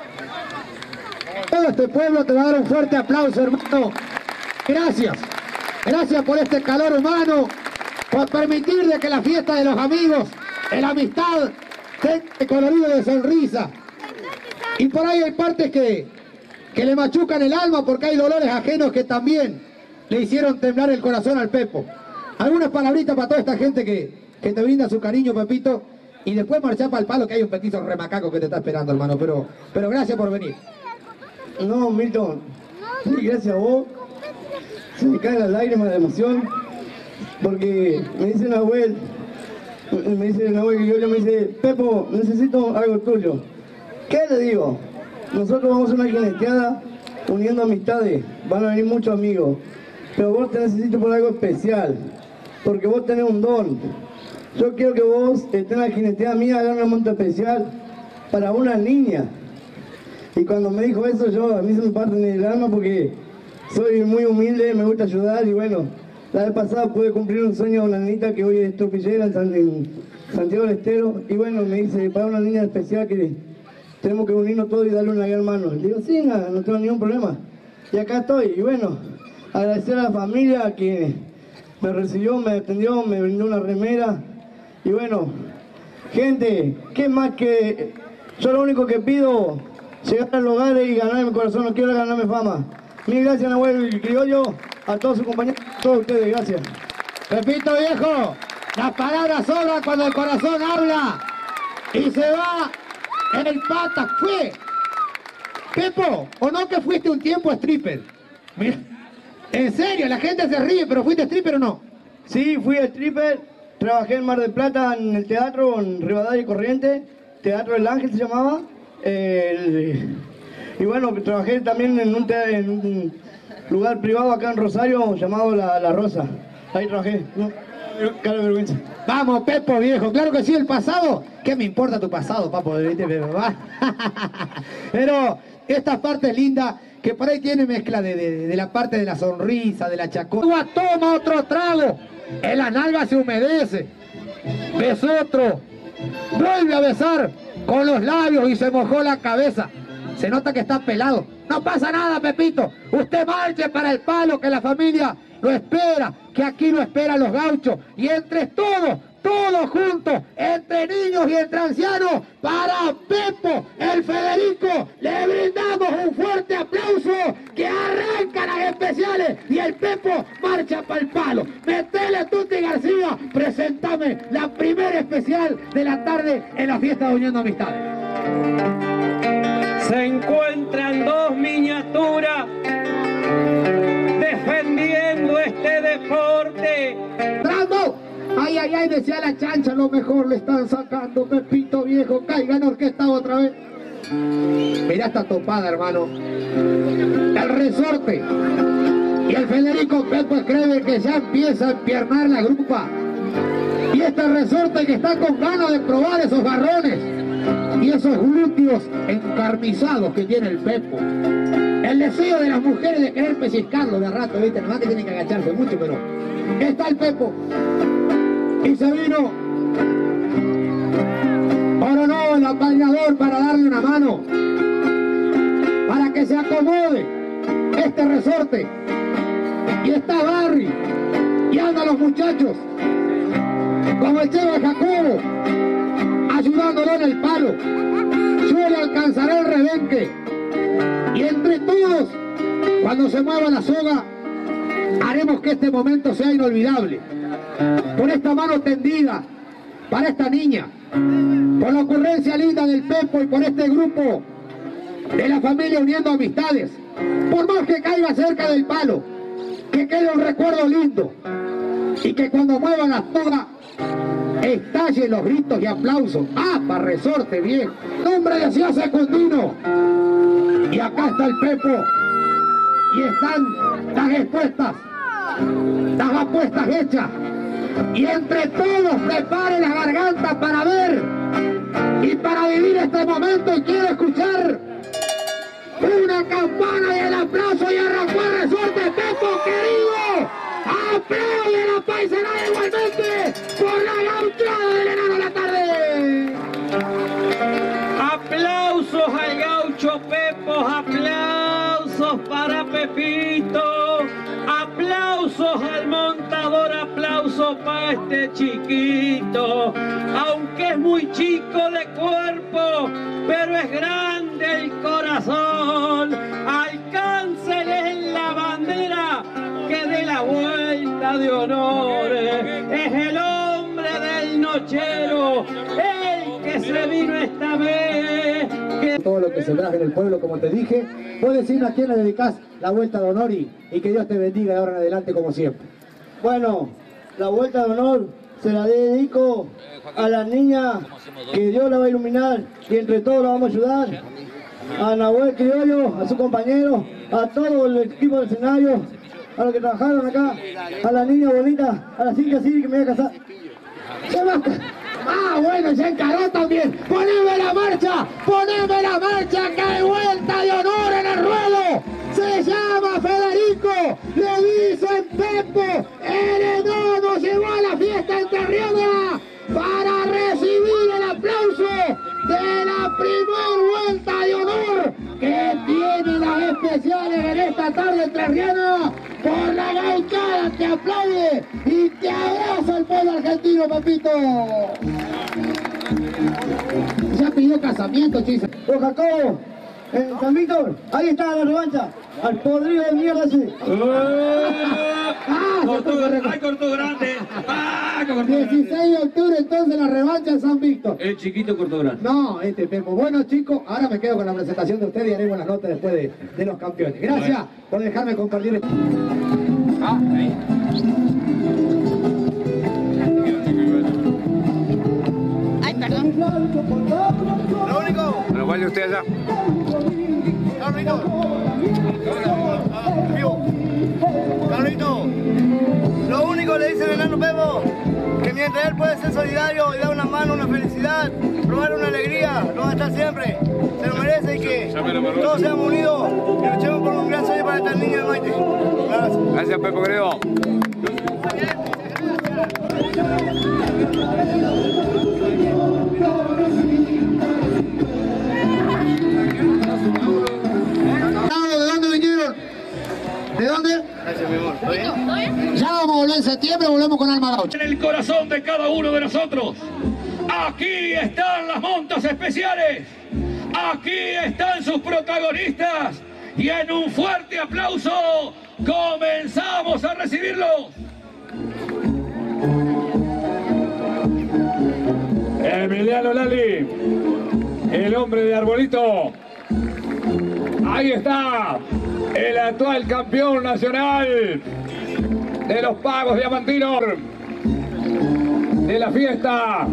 Todo este pueblo te va a dar un fuerte aplauso, hermano. Gracias. Gracias por este calor humano, por permitir de que la fiesta de los amigos, de la amistad, tenga este colorido de sonrisa. Y por ahí hay partes que le machucan el alma porque hay dolores ajenos que también le hicieron temblar el corazón al Pepo. Algunas palabritas para toda esta gente que te brinda su cariño, Pepito, y después marchar para el palo que hay un petizo remacaco que te está esperando, hermano. Pero gracias por venir. No, Milton, sí, gracias a vos. Se me caen las lágrimas de emoción porque me dice Nahuel Guillorio, me dice, Pepo, necesito algo tuyo. ¿Qué le digo? Nosotros vamos a una jineteada uniendo amistades, van a venir muchos amigos, pero vos te necesito por algo especial, porque vos tenés un don. Yo quiero que vos estés en la jineteada mía, hagan una monta especial para una niña. Y cuando me dijo eso, a mí se me parte en el alma porque soy muy humilde, me gusta ayudar y bueno, la vez pasada pude cumplir un sueño de una niñita que hoy es tropillera en Santiago del Estero y bueno, me dice, para una niña especial que tenemos que unirnos todos y darle una gran mano. Le digo, sí, nada, no tengo ningún problema. Y acá estoy, y bueno, agradecer a la familia que me recibió, me atendió, me brindó una remera y bueno, gente, ¿qué más que...? Yo lo único que pido... llegar al hogar y ganarme el corazón, no quiero ganarme fama. Mil gracias, Nahuel Criollo, a todos sus compañeros, a todos ustedes, gracias. Pepito viejo, las palabras sobran cuando el corazón habla y se va el pata. Fue, Pepo, ¿o no que fuiste un tiempo stripper? Mira, en serio, la gente se ríe, pero ¿fuiste stripper o no? Sí, fui stripper, trabajé en Mar del Plata en el teatro, en Rivadavia y Corrientes, Teatro del Ángel se llamaba. Y bueno, trabajé también en un lugar privado acá en Rosario llamado La Rosa. Ahí trabajé. Cara de vergüenza. Vamos, Pepo viejo, claro que sí, el pasado. ¿Qué me importa tu pasado, papo? Pero esta parte linda que por ahí tiene mezcla de la parte de la sonrisa, de la chacota. Toma otro trago, en las nalgas se humedece, bes otro, vuelve a besar con los labios y se mojó la cabeza. Se nota que está pelado. No pasa nada, Pepito. Usted marche para el palo, que la familia lo espera, que aquí lo esperan los gauchos. Y entre todos juntos, entre niños y entre ancianos, para Pepo, el Federico, le brindamos un fuerte aplauso, que arranca las especiales y el Pepo marcha para el palo. Metele, Tuti García, presentame la primera especial de la tarde en la fiesta de Unión de Amistades. Se encuentran dos miniaturas defendiendo este deporte. ¡Bravo! Ay, ay, ay, decía la chancha, lo mejor le están sacando, Pepito viejo, caigan orquestado otra vez. Mirá esta topada, hermano. El Resorte y el Federico Pepo escribe que ya empieza a empiernar la grupa. Y este Resorte que está con ganas de probar esos garrones y esos glúteos encarnizados que tiene el Pepo. El deseo de las mujeres de querer pellizcarlo de rato, ¿viste? Nomás que tienen que agacharse mucho, pero está el Pepo. Y se vino Coronó, el apañador, para darle una mano, para que se acomode este Resorte. Y está Barry, y andan los muchachos, como el Cheva Jacobo, ayudándolo en el palo. Yo le alcanzaré el rebenque. Y entre todos, cuando se mueva la soga, haremos que este momento sea inolvidable. Por esta mano tendida para esta niña, por la ocurrencia linda del Pepo y por este grupo de la familia Uniendo Amistades, por más que caiga cerca del palo, que quede un recuerdo lindo y que cuando muevan la soga estallen los gritos y aplausos. ¡Ah, para Resorte, viejo! ¡Nombre de Ciudad Secundino! Y acá está el Pepo y están las expuestas, las apuestas hechas. Y entre todos preparen la garganta para ver y para vivir este momento. Y quiero escuchar una campana y el aplauso, y arrancó el Resorte. Pepo querido, aplaude la paisanada igualmente por la gauchada del enano de la tarde. Aplausos al gaucho Pepo, aplausos para Pepito, aplausos al montador, aplausos para este chiquito. Aunque es muy chico de cuerpo, pero es grande el corazón. Alcánceles en la bandera que dé la vuelta de honores. Es el hombre del nochero, el que se vino esta vez. Todo lo que se traje en el pueblo, como te dije, puedes decirme a quién le dedicas la vuelta de honor y que Dios te bendiga de ahora en adelante como siempre. Bueno, la vuelta de honor se la dedico a la niña, que Dios la va a iluminar y entre todos la vamos a ayudar. A Nahuel Criollo, a su compañero, a todo el equipo del escenario, a los que trabajaron acá, a la niña bonita, a la Cintia Siri que me voy a casar. ¡Se va! Ah, bueno, se encaró también. ¡Poneme la marcha! ¡Que hay vuelta de honor en el ruedo! Se llama Federico, le dicen Pepo. El enano llegó a la fiesta entrerriana para recibir el aplauso de la primer vuelta de honor que tiene las especiales en esta tarde entrerriana. Por la gauchada te aplaude y te abraza el pueblo argentino, Pepito. Ya pidió casamiento, Chisa. Don Jacobo, San Víctor, ahí está la revancha. Al podrido de mierda ese. Cortó grande. 16 de octubre entonces la revancha en San Víctor. El chiquito cortó grande. No, este Pepo. Bueno, chicos, ahora me quedo con la presentación de ustedes y haremos las notas después de los campeones. Gracias por dejarme compartir esto. Ahí. Ay, perdón. Lo único. Bueno, ¿cuál de usted allá? Carlito, lo único le dice el enano Pepo, que mientras él puede ser solidario y dar una mano, una felicidad, probar una alegría, lo va a estar siempre. Se lo merece. parece que todos seamos unidos y luchemos por un gran sueño para estas niñas de Maite. Gracias. Gracias, Pepo, querido. ¿De dónde vinieron? ¿De dónde? Gracias, mi amor. ¿Todo bien? Ya vamos a volver en septiembre, volvemos con Alma Gaucha. En el corazón de cada uno de nosotros. Aquí están las montas especiales. Aquí están sus protagonistas. Y en un fuerte aplauso comenzamos a recibirlos. Emiliano Lali, el hombre de Arbolito. Ahí está, el actual campeón nacional de los pagos diamantinos, de la fiesta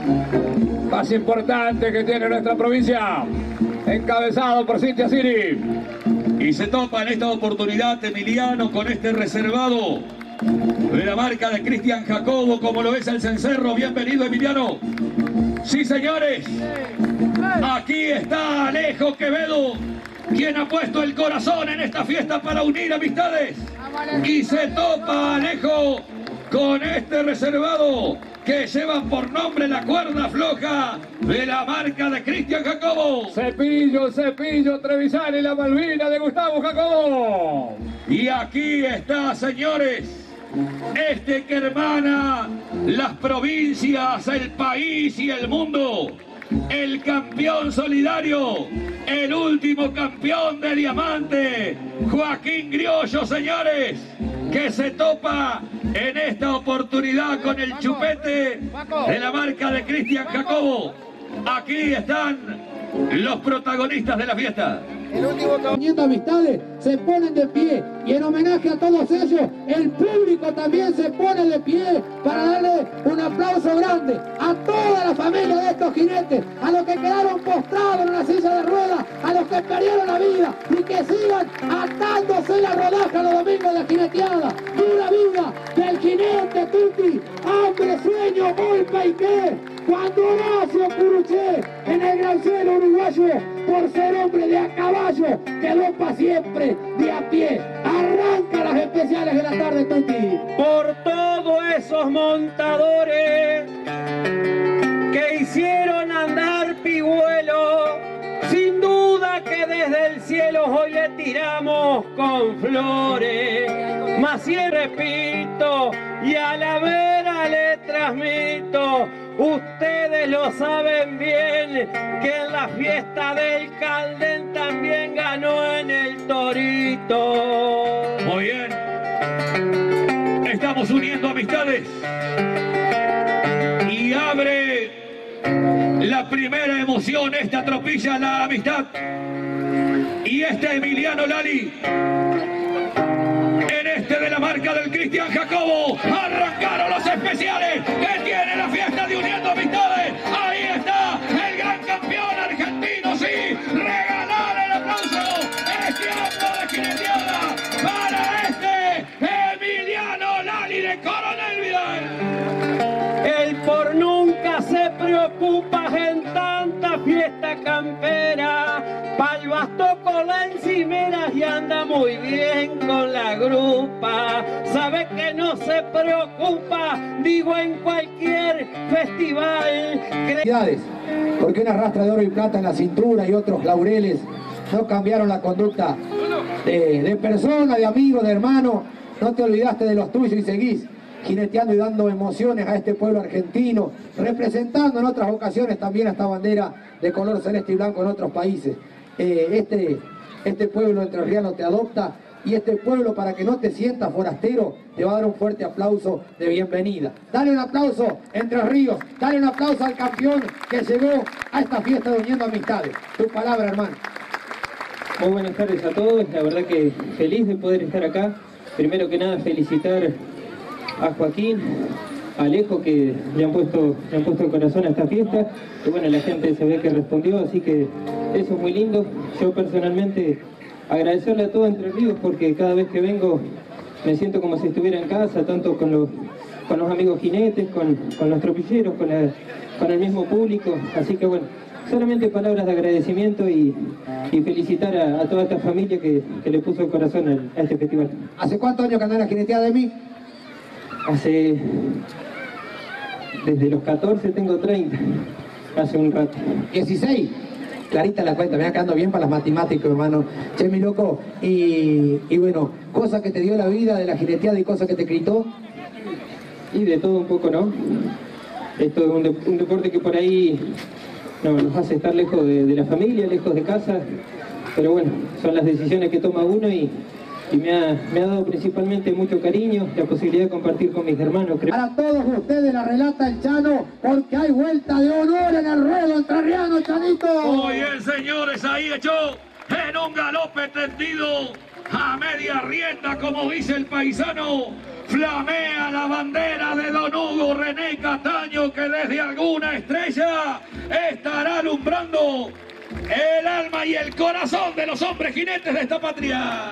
más importante que tiene nuestra provincia, encabezado por Cintia Siri. Y se topa en esta oportunidad Emiliano con este reservado de la marca de Cristian Jacobo, como lo es el cencerro. Bienvenido, Emiliano. Sí, señores, aquí está Alejo Quevedo, quien ha puesto el corazón en esta fiesta para unir amistades. Y se topa Alejo con este reservado que lleva por nombre la cuerda floja de la marca de Cristian Jacobo. Cepillo, Trevisan y la Malvina de Gustavo Jacobo. Y aquí está, señores, este que hermana las provincias, el país y el mundo. El campeón solidario, el último campeón de diamante, Joaquín Griollo, señores, que se topa en esta oportunidad con el chupete de la marca de Cristian Jacobo. Aquí están los protagonistas de la fiesta. El último uniendo amistades se ponen de pie y en homenaje a todos ellos el público también se pone de pie para darle un aplauso grande a toda la familia de estos jinetes, a los que quedaron postrados en una silla de ruedas, a los que perdieron la vida y que sigan atándose la rodaja los domingos de jineteada. ¡Dura vida del jinete Tuti! ¡Hambre, sueño, golpe y qué! Cuando Horacio Curuché en el gran cielo uruguayo, por ser hombre de a caballo, quedó para siempre de a pie. Arranca las especiales de la tarde, Tuti. Por todos esos montadores que hicieron andar Pigüelo, sin duda que desde el cielo hoy le tiramos con flores. Mas si repito y a la vera le transmito, ustedes lo saben bien, que en la fiesta del Caldén también ganó en el Torito. Muy bien. Estamos uniendo amistades. Y abre la primera emoción, esta tropilla, la amistad. Y este Emiliano Lali, en este de la marca del Cristian Jacobo, arrancaron los especiales que tiene la fiesta de Uniendo Amistades. Ahí está el gran campeón argentino, sí, regalar el aplauso. Es tiempo de jineteada para este Emiliano Lali de Coronel Vidal. El por nunca se preocupa en tanta fiesta campera, pa'l basto con la encimera y anda muy bien con la grupa. Sabe que no se preocupa, digo, en cualquier festival. Porque una rastra de oro y plata en la cintura y otros laureles no cambiaron la conducta de persona, de amigo, de hermano. No te olvidaste de los tuyos y seguís jineteando y dando emociones a este pueblo argentino, representando en otras ocasiones también a esta bandera de color celeste y blanco en otros países. Este pueblo entrerriano te adopta y este pueblo, para que no te sientas forastero, te va a dar un fuerte aplauso de bienvenida. Dale un aplauso, Entre Ríos, dale un aplauso al campeón que llegó a esta fiesta de Uniendo Amistades. Tu palabra, hermano. Muy buenas tardes a todos, la verdad que feliz de poder estar acá. Primero que nada felicitar a Joaquín, a Alejo, que le han puesto el corazón a esta fiesta, y bueno, la gente se ve que respondió, así que eso es muy lindo. Yo personalmente agradecerle a todo Entre Ríos, porque cada vez que vengo me siento como si estuviera en casa, tanto con los amigos jinetes, con los tropilleros, con el mismo público, así que bueno, solamente palabras de agradecimiento y felicitar a toda esta familia que le puso el corazón a este festival. ¿Hace cuántos años que andás en la jineteada de mí? Desde los 14 tengo 30, hace un rato. 16. Clarita la cuenta, me va quedando bien para las matemáticas, hermano. Che, mi loco, y bueno, cosas que te dio la vida de la jineteada y cosas que te gritó. Y de todo un poco, ¿no? Esto es un deporte que por ahí nos hace estar lejos de la familia, lejos de casa, pero bueno, son las decisiones que toma uno y me ha dado principalmente mucho cariño, la posibilidad de compartir con mis hermanos. Para todos ustedes la relata el Chano, porque hay vuelta de honor en el ruedo entrerriano, Chanito. Hoy el señor es ahí echó en un galope tendido a media rienda, como dice el paisano. Flamea la bandera de don Hugo René Castaño, que desde alguna estrella estará alumbrando el alma y el corazón de los hombres jinetes de esta patria.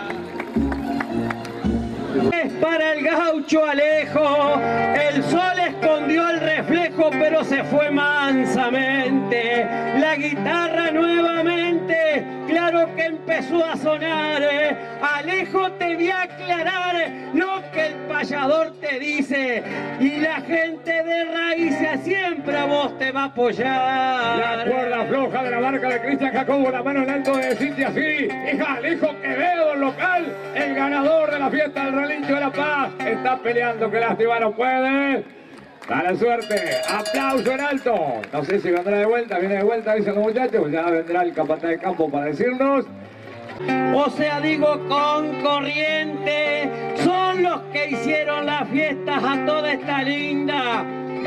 Es para el gaucho Alejo, el sol escondió el reflejo pero se fue mansamente, la guitarra nuevamente, claro que empezó a sonar, Alejo te voy a aclarar lo que el payador te dice y la gente de Raíces siempre a vos te va a apoyar. La cuerda floja de la marca de Cristian Jacobo, la mano en alto de Cintia así, y Alejo Quevedo, el local, el ganador de la fiesta del Relincho de la Paz, está peleando, que lástima no puede. Dale suerte, aplauso en alto. No sé si vendrá de vuelta, viene de vuelta, dicen los muchachos, ya vendrá el capataz de campo para decirnos. O sea, digo con corriente, son los que hicieron las fiestas a toda esta linda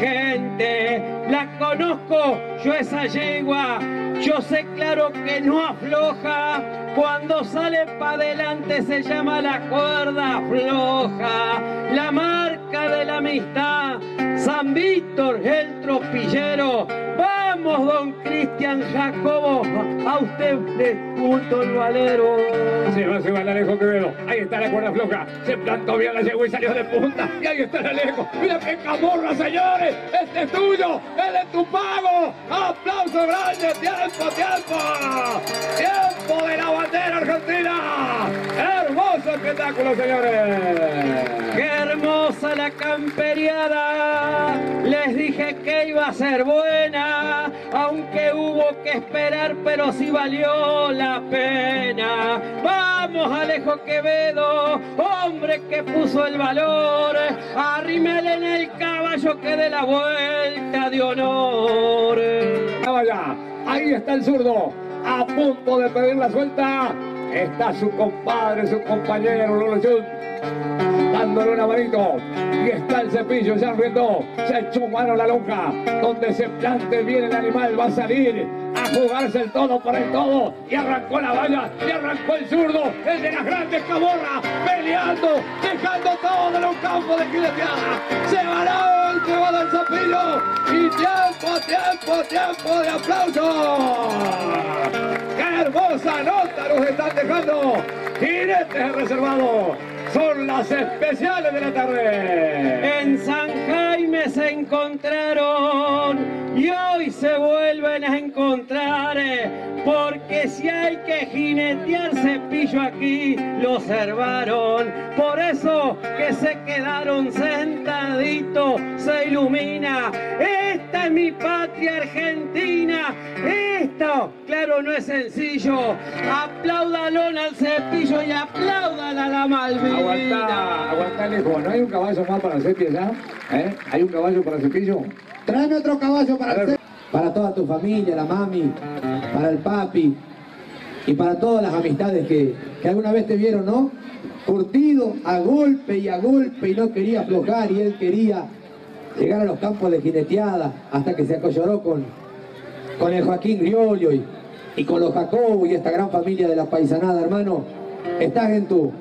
gente. La conozco, yo esa yegua, yo sé claro que no afloja, cuando sale para adelante se llama la cuerda floja. La marca de la amistad, San Víctor, el tropillero. Vamos, don Cristian Jacobo, a usted le culto el valero. Se va el Alejo Quevedo, ahí está la cuerda floja, se plantó bien la yegua y salió de punta, y ahí está el Alejo. Mira qué camorra, señores, este es tuyo, es de tu pago. Aplauso grande, tiempo, tiempo de la bandera argentina. Hermoso espectáculo, señores. Qué hermosa la camperiada, les dije que iba a ser buena, aunque hubo que esperar, pero sí valió la pena. Vamos, Alejo Quevedo, hombre que puso el valor, arrímele en el caballo que dé la vuelta de honor. Vaya, ahí está el zurdo, a punto de pedir la suelta. Está su compadre, su compañero Lolo Chun, dándole una manito. Y está el cepillo, ya riendo, se echó mano a la lonja. Donde se plante bien el animal va a salir a jugarse el todo por el todo. Y arrancó la valla, y arrancó el zurdo, el de las grandes caborras, peleando, dejando todo en un campo de jineteada. Se va el cepillo. Y tiempo de aplausos. ¡Qué hermosa nota nos están dejando! Jinetes reservados. Son las especiales de la tarde. En San Jaime se encontraron y hoy se vuelven a encontrar, porque si hay que jinetear cepillo aquí lo observaron. Por eso que se quedaron sentaditos, se ilumina. Esta es mi patria argentina. Esto, claro, no es sencillo. Apláudalo al cepillo y apláudala a la Malvina. Aguanta, Alejo. ¿No hay un caballo más para el cepillo ya? ¿Hay un caballo para el cepillo? Tráeme otro caballo para el cepillo. Para toda tu familia, la mami, para el papi y para todas las amistades que alguna vez te vieron, ¿no? Curtido a golpe y no quería aflojar, y él quería llegar a los campos de jineteada hasta que se acolloró con el Joaquín Griolio y con los Jacobo y esta gran familia de la paisanada, hermano. Estás en tu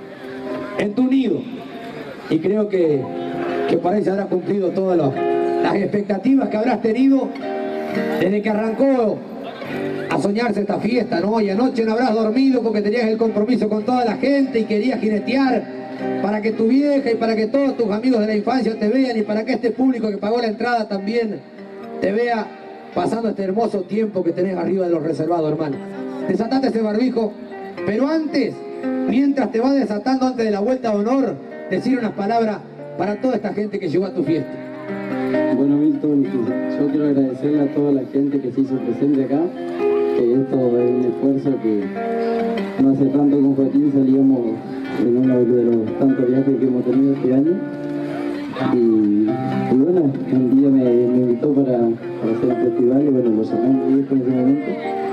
nido y creo que por ahí se habrá cumplido todas las expectativas que habrás tenido desde que arrancó a soñarse esta fiesta, ¿no? Y anoche no habrás dormido porque tenías el compromiso con toda la gente y querías jinetear para que tu vieja y para que todos tus amigos de la infancia te vean y para que este público que pagó la entrada también te vea pasando este hermoso tiempo que tenés arriba de los reservados, hermano. Desatate ese barbijo, pero antes, mientras te vas desatando antes de la vuelta de honor, decir unas palabras para toda esta gente que llegó a tu fiesta. Bueno, Milton, yo quiero agradecerle a toda la gente que se hizo presente acá, que esto es un esfuerzo que no hace tanto con Joaquín salíamos en uno de los tantos viajes que hemos tenido este año. Y bueno, un día me invitó para hacer el festival y bueno, lo llamé a mi viejo en ese momento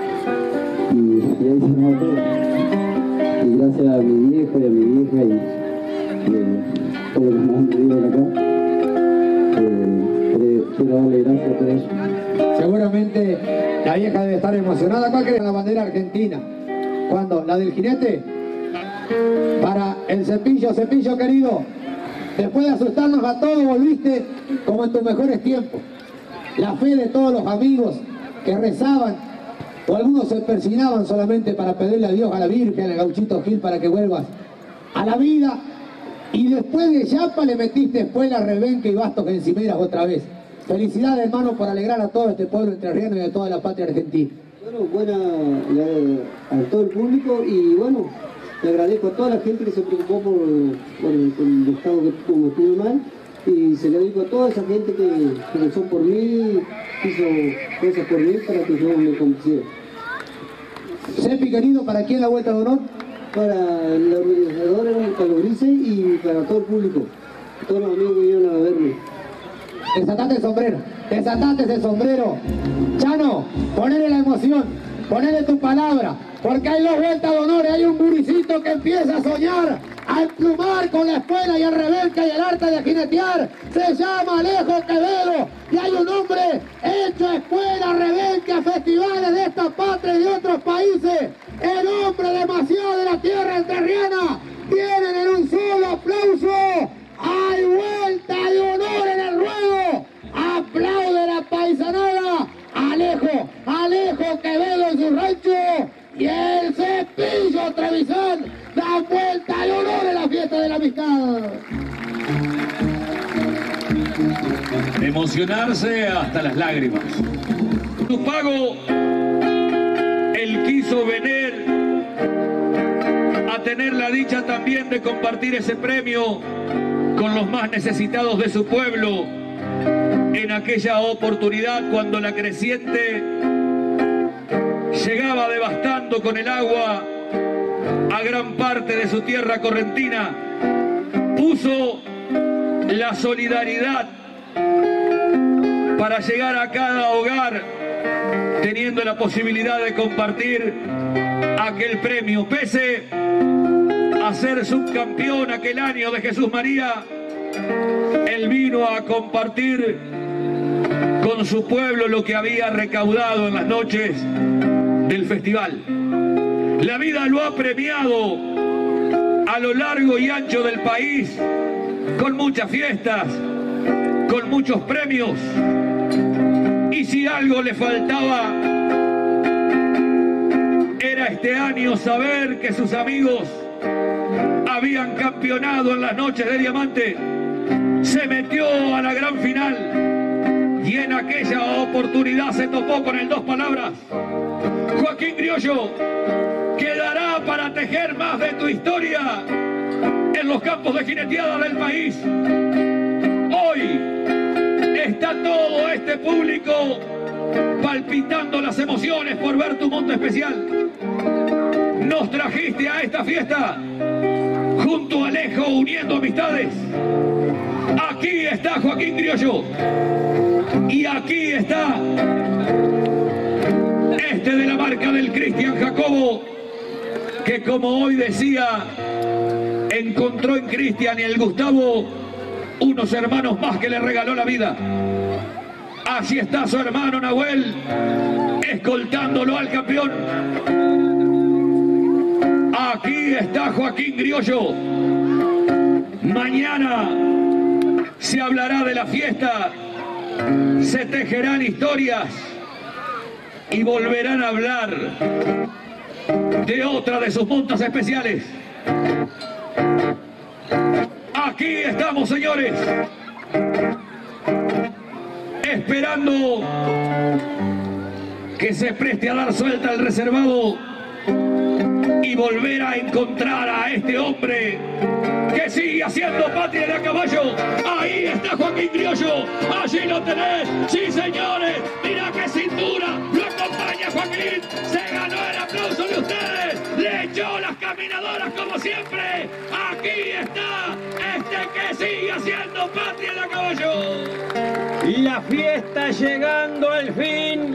y ahí se armó todo. Y gracias a mi viejo y a mi vieja y todos los más que viven acá, quiero darle gracias por eso. Seguramente la vieja debe estar emocionada. ¿Cuál que es la bandera argentina? ¿Cuándo? ¿La del jinete? Para el Cepillo, Cepillo querido. Después de asustarnos a todos, volviste como en tus mejores tiempos. La fe de todos los amigos que rezaban, o algunos se persinaban solamente para pedirle a Dios, a la Virgen, al Gauchito Gil, para que vuelvas a la vida. Y después de Yapa le metiste Espuela, Rebenque y Bastos Encimeras otra vez. Felicidades, hermano, por alegrar a todo este pueblo entrerriano y a toda la patria argentina. Bueno, buena a todo el público y bueno, le agradezco a toda la gente que se preocupó por el estado que como estuve mal y se le dedico a toda esa gente que rezó por mí, hizo cosas por mí para que yo me convenciera. Sepi querido, ¿para quién la vuelta de honor? Para la organizadora, para los grises y para todo el público, todos los amigos que vinieron a verme. Desatate el sombrero, desatate ese sombrero. Chano, ponele la emoción, ponele tu palabra, porque hay dos vueltas de honor y hay un buricito que empieza a soñar, a emplumar con la espuela y el rebenque y el arte de jinetear. Se llama Alejo Quevedo y hay un hombre hecho a espuela, rebenque, a festivales de esta patria y de otros países. El hombre demasiado de la tierra entrerriana. Tienen en un solo aplauso. Hay vuelta de honor en el ruedo. Aplaude la paisanada. Alejo Quevedo en su rancho. Y el Cepillo Trevisan da vuelta de honor en la fiesta de la amistad. Emocionarse hasta las lágrimas. Tupago, él quiso venir a tener la dicha también de compartir ese premio con los más necesitados de su pueblo en aquella oportunidad cuando la creciente llegaba devastando con el agua a gran parte de su tierra correntina. Puso la solidaridad para llegar a cada hogar teniendo la posibilidad de compartir aquel premio. Pese a ser subcampeón aquel año de Jesús María, él vino a compartir con su pueblo lo que había recaudado en las noches del festival. La vida lo ha premiado a lo largo y ancho del país con muchas fiestas, con muchos premios. Y si algo le faltaba, era este año saber que sus amigos habían campeonado en las noches de diamante. Se metió a la gran final y en aquella oportunidad se topó con el dos palabras. Joaquín Criollo, quedará para tejer más de tu historia en los campos de jineteada del país. Hoy está todo este público palpitando las emociones por ver tu monte especial. Nos trajiste a esta fiesta junto a Alejo, uniendo amistades. Aquí está Joaquín Criollo y aquí está este de la marca del Cristian Jacobo, que como hoy decía, encontró en Cristian y el Gustavo unos hermanos más que le regaló la vida. Así está su hermano Nahuel, escoltándolo al campeón. Aquí está Joaquín Criollo. Mañana se hablará de la fiesta, se tejerán historias y volverán a hablar de otra de sus montas especiales. Aquí estamos, señores, esperando que se preste a dar suelta al reservado y volver a encontrar a este hombre que sigue haciendo patria de a caballo. Ahí está Joaquín Criollo, allí lo tenés, sí señores, mira qué cintura, lo acompaña Joaquín, se ganó el aplauso de ustedes, le echó las caminadoras como siempre, aquí está este que sigue haciendo patria de a caballo. La fiesta llegando al fin,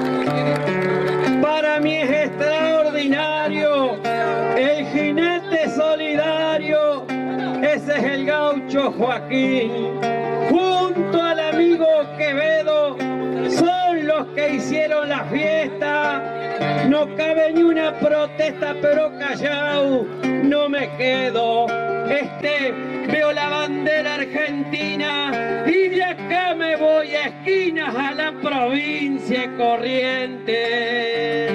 para mí es extraordinario, el jinete solidario, ese es el gaucho Joaquín, junto al amigo Quevedo, son los que hicieron la fiesta, no cabe ni una protesta, pero callao, no me quedo, veo la bandera argentina y de acá me voy a esquinas a la provincia de Corrientes.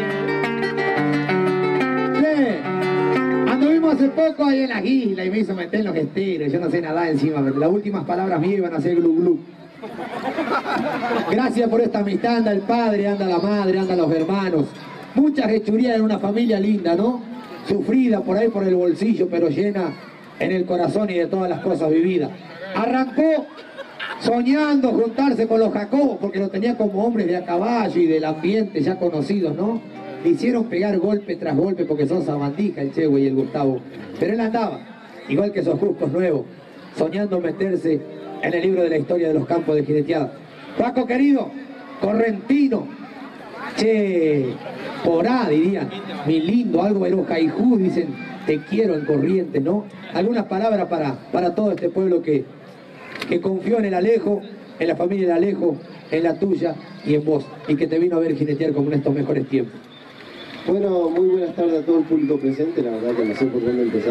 Anduvimos hace poco ahí en la isla y me hizo meter en los esteros, yo no sé nadar encima, pero las últimas palabras mías iban a ser glu glu. Gracias por esta amistad, anda el padre, anda la madre, anda los hermanos. Muchas hechurías en una familia linda, ¿no? Sufrida por ahí por el bolsillo, pero llena en el corazón y de todas las cosas vividas. Arrancó soñando juntarse con los Jacobos, porque lo tenía como hombres de a caballo y del ambiente ya conocidos, ¿no? Le hicieron pegar golpe tras golpe porque son sabandijas el Chehue y el Gustavo. Pero él andaba, igual que esos juscos nuevos, soñando meterse en el libro de la historia de los campos de jineteada. Paco querido, correntino, che, porá dirían, mi lindo, algo erojaijú, dicen, te quiero en Corrientes, ¿no? Algunas palabras para todo este pueblo que confió en el Alejo, en la familia del Alejo, en la tuya y en vos, y que te vino a ver jinetear como en estos mejores tiempos. Bueno, muy buenas tardes a todo el público presente, la verdad que no sé por dónde empezar.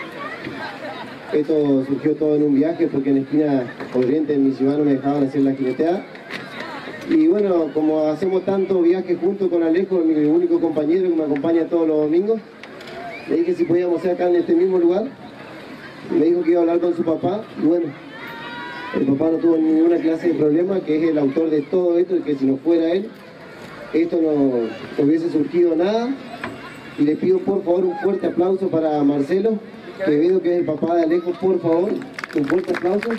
Esto surgió todo en un viaje porque en esquina Corrientes, en mi ciudad, no me dejaban hacer la jineteada. Y bueno, como hacemos tantos viajes juntos con Alejo, mi único compañero que me acompaña todos los domingos, le dije si podíamos hacer acá en este mismo lugar. Me dijo que iba a hablar con su papá y bueno, el papá no tuvo ninguna clase de problema, que es el autor de todo esto y que si no fuera él, esto no hubiese surgido nada. Y le pido por favor un fuerte aplauso para Marcelo Quevedo, que es el papá de Alejo, por favor, un fuerte aplauso.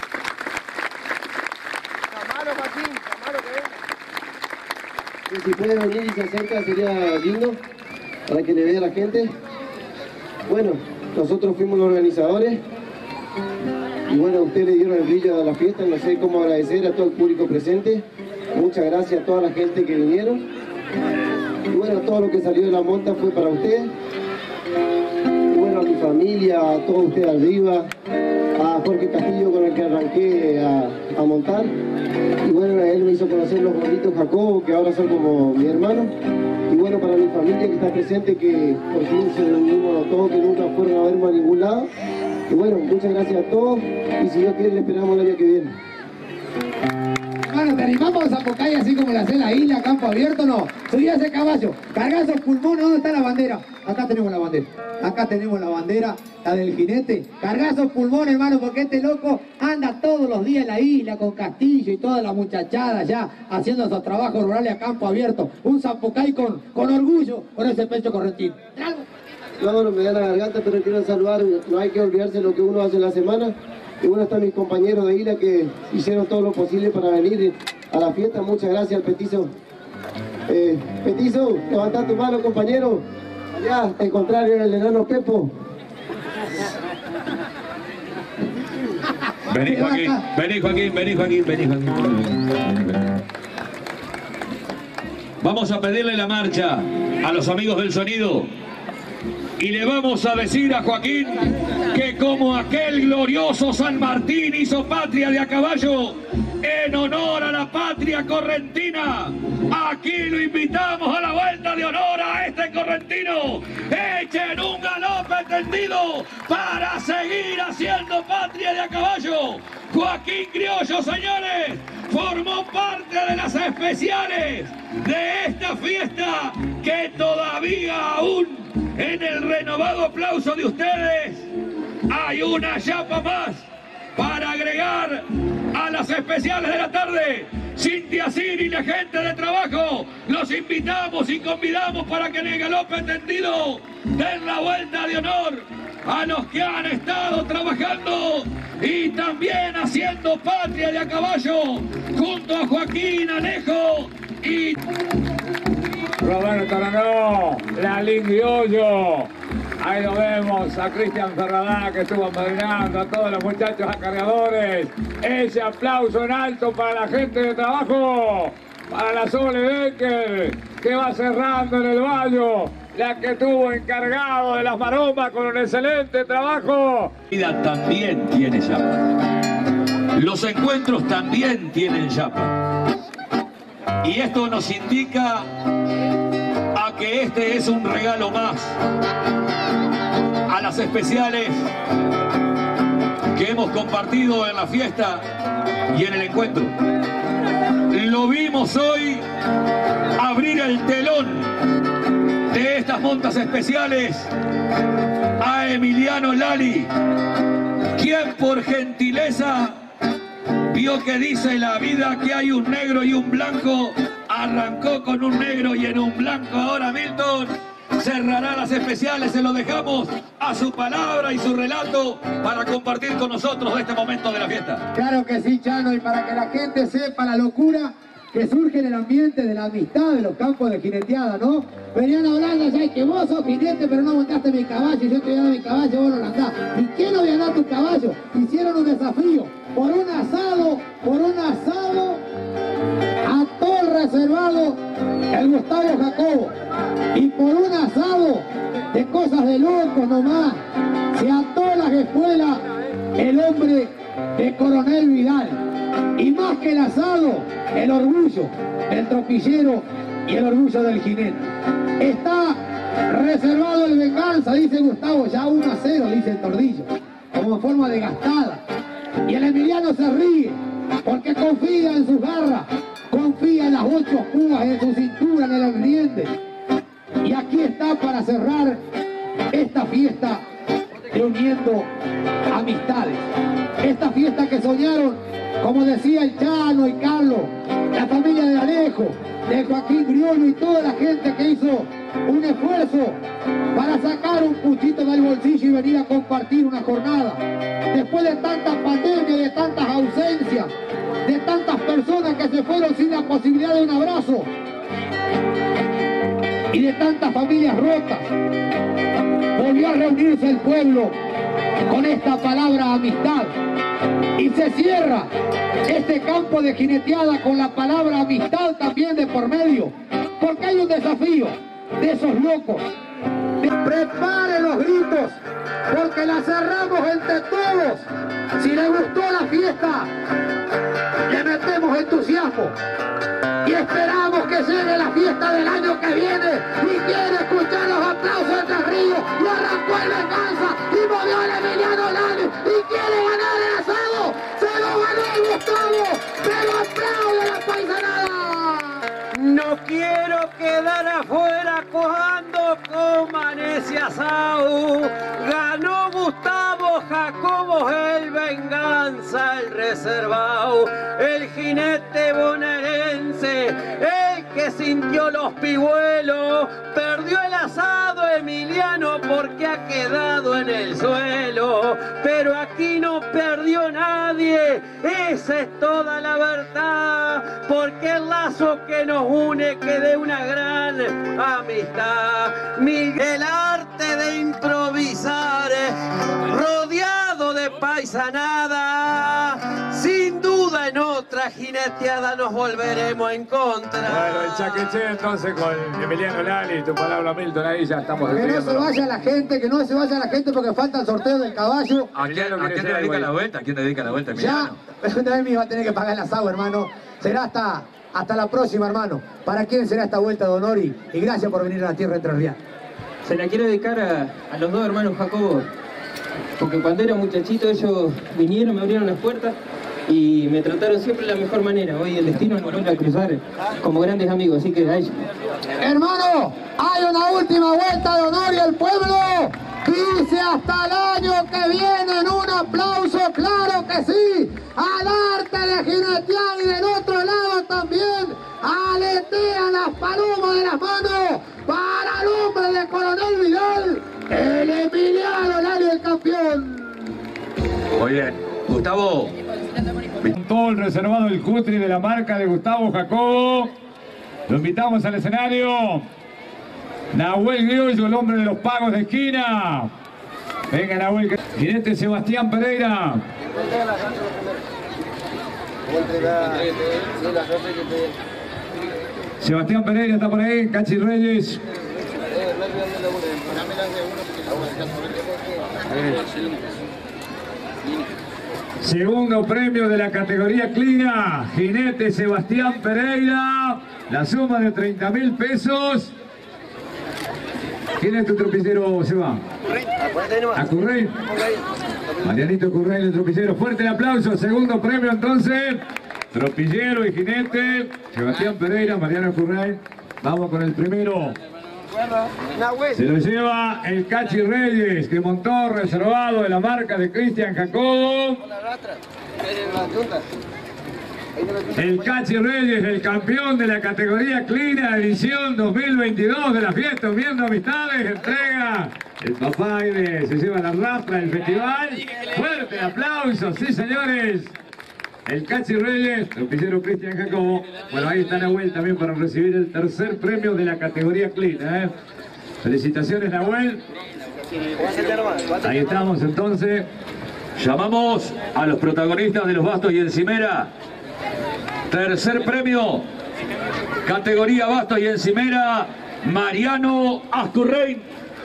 Y si puede venir y se acerca sería lindo para que le vea a la gente. Bueno, nosotros fuimos los organizadores y bueno, ustedes le dieron el brillo a la fiesta, no sé cómo agradecer a todo el público presente. Muchas gracias a toda la gente que vinieron. Y bueno, todo lo que salió de la monta fue para ustedes. Y bueno, a mi familia, a todos ustedes arriba, a Jorge Castillo con el que arranqué a montar. Y bueno, él me hizo conocer los bonitos Jacobo, que ahora son como mi hermano. Y bueno, para mi familia que está presente, que por fin se reunimos todos, que nunca fueron a verme a ningún lado. Y bueno, muchas gracias a todos. Y si Dios quiere, le esperamos el año que viene. Hermano, ¿te animamos a Zapocay así como la hace la isla, campo abierto? No, subí a ese caballo, cargá esos pulmones, ¿dónde está la bandera? Acá tenemos la bandera, acá tenemos la bandera, la del jinete. Cargá esos pulmones, hermano, porque este loco anda todos los días en la isla con Castillo y toda la muchachada ya haciendo esos trabajos rurales a campo abierto. Un Zapocay con orgullo, con ese pecho correntino. No, me da la garganta, pero quiero saludar, no hay que olvidarse lo que uno hace en la semana. Y bueno, están mis compañeros de isla que hicieron todo lo posible para venir a la fiesta. Muchas gracias, Petizo. Petizo, levantá tu mano, compañero. Allá, al contrario, el enano Pepo. Vení, Joaquín, vení, Joaquín, vení, Joaquín, vení, Joaquín. Vamos a pedirle la marcha a los amigos del sonido. Y le vamos a decir a Joaquín que como aquel glorioso San Martín hizo patria de a caballo en honor a la patria correntina, aquí lo invitamos a la vuelta de honor a este correntino. Echen un galope tendido para seguir haciendo patria de a caballo. Joaquín Criollo, señores, formó parte de las especiales de esta fiesta que todavía aún en el renovado aplauso de ustedes hay una chapa más para agregar a las especiales de la tarde. Cintia Siri y la gente de trabajo, los invitamos y convidamos para que en el galope tendido den la vuelta de honor a los que han estado trabajando y también haciendo patria de a caballo junto a Joaquín Alejo y Roberto Aranó, Lalín Guiollo. Ahí lo vemos a Cristian Ferradá que estuvo apadrinando, a todos los muchachos acarreadores. Ese aplauso en alto para la gente de trabajo, para la Sole Becker, que va cerrando en el Bayo, la que estuvo encargado de las maromas con un excelente trabajo. La vida también tiene yapa. Los encuentros también tienen yapa. Y esto nos indica a que este es un regalo más a las especiales que hemos compartido en la fiesta y en el encuentro. Lo vimos hoy abrir el telón de estas montas especiales a Emiliano Lali, quien por gentileza vio que dice la vida que hay un negro y un blanco, arrancó con un negro y en un blanco. Ahora Milton cerrará las especiales, se lo dejamos a su palabra y su relato para compartir con nosotros este momento de la fiesta. Claro que sí, Chano, y para que la gente sepa la locura que surge en el ambiente de la amistad de los campos de jineteada, ¿no? Venían hablando, ya que vos sos jinete, pero no montaste mi caballo, yo te voy a dar mi caballo, vos no lo andás. ¿Y quién no voy a dar tu caballo? Hicieron un desafío por un asado a todo el reservado, el Gustavo Jacobo. Y por un asado de cosas de locos nomás, se ató las espuelas el hombre de Coronel Vidal. Y más que el asado, el orgullo del tropillero y el orgullo del jinete. Está reservado el Venganza, dice Gustavo, ya 1-0, dice el Tordillo, como en forma de gastada. Y el Emiliano se ríe, porque confía en sus garras, confía en las 8 púas, en su cintura, en el enriende. Y aquí está para cerrar esta fiesta de uniendo amistades. Esta fiesta que soñaron, como decía el Chano y Carlos, la familia de Alejo, de Joaquín Griolo y toda la gente que hizo un esfuerzo para sacar un puchito del bolsillo y venir a compartir una jornada. Después de tantas pandemias, de tantas ausencias, de tantas personas que se fueron sin la posibilidad de un abrazo y de tantas familias rotas, volvió a reunirse el pueblo con esta palabra amistad. Y se cierra este campo de jineteada con la palabra amistad también de por medio, porque hay un desafío de esos locos. Prepare los gritos, porque la cerramos entre todos. Si le gustó la fiesta, le metemos entusiasmo y esperamos que llegue la fiesta del año que viene. Y quiere escuchar los aplausos de Río. Y arrancó el Venganza y movió el Emiliano Lali y quiere ganar el asado. Se lo ganó el Gustavo, pero aplaude la paisanada. No quiero quedar afuera cuando coman ese asado. Ganó Gustavo Jacobo el Venganza, el reservado, el jinete bonaerense, el que sintió los pibuelos. Perdió el asado Emiliano porque ha quedado en el suelo, pero aquí no perdió nadie, esa es toda la verdad, porque el lazo que nos une que de una gran amistad. El arte de improvisar rodeado de paisanada, sin duda en otra jineteada nos volveremos a encontrar. Bueno, el chaqueché entonces con Emiliano Lali, tu palabra Milton, ahí ya estamos. Que no se vaya la gente, que no se vaya la gente porque falta el sorteo del caballo. ¿A quién le dedica la vuelta? ¿A quién le dedica la vuelta, Emiliano? Ya, una vez me iba a tener que pagar el asado, hermano. Será hasta la próxima, hermano. ¿Para quién será esta vuelta de honor? Y gracias por venir a la tierra entrerriana. Se la quiero dedicar a los dos hermanos Jacobo, porque cuando era muchachito ellos vinieron, me abrieron las puertas y me trataron siempre de la mejor manera. Hoy el destino nos vuelve a cruzar como grandes amigos, así que a ellos. Hermano, hay una última vuelta de honor y el pueblo dice hasta el año que viene. Un aplauso, claro que sí, al arte de jinetear y del otro lado también. voltean las palomas de las manos para el hombre de Coronel Vidal, el Emiliano Lali, el campeón. Muy bien. Gustavo. Con todo el reservado del Cutri de la marca de Gustavo Jacobo. Lo invitamos al escenario. Nahuel Griollo, el hombre de los pagos de esquina. Venga, Nahuel. Jinete Sebastián Pereira. Sebastián Pereira está por ahí. Cachi Reyes. Segundo premio de la categoría Clina, jinete Sebastián Pereira, la suma de 30.000 pesos. ¿Quién es tu tropicero, Seba? Acurrey. Marianito Currey, el tropicero. Fuerte el aplauso. Segundo premio entonces. Tropillero y jinete, Sebastián Pereira, Mariano Currey. Vamos con el primero. Se lo lleva el Cachi Reyes, que montó reservado de la marca de Cristian Jacobo. El Cachi Reyes, el campeón de la categoría Clina, edición 2022 de la fiesta Uniendo Amistades, entrega el papá se lleva la rastra del festival. Fuerte aplauso, sí señores. El Cachi Reyes, el tropillero Cristian Jacobo. Bueno, ahí está Nahuel también para recibir el tercer premio de la categoría Clina. Felicitaciones, Nahuel. Ahí estamos entonces. Llamamos a los protagonistas de los bastos y encimera. Tercer premio, categoría bastos y encimera, Mariano Ascurrein.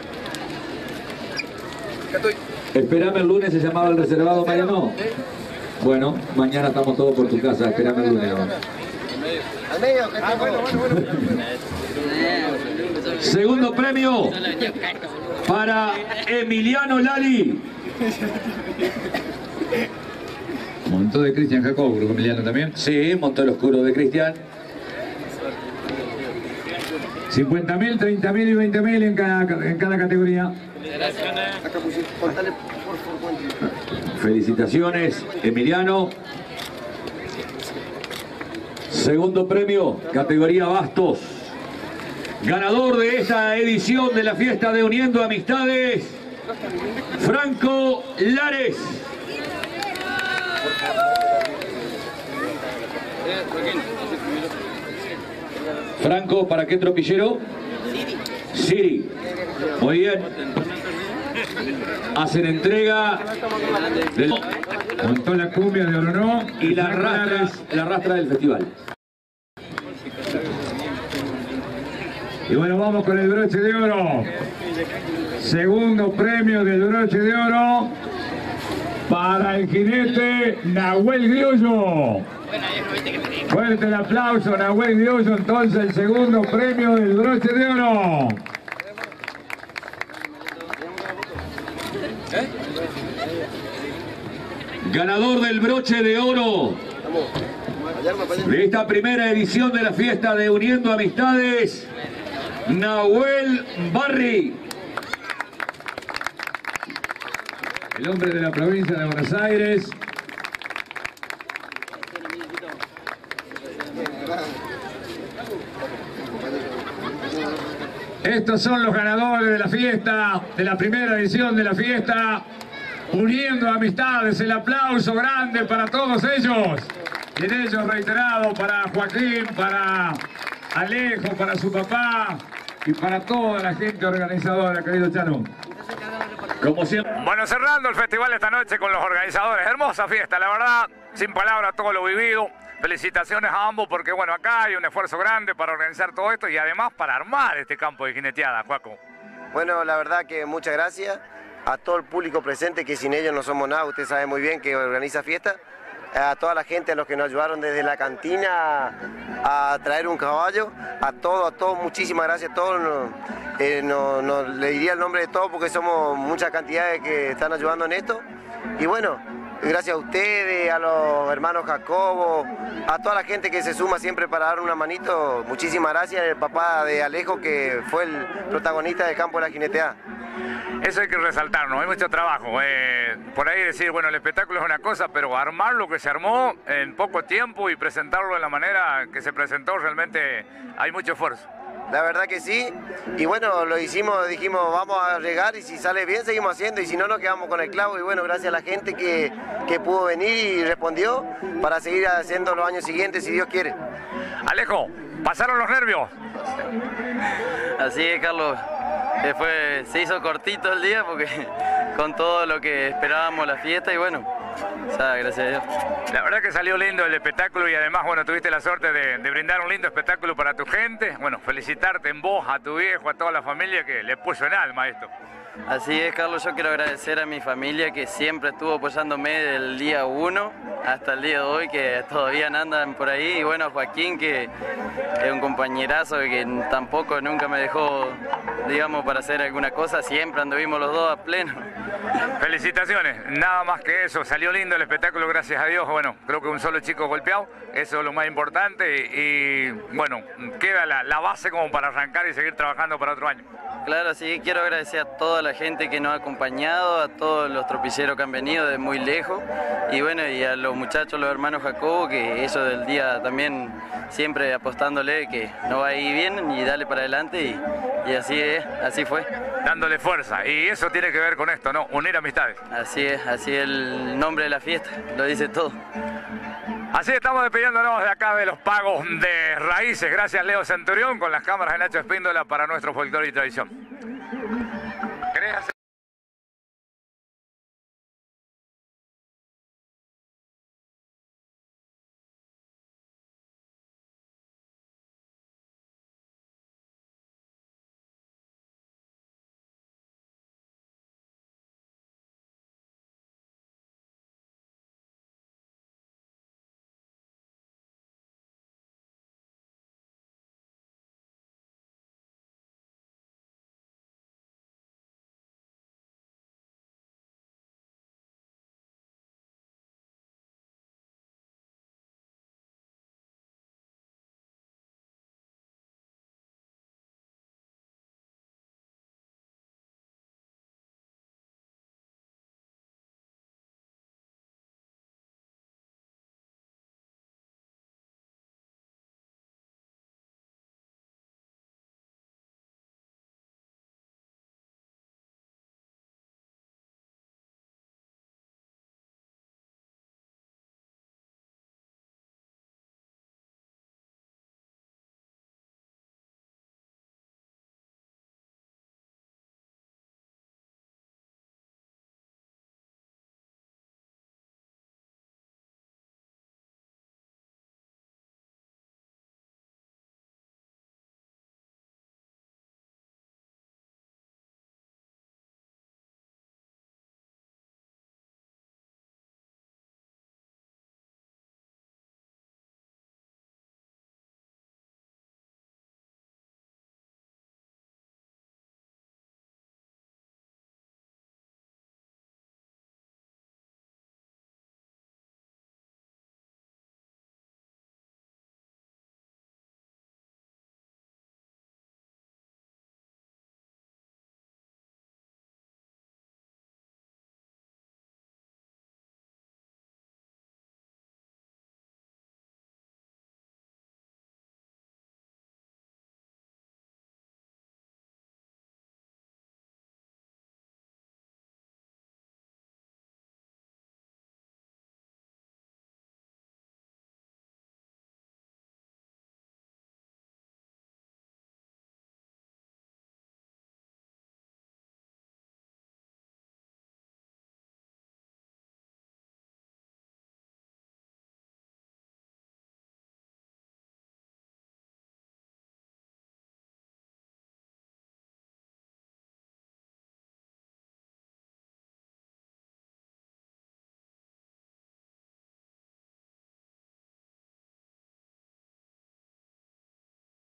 Esperame el lunes, se llamaba el reservado, Mariano. Bueno, mañana estamos todos por tu casa, esperame el lunes. Al medio, Segundo premio para Emiliano Lali. Montó de Cristian Jacobo, creo que Emiliano también. Sí, montó el oscuro de Cristian. 50.000, 30.000 y 20.000 en cada categoría. Felicitaciones, Emiliano. Segundo premio, categoría bastos. Ganador de esta edición de la fiesta de Uniendo Amistades, Franco Lares. Franco, ¿para qué tropillero? Siri. Muy bien. Hacen entrega del... Montó la cumbia de Orono y la rastra del festival. Y bueno, vamos con el broche de oro. Segundo premio del broche de oro para el jinete Nahuel Griollo. Fuerte el aplauso, Nahuel Griollo, entonces el segundo premio del broche de oro. Ganador del broche de oro de esta primera edición de la fiesta de Uniendo Amistades, Nahuel Barri. El hombre de la provincia de Buenos Aires. Estos son los ganadores de la fiesta, de la primera edición de la fiesta Uniendo Amistades. El aplauso grande para todos ellos. Y en ellos reiterado para Joaquín, para Alejo, para su papá y para toda la gente organizadora, querido Chano. Como siempre. Bueno, cerrando el festival esta noche con los organizadores. Hermosa fiesta, la verdad, sin palabras todo lo vivido. Felicitaciones a ambos porque, bueno, acá hay un esfuerzo grande para organizar todo esto y además para armar este campo de jineteada, Juaco. Bueno, la verdad que muchas gracias a todo el público presente, que sin ellos no somos nada. Usted sabe muy bien que organiza fiesta. A toda la gente, a los que nos ayudaron desde la cantina a traer un caballo, a todos, muchísimas gracias a todos. No le diría el nombre de todos porque somos muchas cantidades que están ayudando en esto. Y bueno, gracias a ustedes, a los hermanos Jacobo, a toda la gente que se suma siempre para dar una manito. Muchísimas gracias al papá de Alejo, que fue el protagonista del campo de la jineteada. Eso hay que resaltarnos, hay mucho trabajo. Por ahí decir, bueno, el espectáculo es una cosa, pero armar lo que se armó en poco tiempo y presentarlo de la manera que se presentó, realmente hay mucho esfuerzo. La verdad que sí, y bueno, lo hicimos, dijimos vamos a arriesgar y si sale bien seguimos haciendo y si no nos quedamos con el clavo y bueno, gracias a la gente que pudo venir y respondió para seguir haciendo los años siguientes si Dios quiere. Alejo, ¿pasaron los nervios? Así es, Carlos, se hizo cortito el día porque con todo lo que esperábamos la fiesta y bueno, gracias a Dios. La verdad que salió lindo el espectáculo y además, bueno, tuviste la suerte de brindar un lindo espectáculo para tu gente. Bueno, felicitarte en vos, a tu viejo, a toda la familia que le puso en alma esto. Así es, Carlos, yo quiero agradecer a mi familia que siempre estuvo apoyándome del día 1 hasta el día de hoy, que todavía andan por ahí. Y bueno, a Joaquín, que es un compañerazo que tampoco nunca me dejó, digamos, para hacer alguna cosa. Siempre anduvimos los dos a pleno. Felicitaciones, nada más que eso. Salió lindo el espectáculo, gracias a Dios. Bueno, creo que un solo chico golpeado, eso es lo más importante. Y bueno, queda la base como para arrancar y seguir trabajando para otro año. Claro, sí, quiero agradecer a toda la gente que nos ha acompañado, a todos los tropilleros que han venido de muy lejos y bueno, y a los muchachos, los hermanos Jacobo, que eso del día también siempre apostándole que no va a ir bien y dale para adelante y así es, así fue. Dándole fuerza, y eso tiene que ver con esto, ¿no? Unir amistades. Así es el nombre de la fiesta, lo dice todo. Así estamos despidiéndonos de acá de los pagos de raíces. Gracias, Leo Centurión, con las cámaras de Nacho Espíndola para nuestro folclore y tradición.